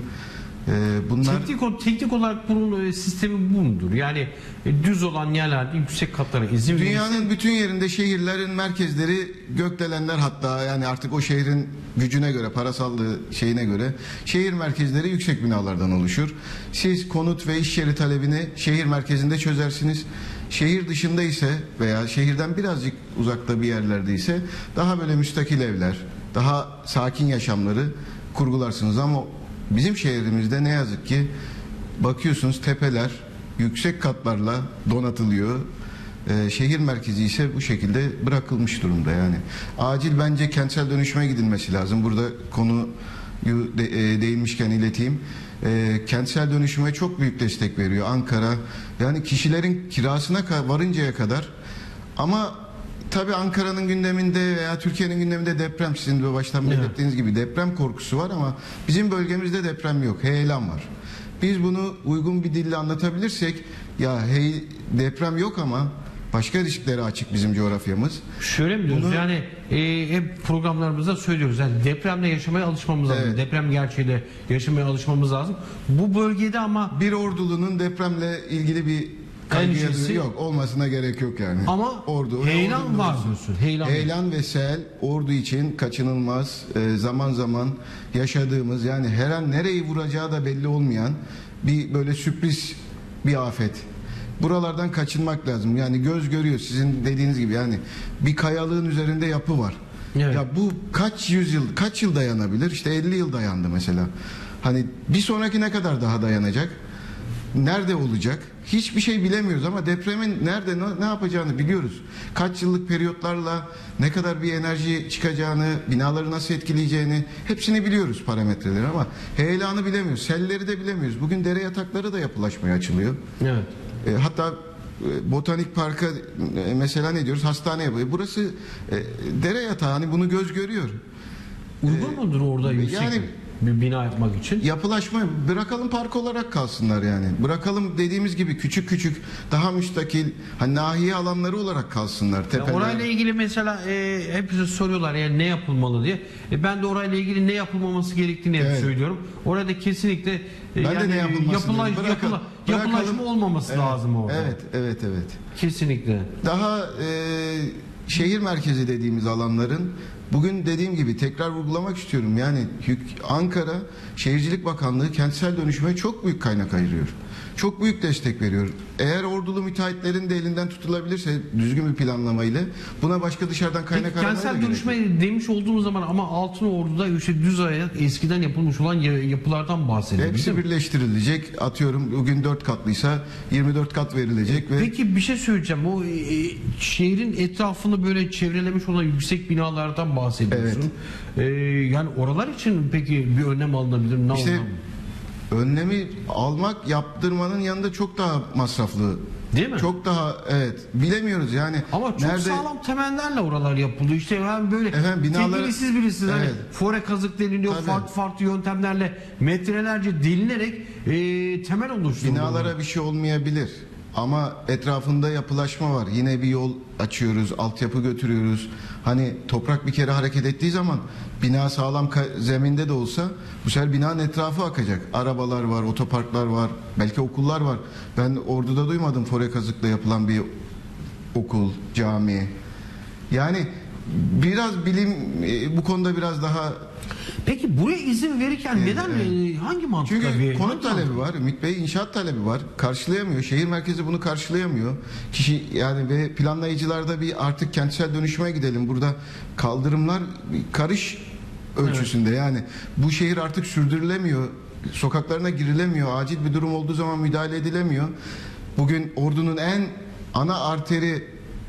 Ee, bunlar... teknik, teknik olarak bunun sistemi bu mudur? Yani düz olan yerlerde yüksek katlara izin verirse... Dünyanın bütün yerinde şehirlerin merkezleri gökdelenler, hatta yani artık o şehrin gücüne göre, parasallığı şeyine göre şehir merkezleri yüksek binalardan oluşur. Siz konut ve iş yeri talebini şehir merkezinde çözersiniz. Şehir dışında ise veya şehirden birazcık uzakta bir yerlerde ise daha böyle müstakil evler, daha sakin yaşamları kurgularsınız ama bizim şehrimizde ne yazık ki bakıyorsunuz tepeler yüksek katlarla donatılıyor. Ee, şehir merkezi ise bu şekilde bırakılmış durumda yani. Acil bence kentsel dönüşüme gidilmesi lazım. Burada konuyu de, e, değinmişken ileteyim. E, kentsel dönüşüme çok büyük destek veriyor Ankara. Yani kişilerin kirasına varıncaya kadar ama tabii Ankara'nın gündeminde veya Türkiye'nin gündeminde deprem, sizin de baştan belirttiğiniz evet. gibi deprem korkusu var ama bizim bölgemizde deprem yok. Heyelan var. Biz bunu uygun bir dille anlatabilirsek ya hey, deprem yok ama başka risklere açık bizim coğrafyamız. Şöyle mi diyoruz? Bunu, yani e, hep programlarımızda söylüyoruz. Yani depremle yaşamaya alışmamız lazım. Evet. Deprem gerçeğiyle yaşamaya alışmamız lazım. Bu bölgede ama bir ordulunun depremle ilgili bir kaygısı yok. Olmasına gerek yok yani. Ama ordu, heyelan ordu var diyorsun. Heyelan, heyelan ve sel ordu için kaçınılmaz. E, zaman zaman yaşadığımız yani her an nereyi vuracağı da belli olmayan bir böyle sürpriz bir afet. buralardan kaçınmak lazım. Yani göz görüyor sizin dediğiniz gibi, yani bir kayalığın üzerinde yapı var. Evet. Ya bu kaç yüzyıl, kaç yıl dayanabilir? İşte elli yıl dayandı mesela. Hani bir sonraki ne kadar daha dayanacak? Nerede olacak? Hiçbir şey bilemiyoruz ama depremin nerede ne, ne yapacağını biliyoruz. Kaç yıllık periyotlarla ne kadar bir enerji çıkacağını, binaları nasıl etkileyeceğini hepsini biliyoruz, parametreleri, ama heyelanı bilemiyoruz. Selleri de bilemiyoruz. Bugün dere yatakları da yapılaşmaya açılıyor. Evet. E, hatta e, Botanik Park'a e, mesela ne diyoruz? Hastane yapıyor. Burası e, dere yatağı, hani bunu göz görüyor. Uygun E, mudur orada yüksek yani, bir bina yapmak için? Yapılaşma bırakalım, park olarak kalsınlar yani. Bırakalım dediğimiz gibi küçük küçük, daha müstakil, hani nahiye alanları olarak kalsınlar. Tepeler. Ya orayla ilgili mesela e, hepsi soruyorlar yani ne yapılmalı diye. E, ben de orayla ilgili ne yapılmaması gerektiğini hep Evet. söylüyorum. Orada kesinlikle e, Ben de yani ne yapılmasını yapıla, diyorum. yapıla, Bırakalım- yapılaşma bırakalım. olmaması Evet, lazım orada. Evet, evet, evet. Kesinlikle. Daha e, şehir merkezi dediğimiz alanların, bugün dediğim gibi tekrar vurgulamak istiyorum. Yani Hük- Ankara Şehircilik Bakanlığı kentsel dönüşüme çok büyük kaynak ayırıyor. Çok büyük destek veriyor. Eğer ordulu müteahhitlerin de elinden tutulabilirse düzgün bir planlamayla, buna başka dışarıdan kaynak Peki, aramaya da kentsel gerek yok. dönüşme demiş olduğumuz zaman ama Altınordu'da işte düz ayak eskiden yapılmış olan ya- yapılardan bahsediyoruz. Hepsi değil mi? birleştirilecek. Atıyorum bugün dört katlıysa yirmi dört kat verilecek ve Peki bir şey söyleyeceğim. O e, şehrin etrafını böyle çevrelemiş olan yüksek binalardan bahsediyorsun. E, yani oralar için peki bir önlem alınabilir mi? Ne İşte olmalı? önlemi almak, yaptırmanın yanında çok daha masraflı. Değil mi? Çok daha, evet, bilemiyoruz yani. Ama çok nerede, sağlam temellerle oralar yapılıyor. İşte ben böyle Efendim, binaları- teknisiz birisiniz. Hani Evet. fore kazık deniliyor. Tabii. Farklı farklı yöntemlerle metrelerce delinerek e, temel oluşturuluyor. binalara bir şey olmayabilir. Ama etrafında yapılaşma var. Yine bir yol açıyoruz, altyapı götürüyoruz. Hani toprak bir kere hareket ettiği zaman bina sağlam ka- zeminde de olsa bu sefer binanın etrafı akacak. Arabalar var, otoparklar var, belki okullar var. Ben Ordu'da duymadım fore kazıkla yapılan bir okul, cami. Yani biraz bilim e, bu konuda biraz daha. Peki buraya izin verirken neden e, hangi mantıkla Çünkü veriyor? konut Hangi talebi var Ümit Bey, inşaat talebi var. Karşılayamıyor. Şehir merkezi bunu karşılayamıyor. Kişi yani ve planlayıcılarda bir artık kentsel dönüşüme gidelim. Burada kaldırımlar bir karış ölçüsünde. Yani bu şehir artık sürdürülemiyor. Sokaklarına girilemiyor. Acil bir durum olduğu zaman müdahale edilemiyor. Bugün Ordu'nun en ana arteri e,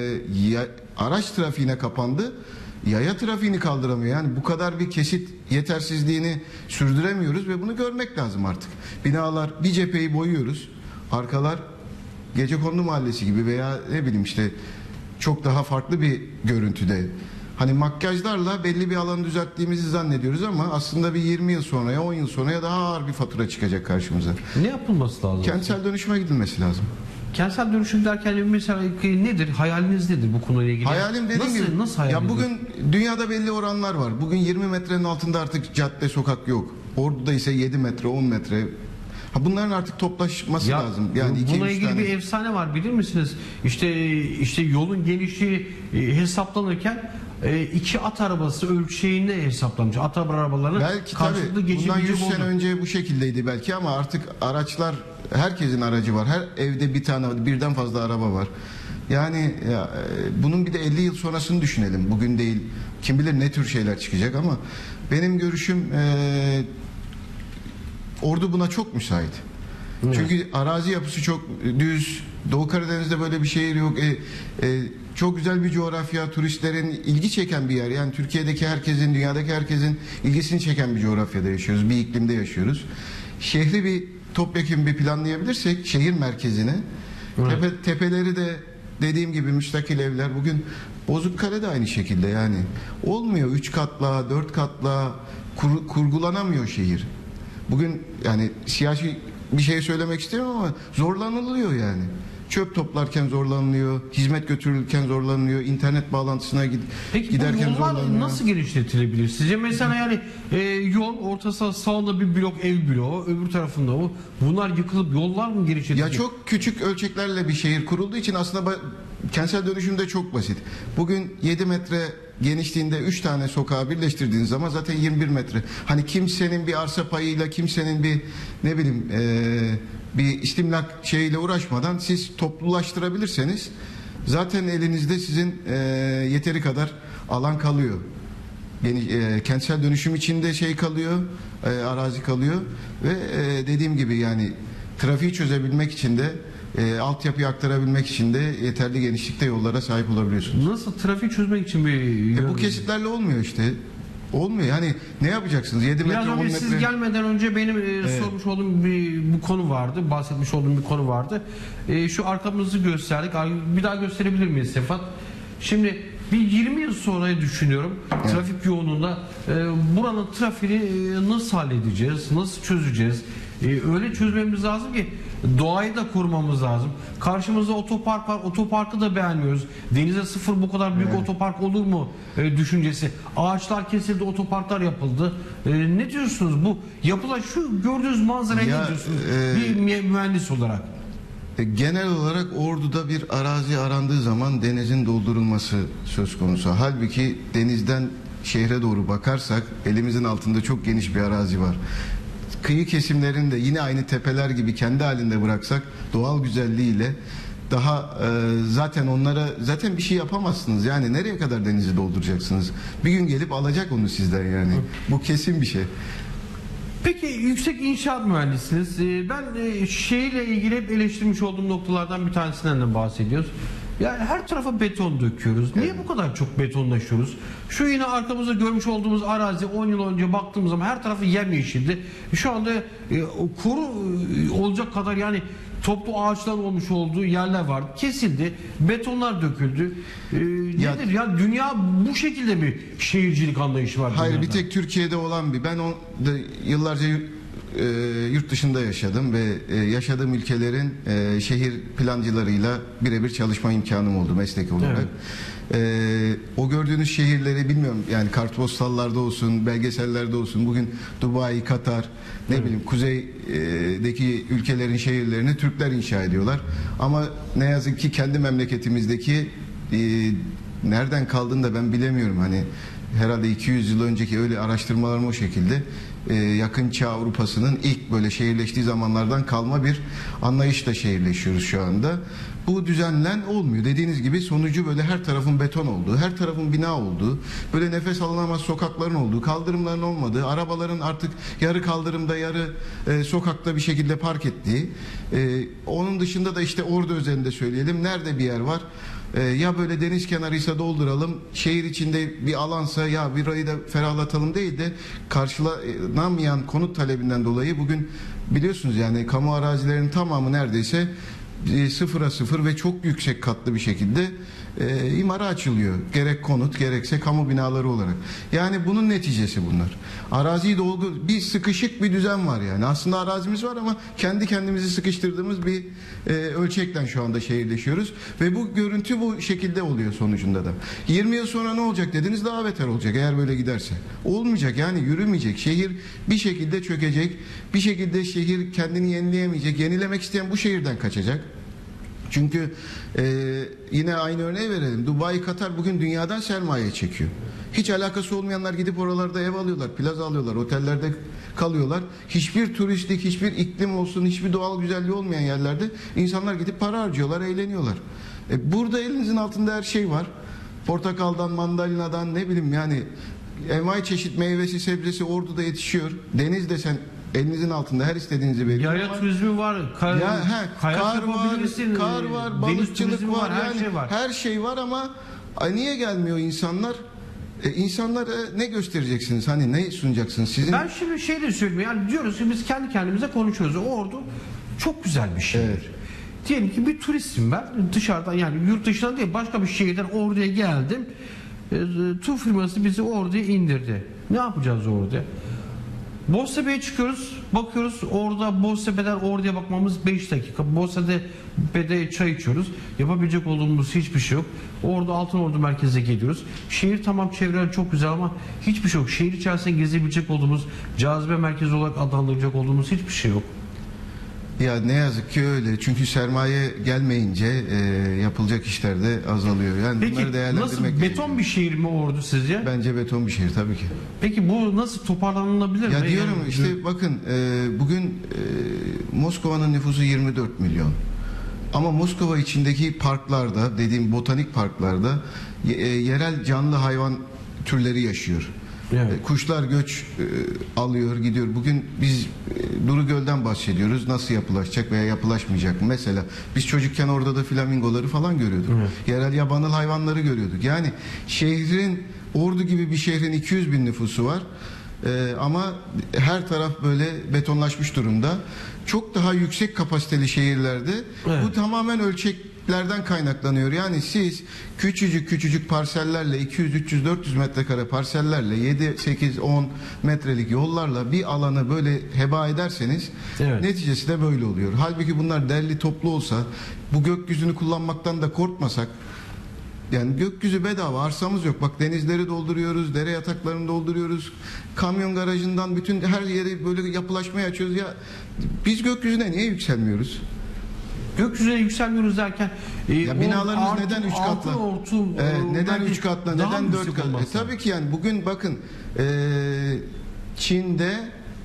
ya- araç trafiğine kapandı. Yaya trafiğini kaldıramıyor. Yani bu kadar bir kesit yetersizliğini sürdüremiyoruz ve bunu görmek lazım artık. Binalar, bir cepheyi boyuyoruz. Arkalar Gecekondu Mahallesi gibi veya ne bileyim işte çok daha farklı bir görüntüde. Hani makyajlarla belli bir alanı düzelttiğimizi zannediyoruz ama aslında bir yirmi yıl sonraya, on yıl sonraya daha ağır bir fatura çıkacak karşımıza. Ne yapılması lazım? Kentsel dönüşüme gidilmesi lazım. Kentsel dönüşüm derken mesela nedir? Hayaliniz nedir bu konuyla ilgili? Hayalim dediğim nasıl, gibi. Nasıl hayaliniz? Ya bugün dünyada belli oranlar var. Bugün yirmi metrenin altında artık cadde, sokak yok. Ordu'da ise yedi metre, on metre. Ha bunların artık toplaşması Ya, lazım. Yani iki, buna üç ilgili tane. bir efsane var bilir misiniz? İşte işte yolun genişliği e, hesaplanırken e, iki at arabası ölçeğinde hesaplanmış. At arabalarının Belki karşılıklı tabii bundan geçebilecek yüz sene olduğu. önce bu şekildeydi belki ama artık araçlar, herkesin aracı var. Her evde bir tane, birden fazla araba var. Yani ya, e, bunun bir de elli yıl sonrasını düşünelim. Bugün değil. Kim bilir ne tür şeyler çıkacak ama benim görüşüm e, Ordu buna çok müsait. Evet. Çünkü arazi yapısı çok düz. Doğu Karadeniz'de böyle bir şehir yok. E, e, çok güzel bir coğrafya, turistlerin ilgi çeken bir yer. Yani Türkiye'deki herkesin, dünyadaki herkesin ilgisini çeken bir coğrafyada yaşıyoruz. Bir iklimde yaşıyoruz. Şehri bir topyekun bir planlayabilirsek şehir merkezine, Evet. tepe, tepeleri de dediğim gibi müstakil evler. Bugün Bozukkale de aynı şekilde yani. Olmuyor üç katla, dört katla kur, kurgulanamıyor şehir. Bugün yani siyasi bir şey söylemek istemiyorum ama zorlanılıyor yani. Çöp toplarken zorlanılıyor, hizmet götürülürken zorlanılıyor, internet bağlantısına gid Peki giderken bu yollar zorlanılıyor. nasıl genişletilebilir? Sizce mesela yani e, yol ortası sağında bir blok, ev bloğu, öbür tarafında o. Bunlar yıkılıp yollar mı genişletilecek? Ya çok küçük ölçeklerle bir şehir kurulduğu için aslında ba- kentsel dönüşüm de çok basit. Bugün yedi metre genişliğinde üç tane sokağı birleştirdiğiniz zaman zaten yirmi bir metre. Hani kimsenin bir arsa payıyla, kimsenin bir ne bileyim e, bir istimlak şeyiyle uğraşmadan siz toplulaştırabilirseniz zaten elinizde sizin e, yeteri kadar alan kalıyor. Yani, e, kentsel dönüşüm içinde şey kalıyor, e, arazi kalıyor ve e, dediğim gibi yani trafiği çözebilmek için de e, altyapıyı aktarabilmek için de yeterli genişlikte yollara sahip olabiliyorsunuz. Nasıl trafiği çözmek için bir e, bu kesitlerle olmuyor işte. Olmuyor. Hani ne yapacaksınız? yedi metre, Biraz on önce metre. siz gelmeden önce benim e, Evet. sormuş olduğum bir bu konu vardı. Bahsetmiş olduğum bir konu vardı. E, şu arkamızı gösterdik. Bir daha gösterebilir miyiz Sefat? Şimdi bir yirmi yıl sonrayı düşünüyorum. Evet. Trafik yoğunluğunda e, buranın trafiğini e, nasıl halledeceğiz? Nasıl çözeceğiz? E, öyle çözmemiz lazım ki doğayı da korumamız lazım. Karşımızda otopark var. Otoparkı da beğenmiyoruz. Denize sıfır bu kadar büyük evet. otopark olur mu e, düşüncesi. Ağaçlar kesildi, otoparklar yapıldı. E, ne diyorsunuz? Bu yapılan şu gördüğünüz manzaraya Ya, ne diyorsunuz? e, bir mühendis olarak. Genel olarak Ordu'da bir arazi arandığı zaman denizin doldurulması söz konusu. Halbuki denizden şehre doğru bakarsak elimizin altında çok geniş bir arazi var. Kıyı kesimlerini de yine aynı tepeler gibi kendi halinde bıraksak doğal güzelliğiyle daha e, zaten onlara zaten bir şey yapamazsınız. Yani nereye kadar denizi dolduracaksınız? Bir gün gelip alacak onu sizden yani. Bu kesin bir şey. Peki yüksek inşaat mühendisiniz. Ben şeyle ilgili hep eleştirmiş olduğum noktalardan bir tanesinden de bahsediyoruz. Yani her tarafa beton döküyoruz. Niye evet. bu kadar çok betonlaşıyoruz? Şu yine arkamızda görmüş olduğumuz arazi on yıl önce baktığımız zaman her tarafı yemyeşildi. Şu anda e, kuru olacak kadar yani toplu ağaçlar olmuş olduğu yerler vardı. Kesildi. Betonlar döküldü. Ee, ya, nedir ya? Dünya bu şekilde mi şehircilik anlayışı var? Hayır, dünyada? bir tek Türkiye'de olan bir. Ben o da yıllarca e, yurt dışında yaşadım ve e, yaşadığım ülkelerin e, şehir plancılarıyla birebir çalışma imkanım oldu meslek olarak. Evet. Ee, o gördüğünüz şehirleri bilmiyorum yani kartpostallarda olsun, belgesellerde olsun, bugün Dubai, Katar, ne evet. bileyim kuzeydeki ülkelerin şehirlerini Türkler inşa ediyorlar. Ama ne yazık ki kendi memleketimizdeki e, nereden kaldığını da ben bilemiyorum. Hani herhalde iki yüz yıl önceki öyle araştırmalarım o şekilde. Ee, yakın Çağ Avrupa'sının ilk böyle şehirleştiği zamanlardan kalma bir anlayışla şehirleşiyoruz şu anda. Bu düzenlen olmuyor. Dediğiniz gibi sonucu böyle her tarafın beton olduğu, her tarafın bina olduğu, böyle nefes alınamaz sokakların olduğu, kaldırımların olmadığı, arabaların artık yarı kaldırımda yarı e, sokakta bir şekilde park ettiği. E, onun dışında da işte Ordu özelinde söyleyelim. Nerede bir yer var? Ee, ya böyle deniz kenarıysa dolduralım, şehir içinde bir alansa ya burayı da ferahlatalım değil de karşılanamayan konut talebinden dolayı bugün biliyorsunuz yani kamu arazilerinin tamamı neredeyse e, sıfıra sıfır ve çok yüksek katlı bir şekilde e, imara açılıyor. Gerek konut gerekse kamu binaları olarak. Yani bunun neticesi bunlar. Araziyi dolgu bir sıkışık bir düzen var yani. Aslında arazimiz var ama kendi kendimizi sıkıştırdığımız bir e, ölçekten şu anda şehirleşiyoruz ve bu görüntü bu şekilde oluyor sonucunda da. yirmi yıl sonra ne olacak dediniz, daha beter olacak eğer böyle giderse. Olmayacak yani, yürümeyecek. Şehir bir şekilde çökecek. Bir şekilde şehir kendini yenileyemeyecek. Yenilemek isteyen bu şehirden kaçacak. Çünkü e, yine aynı örneği verelim. Dubai, Katar bugün dünyadan sermaye çekiyor. Hiç alakası olmayanlar gidip oralarda ev alıyorlar, plaza alıyorlar, otellerde kalıyorlar. Hiçbir turistik, hiçbir iklim olsun, hiçbir doğal güzelliği olmayan yerlerde insanlar gidip para harcıyorlar, eğleniyorlar. E, burada elinizin altında her şey var. Portakaldan, mandalinadan ne bileyim yani envai çeşit meyvesi, sebzesi Ordu'da yetişiyor. Deniz desen elinizin altında her istediğinizi veriyor. Yaya turizmi var, kar, ya, he, kar var, kar var, balıkçılık var, var, her yani şey var. Her şey var ama ay, niye gelmiyor insanlar? E, insanlara ne göstereceksiniz? Hani ne sunacaksınız? Sizin... Ben şimdi şey de söyleyeyim. Yani diyoruz ki biz kendi kendimize konuşuyoruz. Ordu çok güzel bir şehir. Evet. Diyelim ki bir turistim ben. Dışarıdan yani yurt dışından değil başka bir şehirden Ordu'ya geldim. E, tur firması bizi Ordu'ya indirdi. Ne yapacağız Ordu'ya? Boztepe'ye çıkıyoruz, bakıyoruz orada Boztepe'den Ordu'ya bakmamız beş dakika. Boztepe'de çay içiyoruz. Yapabilecek olduğumuz hiçbir şey yok. Orada Altınordu merkeze geliyoruz. Şehir tamam çevreler çok güzel ama hiçbir şey yok. Şehir içerisinde gezebilecek olduğumuz, cazibe merkezi olarak adlandıracak olduğumuz hiçbir şey yok. Ya ne yazık ki öyle. Çünkü sermaye gelmeyince e, yapılacak işler de azalıyor. Yani bunları Peki değerlendirmek nasıl, gerekiyor. beton bir şehir mi Ordu sizce? Bence beton bir şehir tabii ki. Peki bu nasıl toparlanabilir mi? Ya diyorum Yani- işte bakın e, bugün e, Moskova'nın nüfusu yirmi dört milyon. Ama Moskova içindeki parklarda, dediğim botanik parklarda e, yerel canlı hayvan türleri yaşıyor. Evet. E, Kuşlar göç e, alıyor, gidiyor. Bugün biz e, Duru Göl'den bahsediyoruz. Nasıl yapılaşacak veya yapılaşmayacak mı? Mesela biz çocukken orada da flamingoları falan görüyorduk. Evet. Yerel yabanıl hayvanları görüyorduk. Yani şehrin, Ordu gibi bir şehrin iki yüz bin nüfusu var. Ee, ama her taraf böyle betonlaşmış durumda. Çok daha yüksek kapasiteli şehirlerde Evet. bu tamamen ölçeklerden kaynaklanıyor. Yani siz küçücük küçücük parsellerle iki yüz, üç yüz, dört yüz metrekare parsellerle yedi, sekiz, on metrelik yollarla bir alanı böyle heba ederseniz Evet. neticesi de böyle oluyor. Halbuki bunlar derli toplu olsa, bu gökyüzünü kullanmaktan da korkmasak, yani gökyüzü bedava, arsamız yok. Bak denizleri dolduruyoruz, dere yataklarını dolduruyoruz. Kamyon garajından bütün her yeri böyle yapılaşmaya açıyoruz. Ya biz gökyüzüne niye yükselmiyoruz? Gökyüzüne yükselmiyoruz derken e, Ya binalarımız o neden altı- üç katlı? altı ortu, Evet, e, neden belki üç katlı? daha Neden yüksek dört katlı? E, olması. tabii ki yani bugün bakın e, Çin'de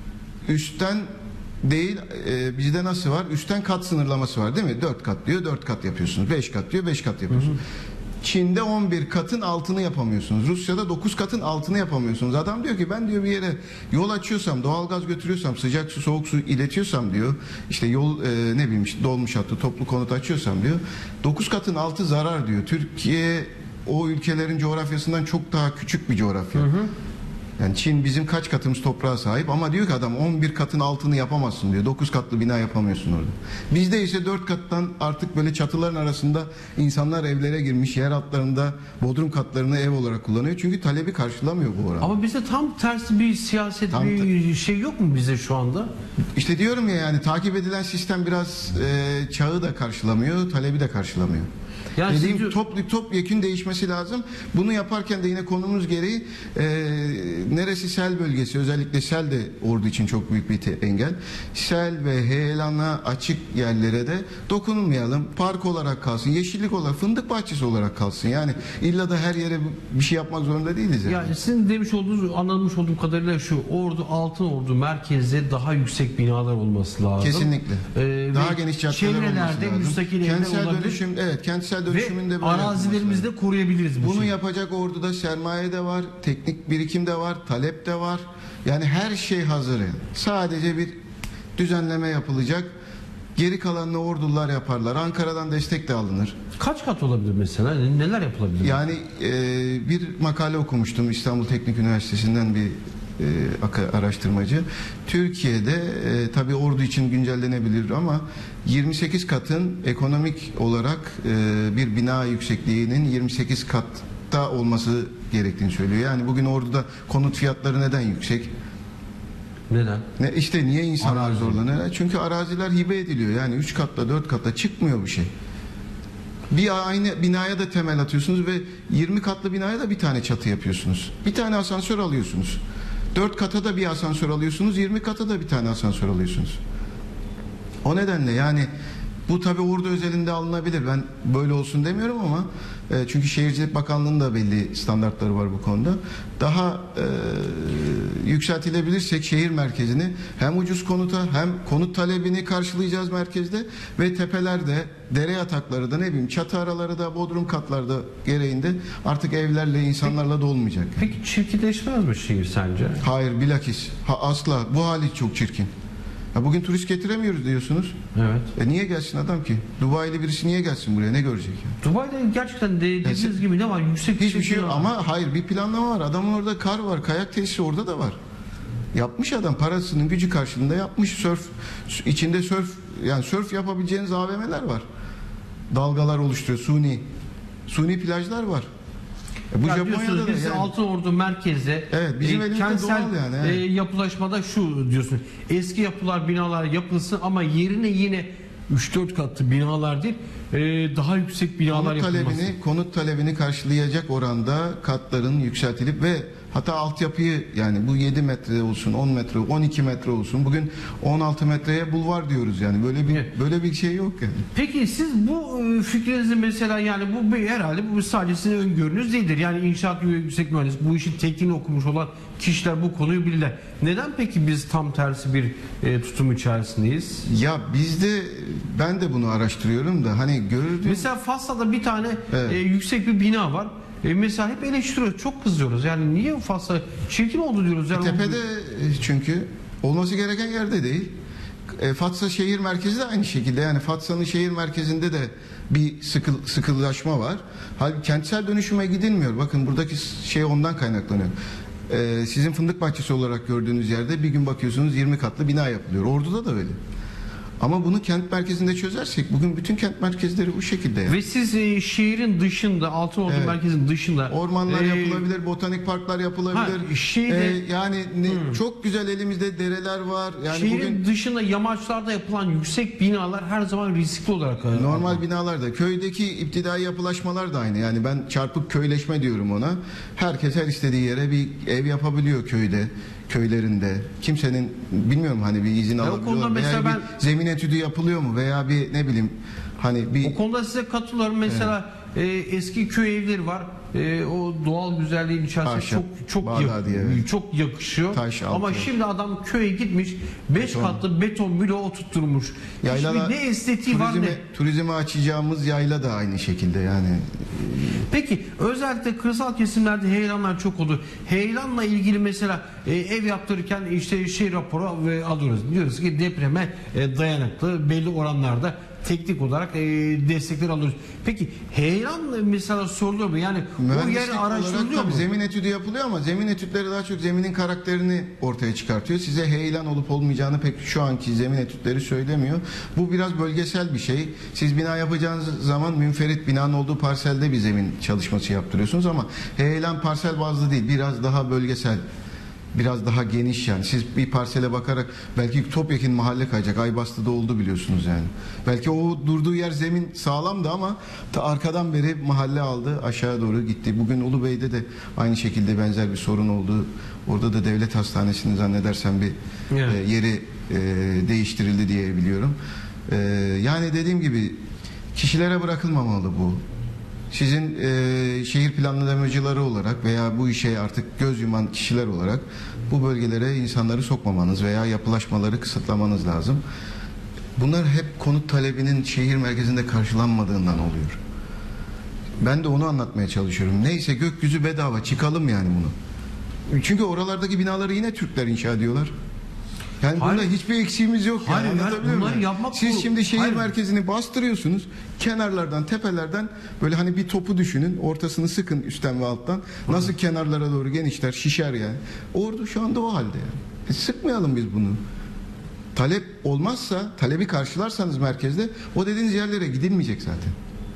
üstten değil, e, bizde nasıl var? Üstten kat sınırlaması var değil mi? dört kat diyor, dört kat yapıyorsunuz. beş kat diyor, beş kat yapıyorsunuz. Çin'de on bir katın altını yapamıyorsunuz. Rusya'da dokuz katın altını yapamıyorsunuz. Adam diyor ki ben diyor bir yere yol açıyorsam, doğalgaz götürüyorsam, sıcak su, soğuk su iletiyorsam diyor. İşte yol e, ne bileyim işte dolmuş hattı, toplu konut açıyorsam diyor. dokuz katın altı zarar diyor. Türkiye o ülkelerin coğrafyasından çok daha küçük bir coğrafya. Yani Çin bizim kaç katımız toprağa sahip ama diyor ki adam on bir katın altını yapamazsın diyor. dokuz katlı bina yapamıyorsun orada. Bizde ise dört kattan artık böyle çatıların arasında insanlar evlere girmiş, yer altlarında bodrum katlarını ev olarak kullanıyor. Çünkü talebi karşılamıyor bu oran. Ama bizde tam tersi bir siyaset, Tam bir şey yok mu bize şu anda? İşte diyorum ya yani takip edilen sistem biraz e, çağı da karşılamıyor, talebi de karşılamıyor. Yani Dediğim siz- top, topyekün değişmesi lazım. Bunu yaparken de yine konumuz gereği e, neresi sel bölgesi, özellikle sel de Ordu için çok büyük bir te- engel. Sel ve heyelana açık yerlere de dokunulmayalım. Park olarak kalsın, yeşillik olarak, fındık bahçesi olarak kalsın. Yani illa da her yere bir şey yapmak zorunda değiliz. Yani. Yani sizin demiş olduğunuz, anlamış olduğum kadarıyla şu: Ordu, Altınordu merkezde daha yüksek binalar olması lazım. Kesinlikle. Ee, Daha ve geniş caddeler olması çevrelerde lazım. müstakil evler Kentsel olabilir. dönüşüm, evet, kentsel dönüşümünde Ve böyle arazilerimizi de koruyabiliriz bu Bunu şey. yapacak Ordu'da sermaye de var, teknik birikim de var, talep de var. Yani her şey hazır. Yani. Sadece bir düzenleme yapılacak. Geri kalanını Ordular yaparlar. Ankara'dan destek de alınır. Kaç kat olabilir mesela? Neler yapılabilir? Yani e, bir makale okumuştum İstanbul Teknik Üniversitesi'nden bir e, aka- araştırmacı. Türkiye'de e, tabii Ordu için güncellenebilir ama yirmi sekiz katın ekonomik olarak e, bir bina yüksekliğinin yirmi sekiz katta olması gerektiğini söylüyor. Yani bugün Ordu'da konut fiyatları neden yüksek? Neden? Ne, işte niye insanlar zorlanıyor? Çünkü araziler hibe ediliyor. Yani üç katla dört katla çıkmıyor bu şey. Bir aynı binaya da temel atıyorsunuz ve yirmi katlı binaya da bir tane çatı yapıyorsunuz. Bir tane asansör alıyorsunuz. dört kata da bir asansör alıyorsunuz. yirmi kata da bir tane asansör alıyorsunuz. O nedenle yani bu tabii Ordu özelinde alınabilir. Ben böyle olsun demiyorum ama e, çünkü Şehircilik Bakanlığı'nın da belli standartları var bu konuda. Daha e, yükseltilebilirsek şehir merkezini hem ucuz konuta hem konut talebini karşılayacağız merkezde ve tepelerde, dere yatakları da ne bileyim çatı araları da bodrum katlarda gereğinde artık evlerle insanlarla dolmayacak. Peki çirkinleşmez mi şehir sence? Hayır, bilakis. Ha, asla. Bu hali çok çirkin. Ya bugün turist getiremiyoruz diyorsunuz. Evet. E niye gelsin adam ki? Dubai'li birisi niye gelsin buraya? Ne görecek yani? Dubai'de gerçekten de, dediğiniz gibi ne var? Yüksek Hiçbir şey yok var. ama hayır, bir planlama var. Adamın orada kar var, kayak tesisi orada da var. Yapmış adam, parasının gücü karşılığında yapmış. Sörf içinde sörf, yani sörf yapabileceğiniz A V M'ler var. Dalgalar oluşturuyor, suni. Suni plajlar var. E bu Ya Japonya'da diyorsunuz da biz yani. Altınordu merkezde Evet, bizim elimizde kentsel doğal yani, e, evet. yapılaşmada şu diyorsun: eski yapılar, binalar yapılsın ama yerine yine üç dört katlı binalar değil, e, daha yüksek binalar Konut yapılması. talebini, konut talebini karşılayacak oranda katların yükseltilip ve Hatta altyapıyı yani bu yedi metre olsun, on metre, on iki metre olsun. Bugün on altı metreye bulvar diyoruz yani. Böyle bir böyle bir şey yok yani. Peki siz bu e, fikrinizi mesela yani bu bir- herhalde bu sadece sizin öngörünüz değildir. Yani inşaat yüksek mühendis bu işin tekniğini okumuş olan kişiler bu konuyu bilirler. Neden peki biz tam tersi bir e, tutum içerisindeyiz? Ya bizde ben de bunu araştırıyorum da hani gördüğüm Mesela Fas'ta bir tane Evet. e, yüksek bir bina var. E, mesela hep eleştiriyoruz, çok kızıyoruz. Yani niye Fas'a çirkin oldu diyoruz. Yani tepede e, çünkü olması gereken yerde değil. E, Fatsa şehir merkezi de aynı şekilde. Yani Fatsa'nın şehir merkezinde de bir sıkı, sıkılaşma var. Halbuki kentsel dönüşüme gidilmiyor. Bakın buradaki şey ondan kaynaklanıyor. E, sizin fındık bahçesi olarak gördüğünüz yerde bir gün bakıyorsunuz yirmi katlı bina yapılıyor. Ordu'da da öyle. Ama bunu kent merkezinde çözersek bugün bütün kent merkezleri bu şekilde. Yani. Ve siz e, şehrin dışında, Altınordu Evet. merkezinin dışında Ormanlar e, yapılabilir, botanik parklar yapılabilir. Ha, şeyde- Ee, yani ne- çok güzel elimizde dereler var. Yani şehrin bugün dışında yamaçlarda yapılan yüksek binalar her zaman riskli olarak e, normal binalarda, köydeki iptidai yapılaşmalar da aynı. Yani ben çarpık köyleşme diyorum ona. Herkes her istediği yere bir ev yapabiliyor köyde, köylerinde. Kimsenin bilmiyorum hani bir izin Ya o konuda alabiliyorlar veya mesela bir ben- zemin etüdü yapılıyor mu veya bir ne bileyim hani bir O konuda size katılıyorum. Mesela e, eski köy evleri var. E, o doğal güzelliğin içerisinde Ahşap, çok çok Bağdadi, yak- evet. çok yakışıyor. Taş altı. Ama şimdi adam köye gitmiş beş Beton. katlı beton bloğu oturtturmuş. yaylada Hiçbir ne estetiği var turizme, ne. turizme açacağımız yayla da aynı şekilde yani. Peki özellikle kırsal kesimlerde heyelanlar çok oldu. Heyelanla ilgili mesela e, ev yaptırırken işte şey raporu ve alıyoruz. Diyoruz ki depreme e, dayanıklı belli oranlarda teknik olarak e, destekler alıyoruz. Peki heyelan mesela soruluyor mu? Yani o yer Mühendislik olarak araştırılıyor tabii mu? zemin etüdü yapılıyor ama zemin etütleri daha çok zeminin karakterini ortaya çıkartıyor. Size heyelan olup olmayacağını pek şu anki zemin etütleri söylemiyor. Bu biraz bölgesel bir şey. Siz bina yapacağınız zaman münferit binanın olduğu parselde bir zemin çalışması yaptırıyorsunuz ama heyelan parsel bazlı değil. Biraz daha bölgesel. Biraz daha geniş yani. Siz bir parsele bakarak belki topyekun mahalle kayacak. Aybastı'da oldu biliyorsunuz yani. Belki o durduğu yer zemin sağlamdı ama ta arkadan beri mahalle aldı. Aşağı doğru gitti. Bugün Ulubey'de de aynı şekilde benzer bir sorun oldu. Orada da devlet hastanesinin zannedersem bir Evet. e, yeri e, değiştirildi diye biliyorum. E, yani dediğim gibi kişilere bırakılmamalı bu. Sizin e, şehir planlamacıları olarak veya bu işe artık göz yuman kişiler olarak bu bölgelere insanları sokmamanız veya yapılaşmaları kısıtlamanız lazım. Bunlar hep konut talebinin şehir merkezinde karşılanmadığından oluyor. Ben de onu anlatmaya çalışıyorum. Neyse gökyüzü bedava çıkalım yani bunu. Çünkü oralardaki binaları yine Türkler inşa ediyorlar. Yani Hayır. bunda hiçbir eksiğimiz yok. Yani. Hayır, yani Anlatabiliyor bunları muyum? yapmak Siz bu- şimdi şehir Hayır. merkezini bastırıyorsunuz. Kenarlardan, tepelerden böyle hani bir topu düşünün. Ortasını sıkın üstten ve alttan. Nasıl kenarlara doğru genişler, şişer yani. Ordu şu anda o halde yani. E, sıkmayalım biz bunu. Talep olmazsa, talebi karşılarsanız merkezde o dediğiniz yerlere gidilmeyecek zaten.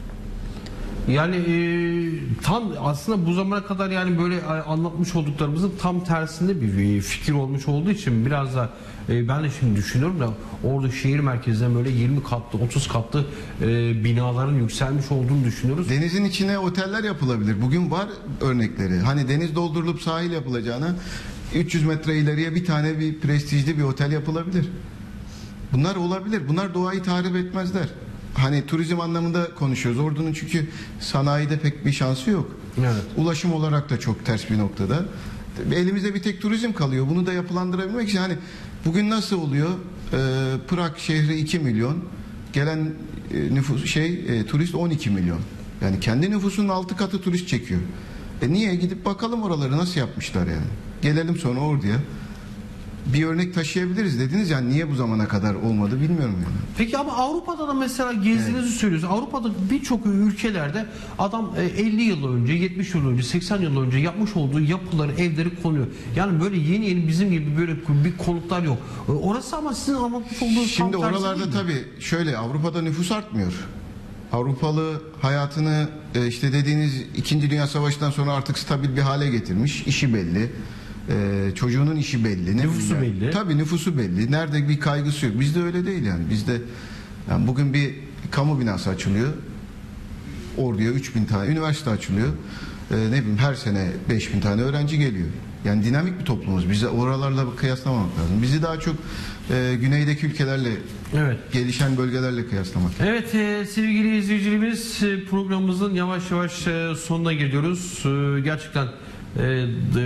Yani e, tam aslında bu zamana kadar yani böyle e, anlatmış olduklarımızın tam tersinde bir fikir olmuş olduğu için biraz da e, ben de şimdi düşünüyorum da orada şehir merkezinde böyle yirmi katlı otuz katlı e, binaların yükselmiş olduğunu düşünüyoruz. Denizin içine oteller yapılabilir. Bugün var örnekleri. Hani deniz doldurulup sahil yapılacağına üç yüz metre ileriye bir tane bir prestijli bir otel yapılabilir. Bunlar olabilir. Bunlar doğayı tahrip etmezler. Hani turizm anlamında konuşuyoruz. Ordu'nun çünkü sanayide pek bir şansı yok. Evet. Ulaşım olarak da çok ters bir noktada. Elimizde bir tek turizm kalıyor. Bunu da yapılandırabilmek için hani bugün nasıl oluyor? Ee, Prag şehri iki milyon. Gelen e, nüfus şey e, turist on iki milyon. Yani kendi nüfusunun altı katı turist çekiyor. E niye? Gidip bakalım oraları nasıl yapmışlar yani. Gelelim sonra Ordu'ya. Bir örnek taşıyabiliriz dediniz yani niye bu zamana kadar olmadı bilmiyorum yani. Peki ama Avrupa'da da mesela gezdiğinizi söylüyorsunuz. Avrupa'da birçok ülkelerde adam e, elli yıl önce, yetmiş yıl önce, seksen yıl önce yapmış olduğu yapıları, evleri konuyor. Yani böyle yeni yeni bizim gibi böyle bir konutlar yok. E, Orası ama sizin anlatmış olduğunuz Şimdi tam tersi oralarda değil mi? tabii şöyle Avrupa'da nüfus artmıyor. Avrupalı hayatını e, işte dediğiniz İkinci Dünya Savaşı'ndan sonra artık stabil bir hale getirmiş. İşi belli. Ee, çocuğunun işi belli. Ne Nüfusu bileyim ben. belli. Tabii nüfusu belli. Nerede bir kaygısı yok. Bizde öyle değil yani. Bizde yani bugün bir kamu binası açılıyor. Orduya üç bin tane üniversite açılıyor. e, ne bileyim her sene beş bin tane öğrenci geliyor. Yani dinamik bir toplumuz. Bizi oralarla kıyaslamamak lazım. Bizi daha çok e, güneydeki ülkelerle, evet, gelişen bölgelerle kıyaslamak. Evet e, sevgili izleyicilerimiz, e, programımızın yavaş yavaş e, sonuna geliyoruz. E, gerçekten e, de,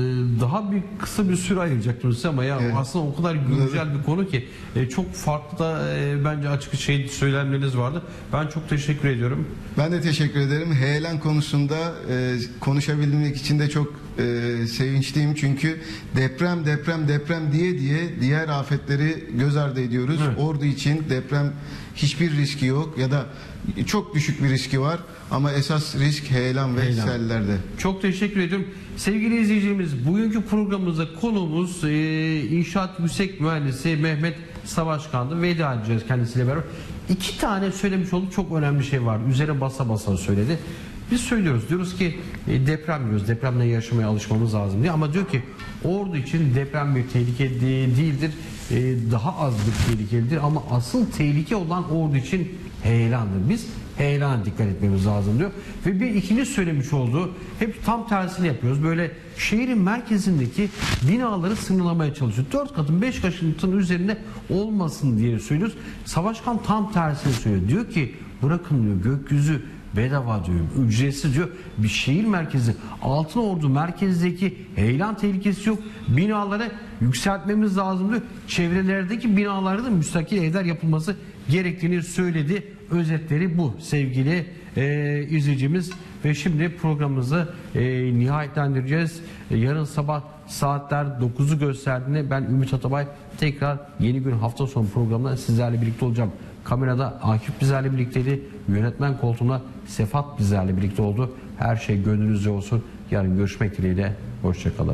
daha bir kısa bir süre ayıracaktım size ama ya evet, aslında o kadar güncel bir konu ki e, çok farklı da e, bence açık şey söylemleriniz vardı. Ben çok teşekkür ediyorum. Ben de teşekkür ederim. Heyelan konusunda e, konuşabilmek için de çok e, sevinçliyim çünkü deprem deprem deprem diye diye diğer afetleri göz ardı ediyoruz. Evet. Ordu için deprem hiçbir riski yok ya da çok düşük bir riski var ama esas risk heyelan ve heyelan. sellerde. Çok teşekkür ediyorum. Sevgili izleyicilerimiz, bugünkü programımızda konuğumuz e, İnşaat Yüksek Mühendisi Mehmet Savaşkan'dı. Veda edeceğiz kendisiyle beraber. İki tane söylemiş olduk, çok önemli şey var. Üzerine basa basa söyledi. Biz söylüyoruz, diyoruz ki e, deprem diyoruz, depremle yaşamaya alışmamız lazım diye, ama diyor ki Ordu için deprem bir tehlike de, değildir, e, daha az bir tehlikelidir ama asıl tehlike olan Ordu için heyelandır. Biz heyelana dikkat etmemiz lazım diyor. Ve bir ikinci söylemiş olduğu, hep tam tersini yapıyoruz. Böyle şehrin merkezindeki binaları sınırlamaya çalışıyor. Dört katın beş katın üzerinde olmasın diye söylüyoruz. Savaşkan tam tersini söylüyor. Diyor ki bırakın diyor, gökyüzü bedava diyor, ücretsiz diyor. Bir şehir merkezi, Altınordu merkezdeki heyelan tehlikesi yok. Binaları yükseltmemiz lazım diyor. Çevrelerdeki binalarda da müstakil evler yapılması gerektiğini söyledi. Özetleri bu sevgili e, izleyicimiz. Ve şimdi programımızı e, nihayetlendireceğiz. E, yarın sabah saatler dokuzu gösterdiğinde ben Ümit Atabay tekrar Yeni Gün hafta sonu programında sizlerle birlikte olacağım. Kamerada Akif bizlerle birlikteydi. Yönetmen koltuğunda Sefat bizlerle birlikte oldu. Her şey gönlünüzce olsun. Yarın görüşmek dileğiyle. Hoşçakalın.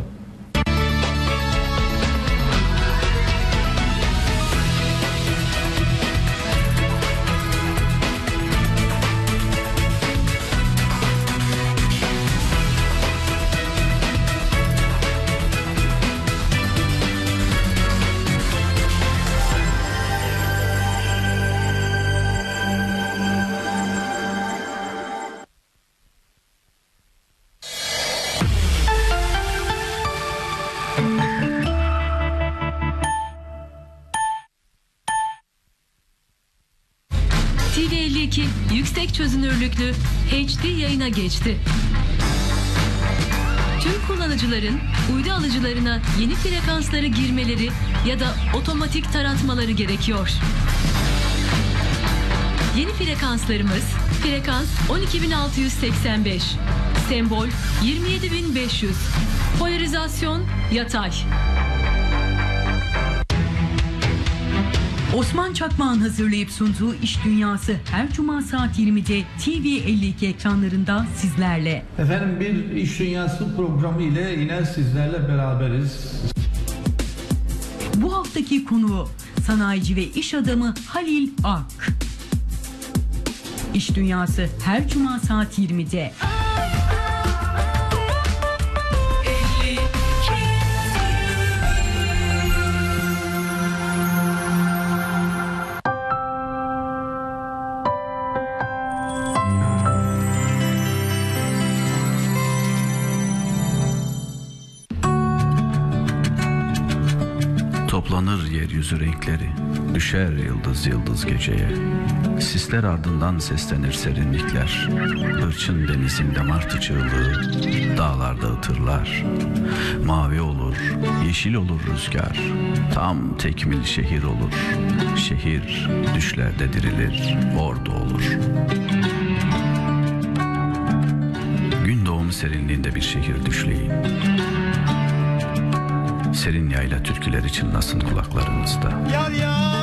T V elli iki yüksek çözünürlüklü H D yayına geçti. Tüm kullanıcıların uydu alıcılarına yeni frekansları girmeleri ya da otomatik taratmaları gerekiyor. Yeni frekanslarımız frekans on iki bin altı yüz seksen beş, sembol yirmi yedi bin beş yüz, polarizasyon yatay. Osman Çakmak'ın hazırlayıp sunduğu İş Dünyası her cuma saat yirmide T V elli iki ekranlarında sizlerle. Efendim, bir İş Dünyası programı ile yine sizlerle beraberiz. Bu haftaki konuğu sanayici ve iş adamı Halil Ak. İş Dünyası her cuma saat yirmide. Toplanır yeryüzü renkleri, düşer yıldız yıldız geceye. Sisler ardından seslenir serinlikler. Hırçın denizinde martı çığlığı, dağlarda ıtırlar. Mavi olur, yeşil olur rüzgar. Tam tekmil şehir olur. Şehir düşlerde dirilir, ordu olur. Gün doğumu serinliğinde bir şehir düşleyin. Serin yayla türküleri çınlasın kulaklarınızda. Yar yar.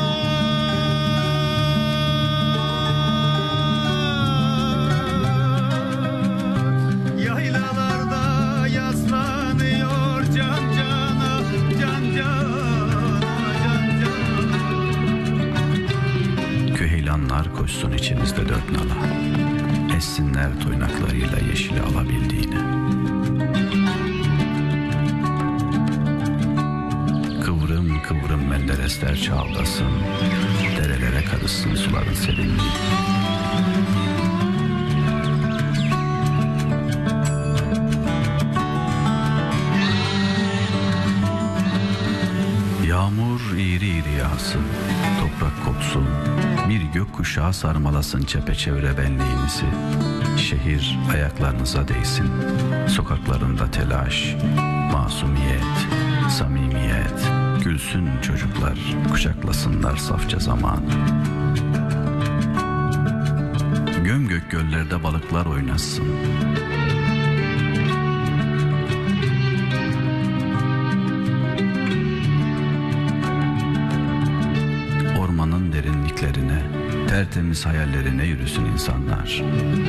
Yaylalarda yaslanıyor can cana, can cana, can cana. Küheylanlar koşsun içinizde dört nala. Essinler toynaklarıyla yeşili alabildiğine. Kıvrım kıvrım menderesler çağldasın, derelere karışsın suların serinliği. dahası, toprak koksun, bir gökkuşağı sarmalasın çepeçevre benliğinizi. Şehir ayaklarınıza değsin, sokaklarında telaş, masumiyet, samimiyet, gülsün çocuklar, kucaklasınlar safça zamanı. Gömgök göllerde balıklar oynasın. Ormanın derinliklerine, tertemiz hayallerine yürüsün insanlar.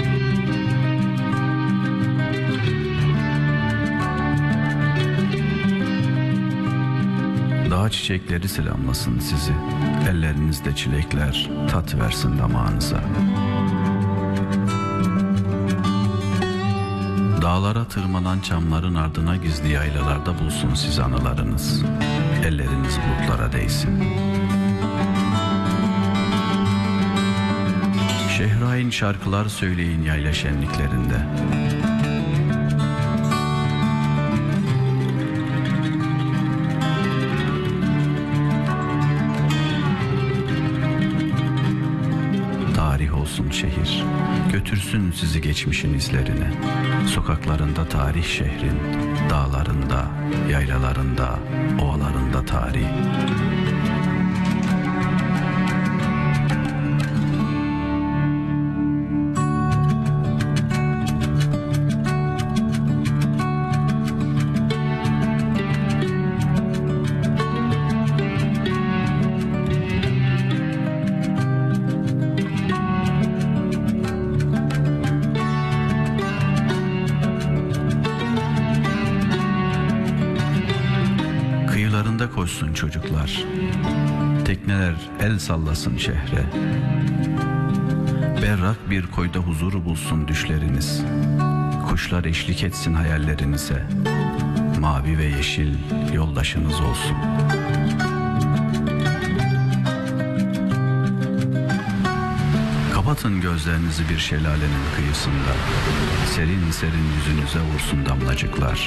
Dağ çiçekleri selamlasın sizi, ellerinizde çilekler tat versin damağınıza. Dağlara tırmanan çamların ardına gizli yaylalarda bulsun siz anılarınız, elleriniz bulutlara değsin. Şehrain şarkılar söyleyin yayla şenliklerinde. Tarih olsun şehir, götürsün sizi geçmişin izlerine. Sokaklarında tarih şehrin, dağlarında, yaylalarında, ovalarında tarih. Koşsun çocuklar, tekneler el sallasın şehre. Berrak bir koyda huzuru bulsun düşleriniz. Kuşlar eşlik etsin hayallerinize. Mavi ve yeşil yoldaşınız olsun. Kapatın gözlerinizi bir şelalenin kıyısında. Serin serin yüzünüze vursun damlacıklar.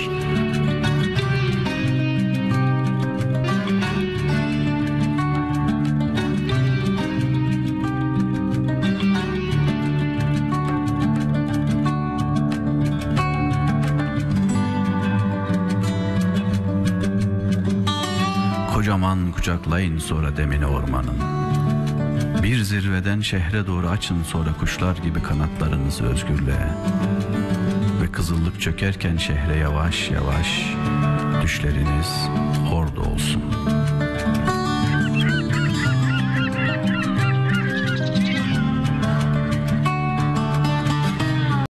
Kocaman kucaklayın sonra demini ormanın. Bir zirveden şehre doğru açın sonra kuşlar gibi kanatlarınızı özgürlüğe. Ve kızıllık çökerken şehre yavaş yavaş düşleriniz orada olsun.